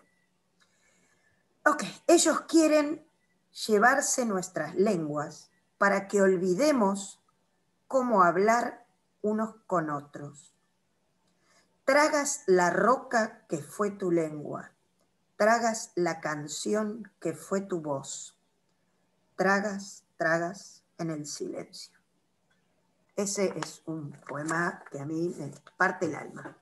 Ok, ellos quieren llevarse nuestras lenguas para que olvidemos cómo hablar unos con otros. Tragas la roca que fue tu lengua, tragas la canción que fue tu voz, tragas, tragas en el silencio. Ese es un poema que a mí me parte el alma.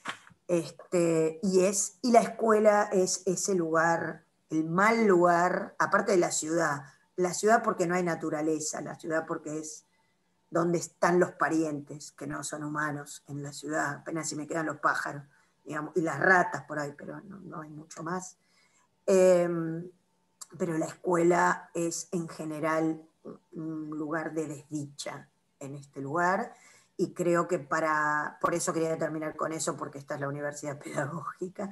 Este, y, es, y la escuela es ese lugar, el mal lugar, aparte de la ciudad. La ciudad porque no hay naturaleza, la ciudad porque es dónde están los parientes que no son humanos en la ciudad, apenas si me quedan los pájaros, digamos, y las ratas por ahí, pero no, no hay mucho más. Eh, pero la escuela es en general un lugar de desdicha en este lugar, y creo que para, por eso quería terminar con eso, porque esta es la universidad pedagógica,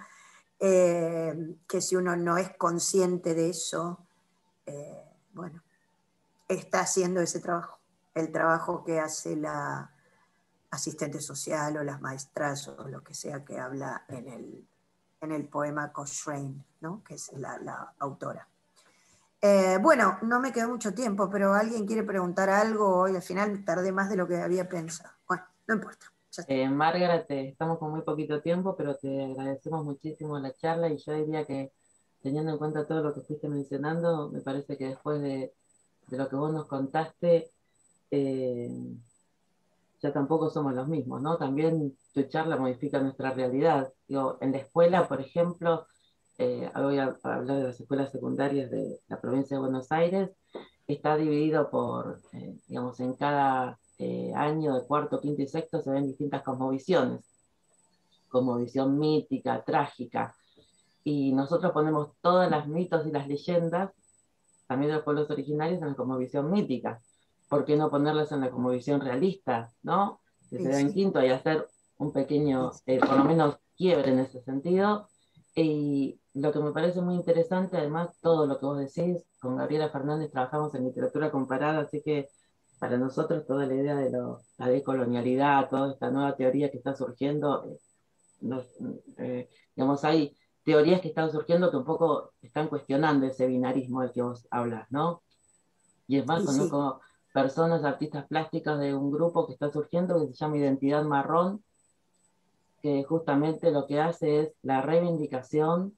eh, que si uno no es consciente de eso, eh, bueno, está haciendo ese trabajo, el trabajo que hace la asistente social o las maestras o lo que sea que habla en el, en el poema Cochrane, ¿no? Que es la, la autora. Eh, bueno, no me quedó mucho tiempo, pero alguien quiere preguntar algo hoy. Al final tardé más de lo que había pensado. Bueno, no importa. Ya está. Eh, Margaret, eh, estamos con muy poquito tiempo, pero te agradecemos muchísimo la charla y yo diría que teniendo en cuenta todo lo que fuiste mencionando, me parece que después de, de lo que vos nos contaste, eh, ya tampoco somos los mismos, ¿no? También tu charla modifica nuestra realidad. Digo, en la escuela, por ejemplo, eh, voy a hablar de las escuelas secundarias de la provincia de Buenos Aires, está dividido por, eh, digamos, en cada eh, año de cuarto, quinto y sexto se ven distintas cosmovisiones, cosmovisión mítica, trágica, y nosotros ponemos todas las mitos y las leyendas, también de los pueblos originarios, en la cosmovisión mítica. ¿Por qué no ponerlas en la cosmovisión realista, ¿no? Que se Sí, da en sí, quinto y hacer un sí, pequeño, sí. eh, por lo menos, quiebre en ese sentido. Y lo que me parece muy interesante, además, todo lo que vos decís, con Gabriela Fernández trabajamos en literatura comparada, así que para nosotros toda la idea de lo, la decolonialidad, toda esta nueva teoría que está surgiendo, eh, nos, eh, digamos, hay teorías que están surgiendo que un poco están cuestionando ese binarismo del que vos hablas, ¿no? Y es más, Sí, sí. conozco personas, artistas plásticas de un grupo que está surgiendo que se llama Identidad Marrón, que justamente lo que hace es la reivindicación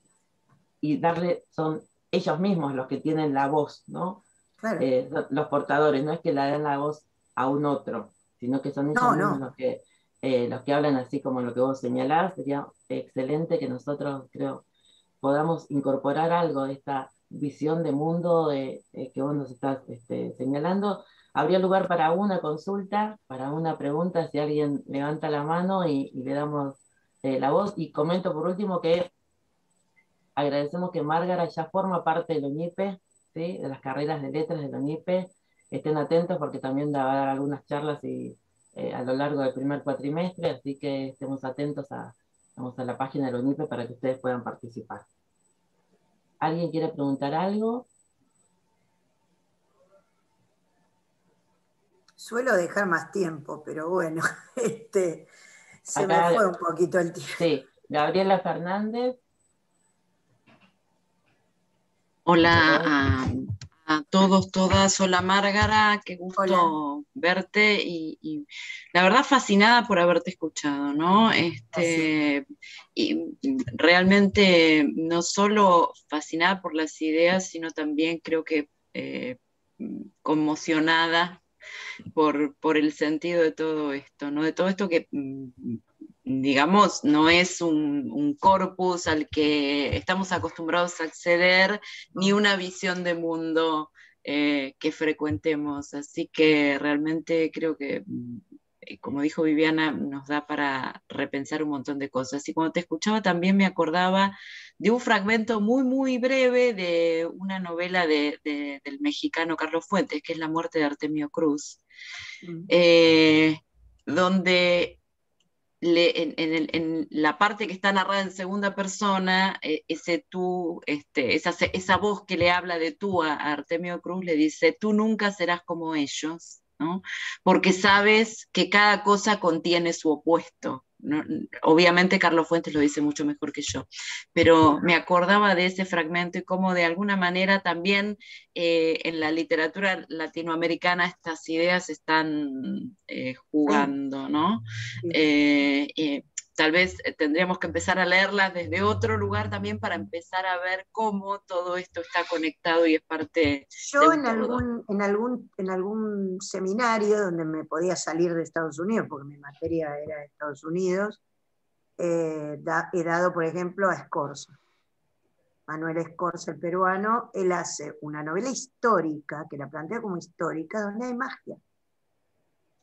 y darle, son ellos mismos los que tienen la voz, ¿no? Claro. Eh, los portadores, no es que le den la voz a un otro, sino que son ellos No, mismos no. los que, eh, los que hablan así como lo que vos señalás. Sería excelente que nosotros, creo, podamos incorporar algo de esta visión de mundo de, eh, que vos nos estás este, señalando. Habría lugar para una consulta, para una pregunta, si alguien levanta la mano y, y le damos eh, la voz. Y comento por último que agradecemos que Márgara ya forma parte del ONIPE, ¿sí? De las carreras de letras del ONIPE. Estén atentos porque también va a dar algunas charlas y, eh, a lo largo del primer cuatrimestre, así que estemos atentos a, vamos a la página del ONIPE para que ustedes puedan participar. ¿Alguien quiere preguntar algo? Suelo dejar más tiempo, pero bueno, este, se me Acá, fue un poquito el tiempo. sí, Gabriela Fernández, Hola perdón. a, a todos, todas. Hola Márgara, qué Hola. gusto verte y, y la verdad fascinada por haberte escuchado, ¿no? Gracias. Este, y realmente no solo fascinada por las ideas, sino también creo que eh, conmocionada por, por el sentido de todo esto, ¿no? De todo esto que, digamos, no es un, un corpus al que estamos acostumbrados a acceder, ni una visión de mundo eh, que frecuentemos. Así que realmente creo que, como dijo Viviana, nos da para repensar un montón de cosas. Y cuando te escuchaba también me acordaba de un fragmento muy, muy breve de una novela de, de, del mexicano Carlos Fuentes, que es La muerte de Artemio Cruz, Mm. eh, donde le, en, en, en, la parte que está narrada en segunda persona, eh, ese tú, este, esa, esa voz que le habla de tú a, a Artemio Cruz le dice, tú nunca serás como ellos, ¿no? Porque sabes que cada cosa contiene su opuesto. ¿No? Obviamente Carlos Fuentes lo dice mucho mejor que yo, pero me acordaba de ese fragmento y cómo de alguna manera también eh, en la literatura latinoamericana estas ideas están eh, Sí, jugando, ¿no? sí. Eh, eh, tal vez tendríamos que empezar a leerlas desde otro lugar también para empezar a ver cómo todo esto está conectado y es parte de Yo un en todo. algún, en, algún, en algún seminario donde me podía salir de Estados Unidos, porque mi materia era de Estados Unidos, eh, da, he dado, por ejemplo, a Scorza. Manuel Scorza, el peruano, él hace una novela histórica, que la plantea como histórica, donde hay magia.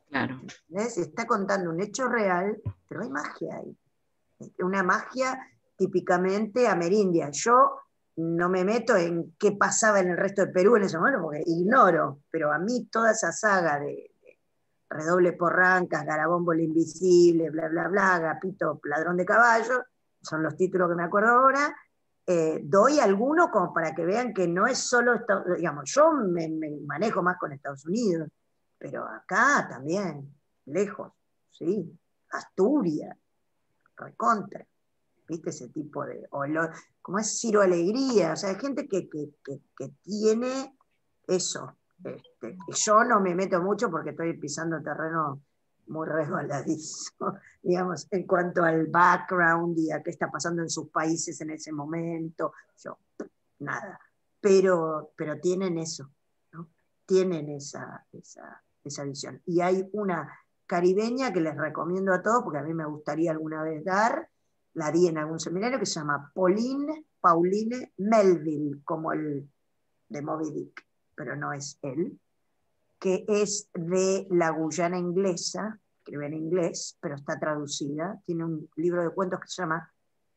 Claro. ¿Entendés? Se está contando un hecho real, pero hay magia ahí. Una magia típicamente amerindia. Yo no me meto en qué pasaba en el resto del Perú en ese momento, porque ignoro, pero a mí toda esa saga de, de Redoble Porrancas, Garabombo el Invisible, bla, bla, bla, Agapito, Ladrón de Caballo, son los títulos que me acuerdo ahora. Eh, doy alguno como para que vean que no es solo, digamos, yo me, me manejo más con Estados Unidos, pero acá también, lejos, ¿sí? Asturias, recontra, ¿viste? Ese tipo de, o lo, como es Ciro Alegría, o sea, hay gente que, que, que, que tiene eso. Este, yo no me meto mucho porque estoy pisando terreno muy resbaladizo, digamos, en cuanto al background y a qué está pasando en sus países en ese momento, yo, nada, pero, pero tienen eso, ¿no? Tienen esa, esa, esa visión. Y hay una caribeña que les recomiendo a todos, porque a mí me gustaría alguna vez dar, la di en algún seminario, que se llama Pauline, Pauline Melville, como el de Moby Dick, pero no es él, que es de la Guyana inglesa, escribe en inglés, pero está traducida, tiene un libro de cuentos que se llama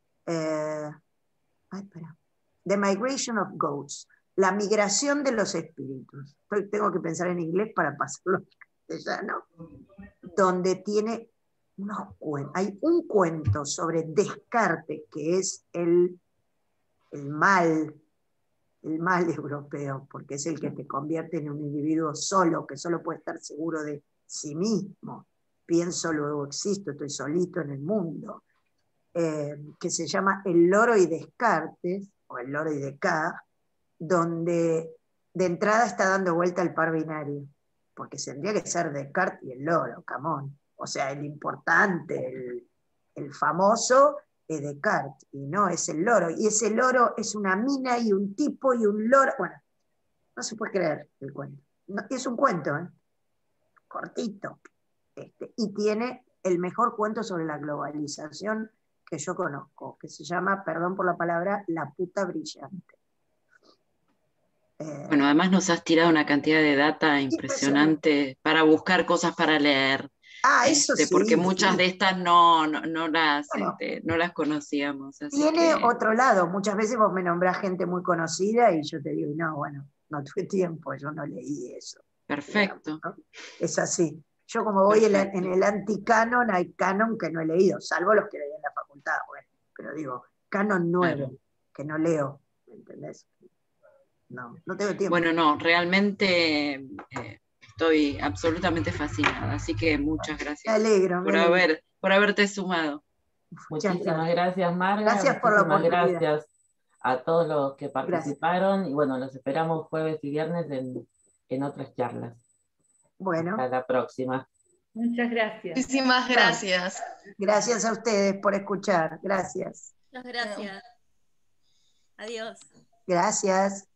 eh, ay, espera, The Migration of Ghosts, la migración de los espíritus. Estoy, tengo que pensar en inglés para pasarlo al castellano, donde tiene unos cuentos, hay un cuento sobre Descartes, que es el, el mal, el mal europeo, porque es el que te convierte en un individuo solo, que solo puede estar seguro de sí mismo. Pienso, luego existo, estoy solito en el mundo. Eh, que se llama El loro y Descartes, o El loro y Descartes, donde de entrada está dando vuelta el par binario, porque tendría que ser Descartes y el loro, camón. O sea, el importante, el, el famoso es Descartes, y no es el loro. Y ese loro es una mina y un tipo y un loro. Bueno, no se puede creer el cuento. No, es un cuento, ¿eh? Cortito. Este, y tiene el mejor cuento sobre la globalización que yo conozco, que se llama, perdón por la palabra, La puta brillante. Eh, bueno, además nos has tirado una cantidad de data impresionante para buscar cosas para leer. Ah, eso este, sí. Porque muchas sí. de estas no, no, no, las, Bueno, este, no las conocíamos. Así tiene que... otro lado. Muchas veces vos me nombrás gente muy conocida y yo te digo, no, bueno, no tuve tiempo, yo no leí eso. Perfecto. Digamos, ¿no? Es así. Yo como voy en, en el anticanon, hay canon que no he leído, salvo los que leí en la facultad, bueno, pero digo, canon nuevo, claro, que no leo, ¿me entendés? No, no tengo tiempo. Bueno, no, realmente eh, estoy absolutamente fascinada, así que muchas gracias. Me alegro, por, me alegro. Haber, por haberte sumado. Muchísimas gracias, gracias Marga. Gracias por la oportunidad. Gracias a todos los que participaron gracias. Y bueno, los esperamos jueves y viernes en, en otras charlas. Bueno. Hasta la próxima. Muchas gracias. Muchísimas gracias. Gracias a ustedes por escuchar. Gracias. Muchas gracias. Adiós. Gracias.